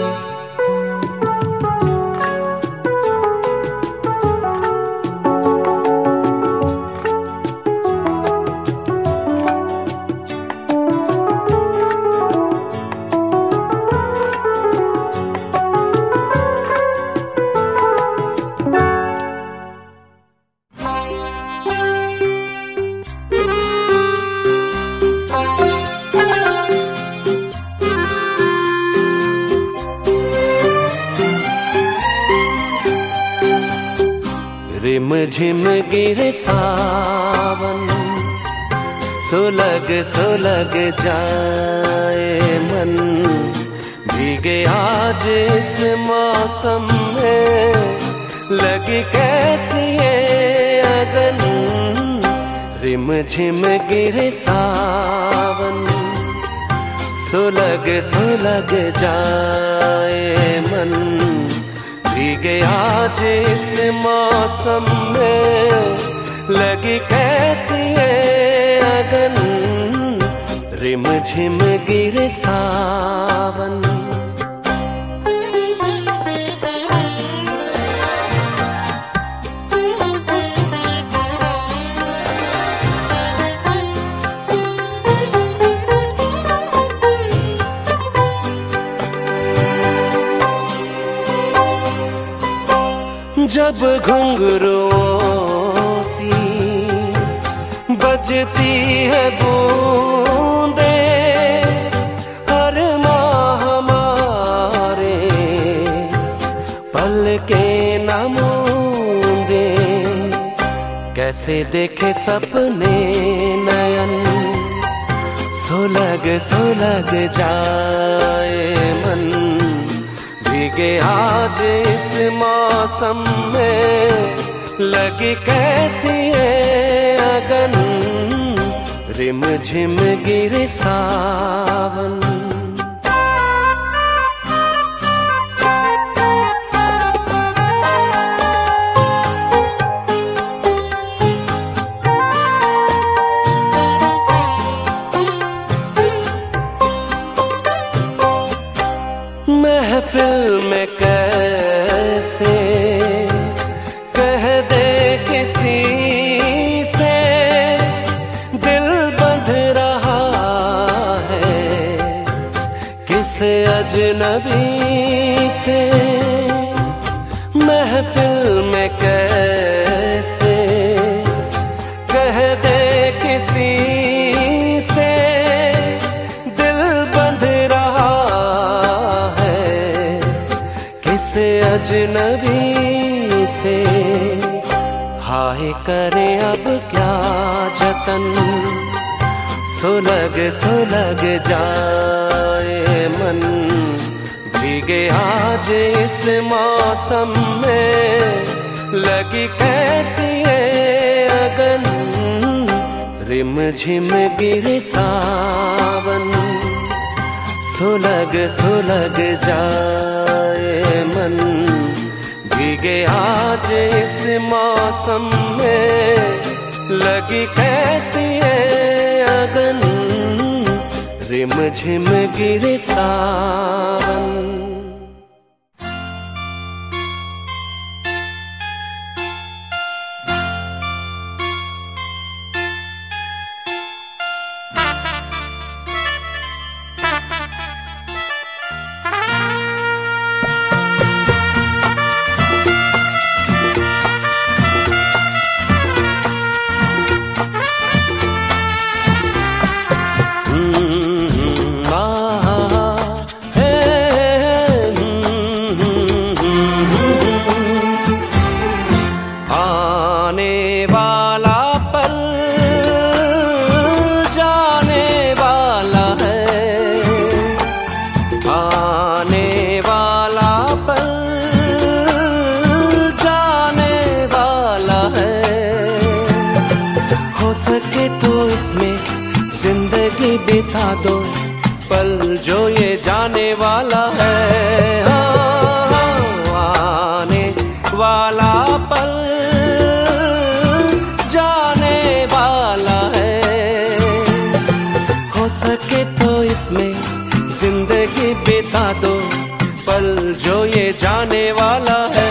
रिमझिम गिरे सावन, सुलग सुलग जाए मन, भीगे आज इस मौसम में, लगी कैसी ये अगन। रिमझिम गिरे सावन, सुलग सुलग जाए मन, भीगे आज इस मौसम में, लगी कैसी ये अगन। रिमझिम गिरे सावन। जब घुंघरुओं सी बजती है बूंदे, हर माह हमारे पल के न मूंदे, कैसे देखे सपने नयन, सुलग सुलग जाए मन, भीगे आज इस मौसम में, लगी कैसी ये अगन। रिमझिम गिरे सावन। महफिल में कैसे कह दे किसी से, दिल बंध रहा है किस अजनबी से। महफिल में कैसे कह दे किसी से, दिल बंध रहा से अजनबी से। हाय करे अब क्या जतन, सुलग जाए मन भीगे आज इस मौसम में, लगी कैसी है अगन रिम झिम गिरे सावन। सुलग जाए मन भीगे आज इस मौसम में, लगी कैसी है अगन रिम झिम गिरे सावन। बिता दो पल जो ये जाने वाला है, आने वाला पल जाने वाला है। हो सके तो इसमें जिंदगी बिता दो पल जो ये जाने वाला है।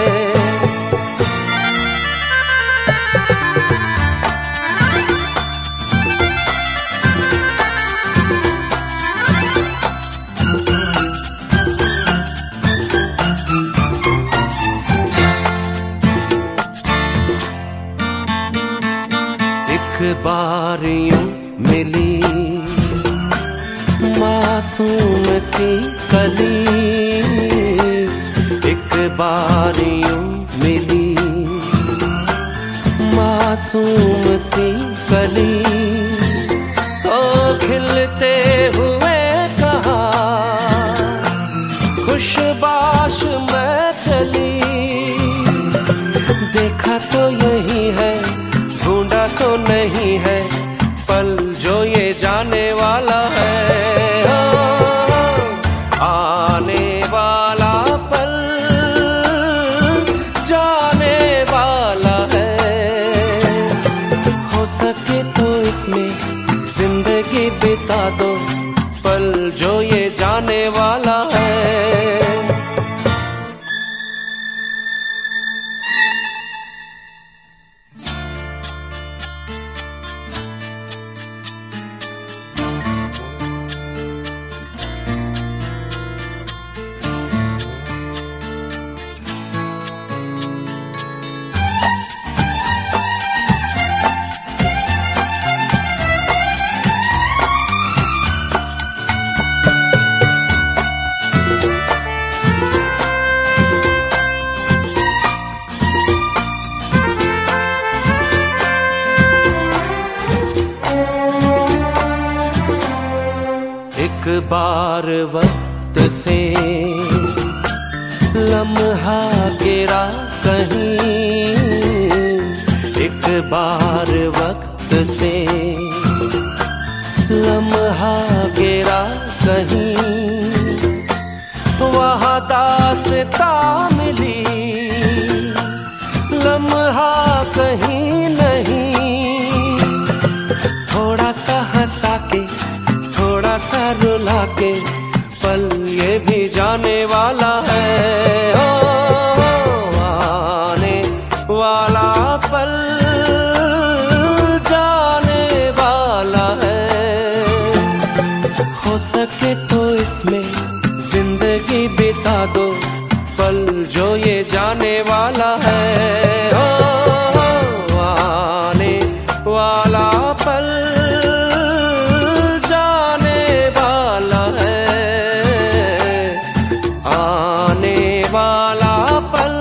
बार यूं मिली मासूम सी कली, एक बार यूं मिली मासूम सी कली, ओ खिलते हुए कहा खुशबाश मैं चली। देखा तो यही है ढूंढा तो नहीं है पल जो ये जाने वाला है, आने वाला पल जाने वाला है। हो सके तो इसमें जिंदगी बिता दो पल जो ये जाने वाला है। एक बार वक्त से लम्हा गिरा कहीं, एक बार वक्त से लम्हा गिरा कहीं, वहाँ दास्ता मिली लम्हा कहीं नहीं। थोड़ा सा हंसा के थोड़ा सा रुला के पल ये भी जाने वाला है, आने वाला पल जाने वाला है। हो सके तो इसमें जिंदगी बिता दो पल जो ये जाने वाला है, आने वाला पल जाने वाला है, आने वाला पल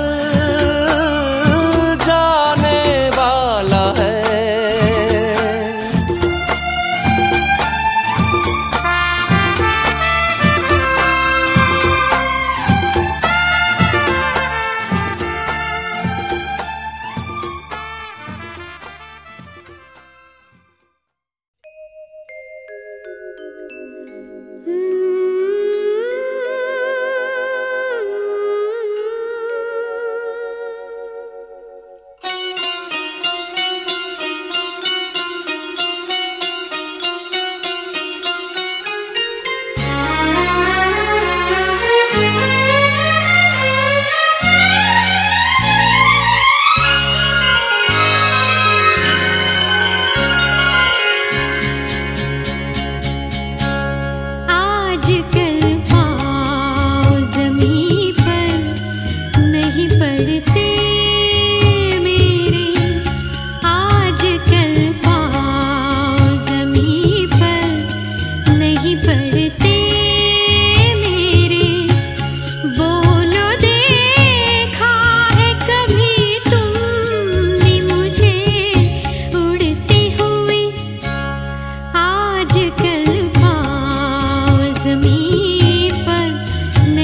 जाने वाला है।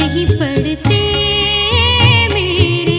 नहीं पड़ते मेरे।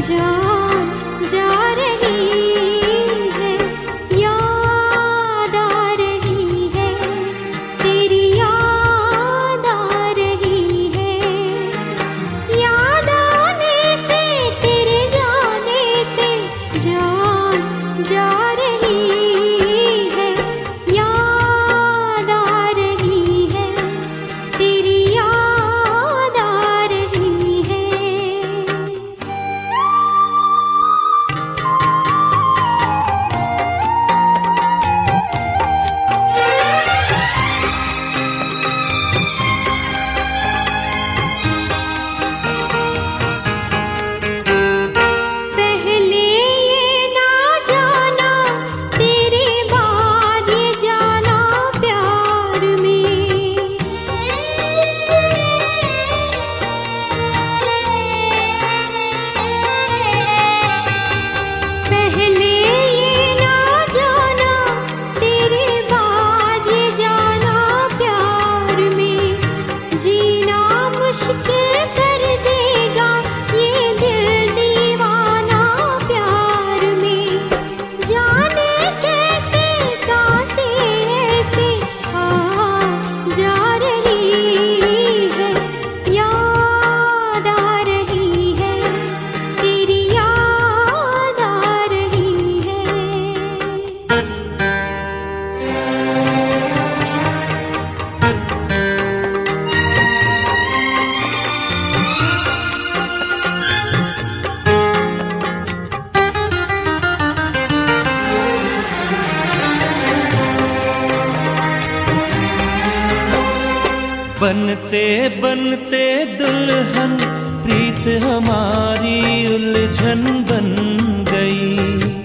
जान जा रही है, याद आ रही है, तेरी याद आ रही है। याद आने से तेरे जाने से जान जा रही है, याद आ रही है, तेरी याद आ रही है। पहले ये ना जाना, तेरे बाद ये जाना प्यार में। पहले ये ना जाना, तेरे बाद ये जाना प्यार में। जीना मुश्किल कर देगा ये दिल दीवाना प्यार में। जाने कैसे सांसें ऐसे आ जा रही है, याद आ रही है, तेरी याद आ रही है। बनते बनते दुल्हन प्रीत हमारी उलझन बन गई।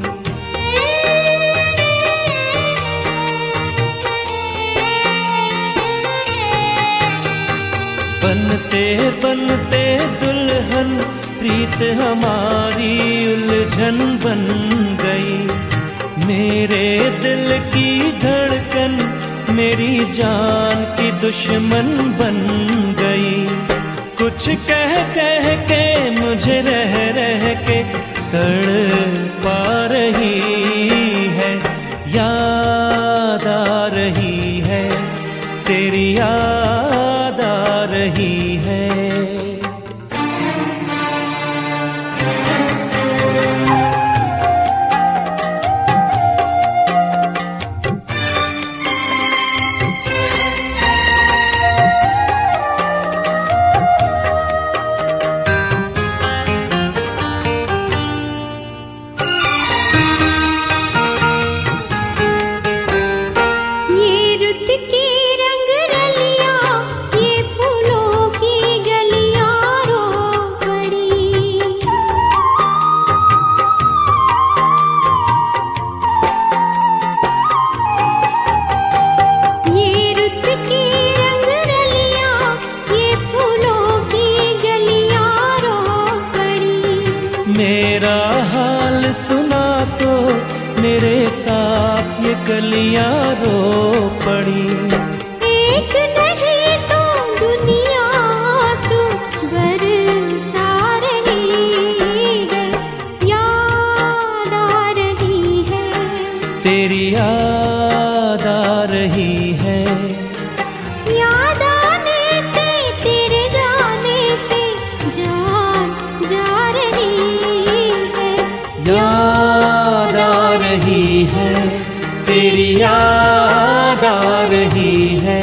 बनते बनते दुल्हन प्रीत हमारी उलझन बन गई। मेरे दिल की धड़कन मेरी जान की दुश्मन बन गई। कुछ कह कह के मुझे रह रह के तड़पा रही है, याद आ रही है, तेरी याद आ रही है। ये रुत की रंग रलियां, ये फूलों की गलियां रो पड़ी। ये रुत की रंग रलियां, ये फूलों की गलियां रो पड़ी। मेरा हाल सुना तो मेरे साथ ये कलियां रो पड़ी। एक नहीं तो दुनिया आंसू बरसा रही है, याद आ रही है, तेरी याद आ रही है। याद आने से तेरे जाने से जान जा रही है, याद आ रही है, तेरी याद आ रही है।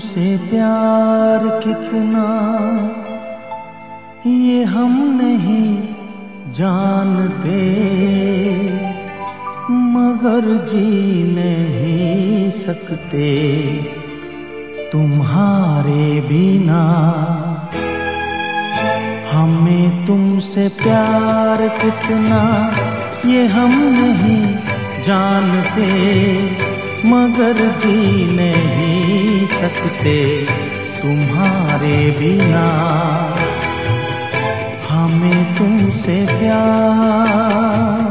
तुमसे प्यार कितना ये हम नहीं जानते, मगर जी नहीं सकते तुम्हारे बिना। हमें तुमसे प्यार कितना ये हम नहीं जानते, मगर जी नहीं सकते तुम्हारे बिना। हमें तुमसे प्यार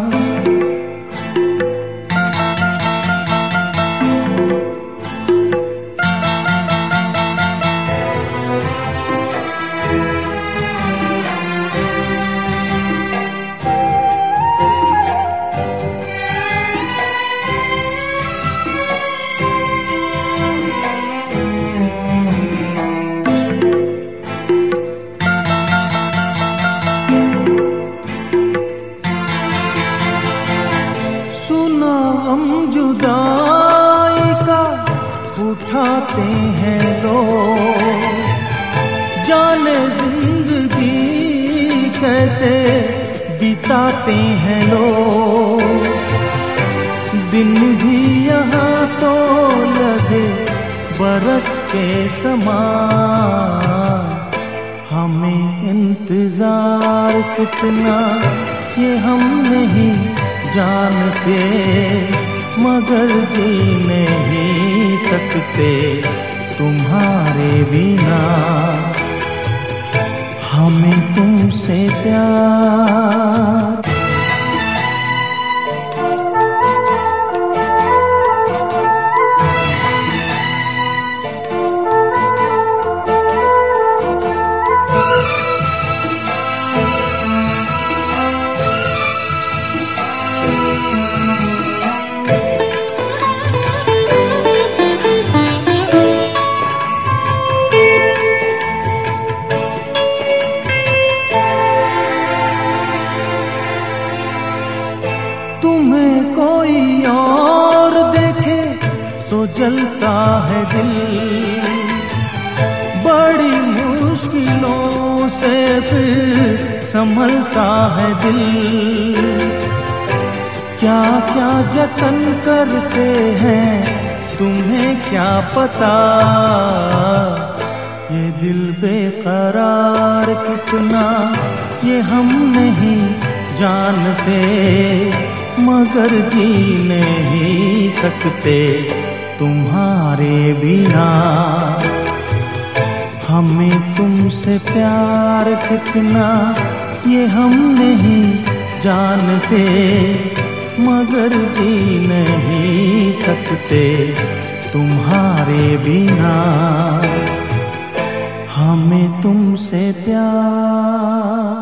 जुदाई का उठाते हैं लोग, जाने जिंदगी कैसे बिताते हैं लोग। दिन भी यहाँ तो लगे बरस के समान, हमें इंतजार कितना ये हम नहीं जानते, मगर जी नहीं सकते तुम्हारे बिना। हमें तुमसे प्यार तो जलता है दिल, बड़ी मुश्किलों से फिर संभलता है दिल। क्या क्या जतन करते हैं तुम्हें क्या पता, ये दिल बेकरार कितना ये हम नहीं जानते, मगर जी नहीं सकते तुम्हारे बिना। हमें तुमसे प्यार कितना ये हम नहीं जानते, मगर जी नहीं सकते तुम्हारे बिना। हमें तुमसे प्यार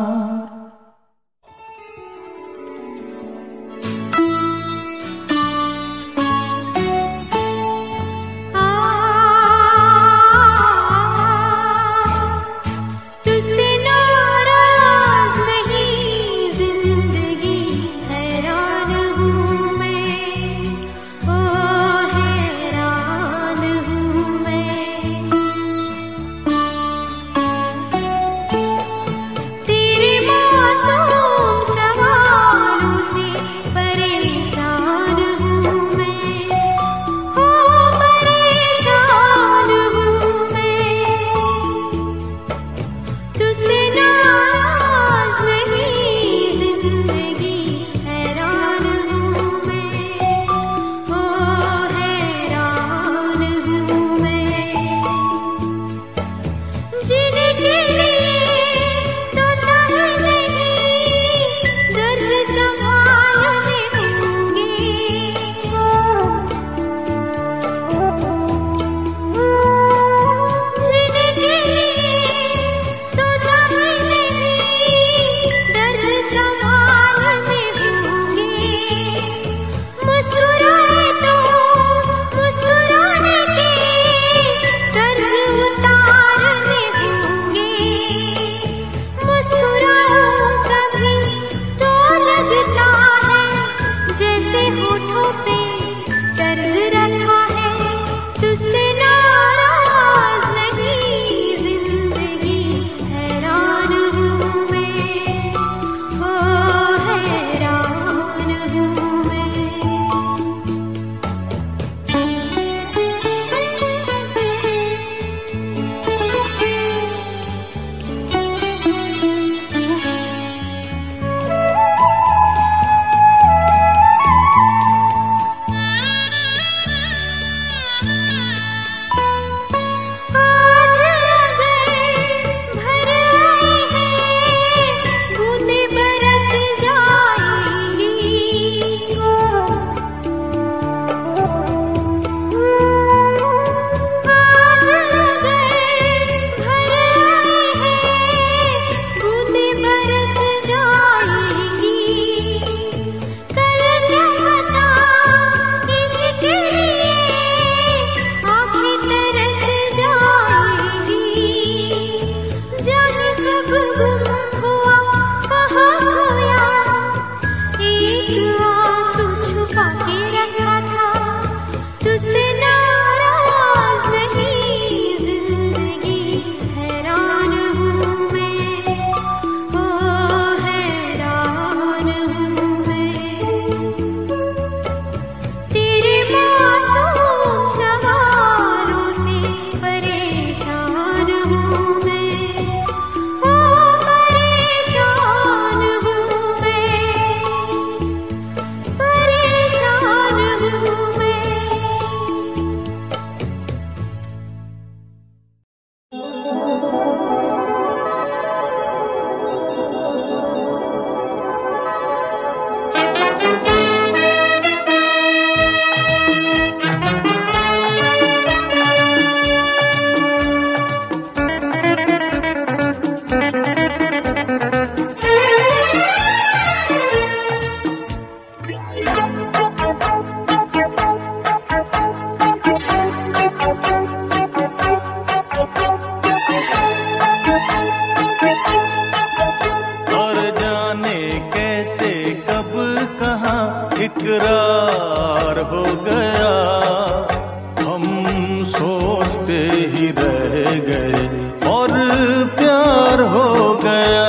इकरार हो गया, हम सोचते ही रह गए और प्यार हो गया।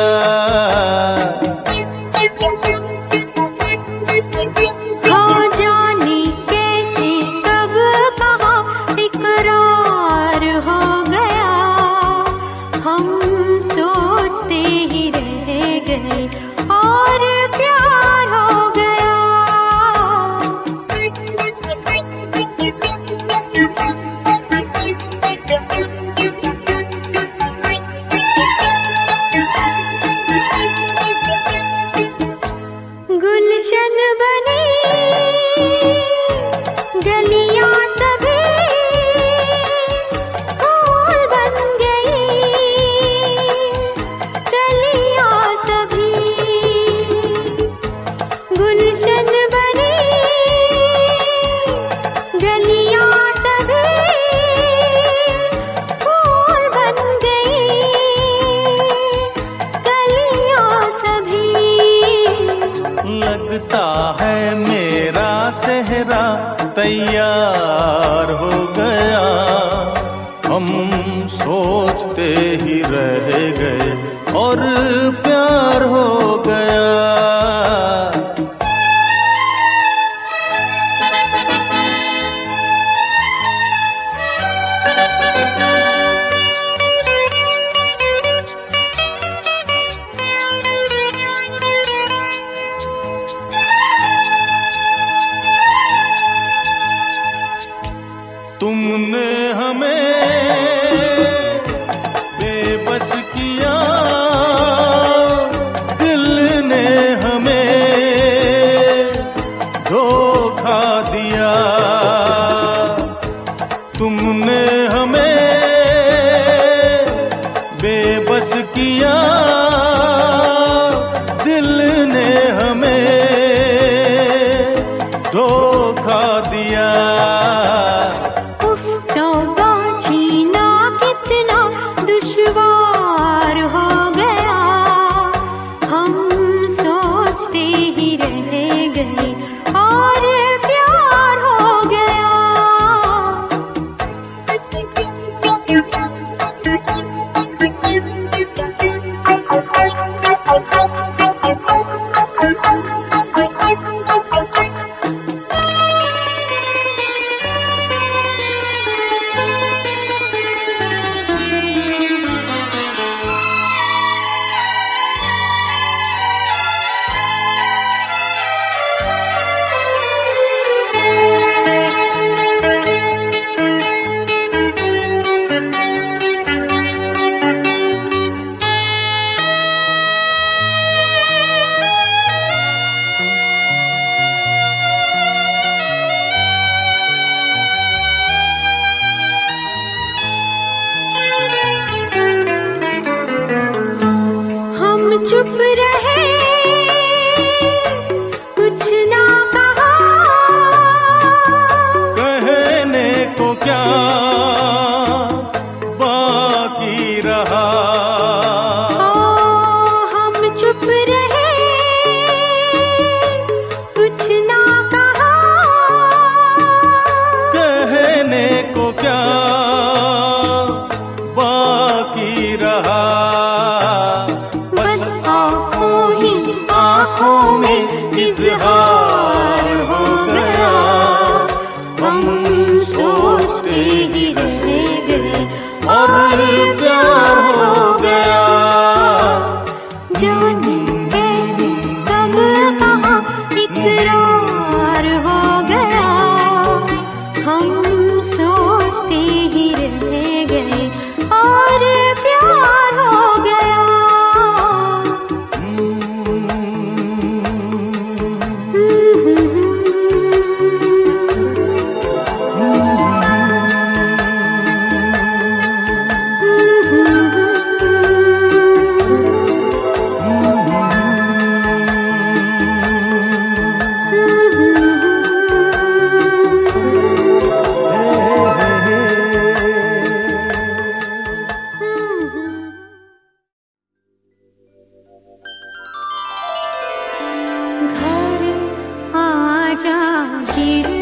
लगता है मेरा सेहरा तैयार हो गया, हम सोचते ही रह गए और प्यार हो गया। तुमने हमें बेबस किया, दिल ने हमें धोखा दिया। तुमने हमें बेबस किया, दिल ने हमें धोखा दिया। चुप रहे, कुछ ना कहा, कहने को क्या बाकी रहा। हम चुप रहे, कुछ ना कहा, कहने को क्या बाकी रहा। आँखों में इज़हार हो गया, हम सोचते ही रह गए और प्यार हो गया। जाने कैसे कब कहाँ इकरार हो गया, हम सोचते ही रह गए और प्यार हो गया। फिर